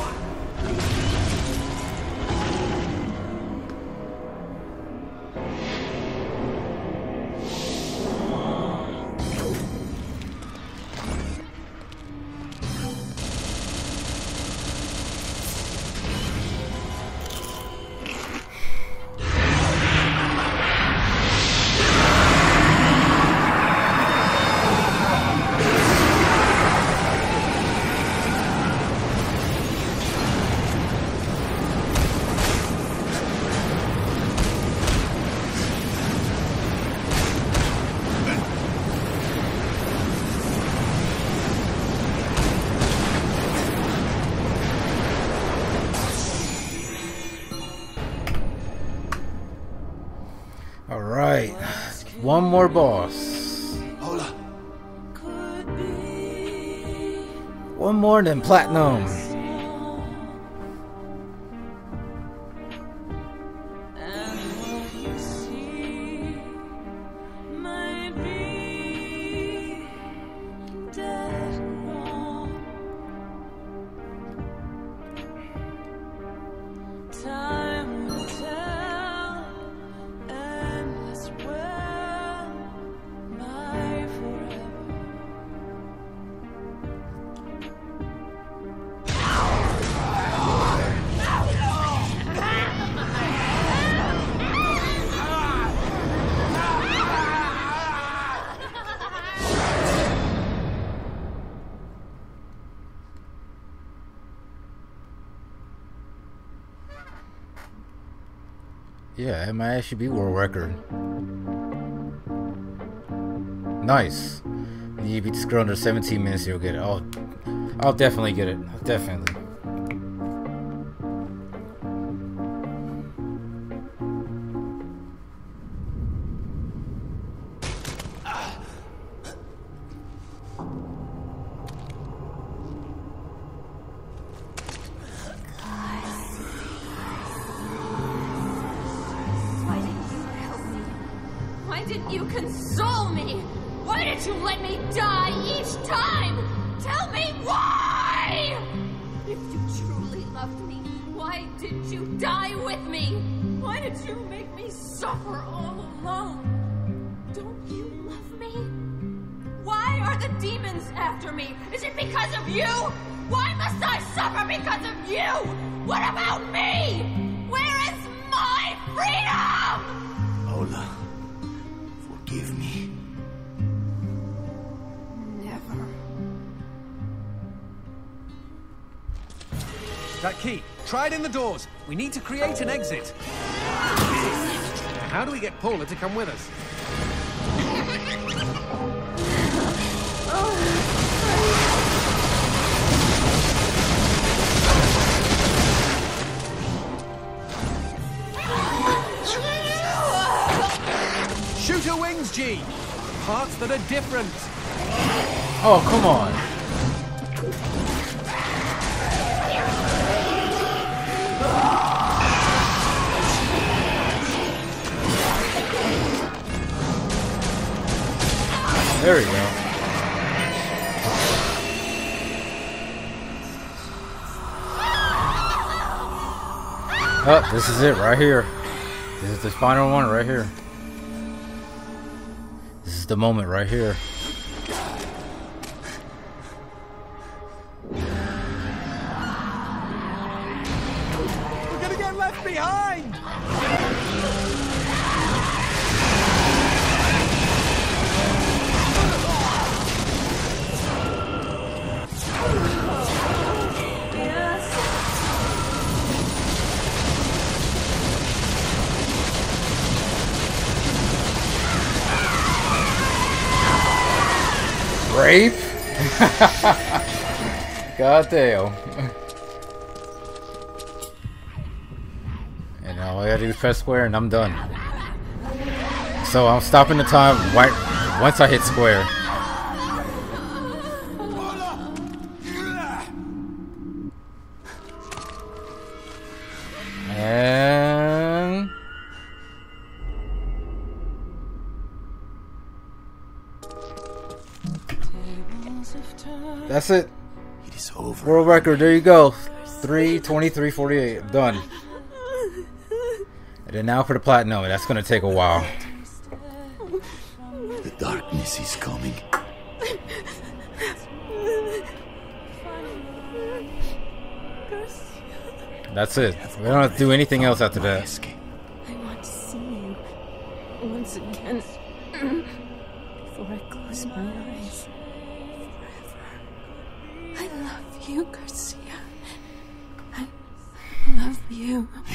Alright, one more boss.
Hola.
One more than platinum. Yeah, it might actually be world record. Nice. You beat this girl under 17 minutes, you'll get it. I'll definitely get it. Definitely.
Why didn't you help me? Why didn't you console me? Why did you let me die each time? Tell me why! If you truly loved me, why did you die with me? Why did you make me suffer all alone? Don't you love me? Why are the demons after me? Is it because of you? Why must I suffer because of you? What about me? Where is my freedom?
Ola, forgive me.
Never.
That key. Try it in the doors. We need to create an exit. How do we get Paula to come with us? Shoot her wings, G! Parts that are different.
Oh, come on. There we go. Oh, this is it right here. This is the final one right here. This is the moment right here.
We're gonna get left behind!
Rape? God damn. And all I gotta do is press square and I'm done. So I'm stopping the time right once I hit square. And that's it.
It is over.
World record, there you go. 3:23:48. Done. And then now for the platinum. That's gonna take a while.
The darkness is coming.
That's it. We don't have to do anything else after that.
Escape.
I want to see you once again before I close my eyes forever. I love you, Garcia. I love you.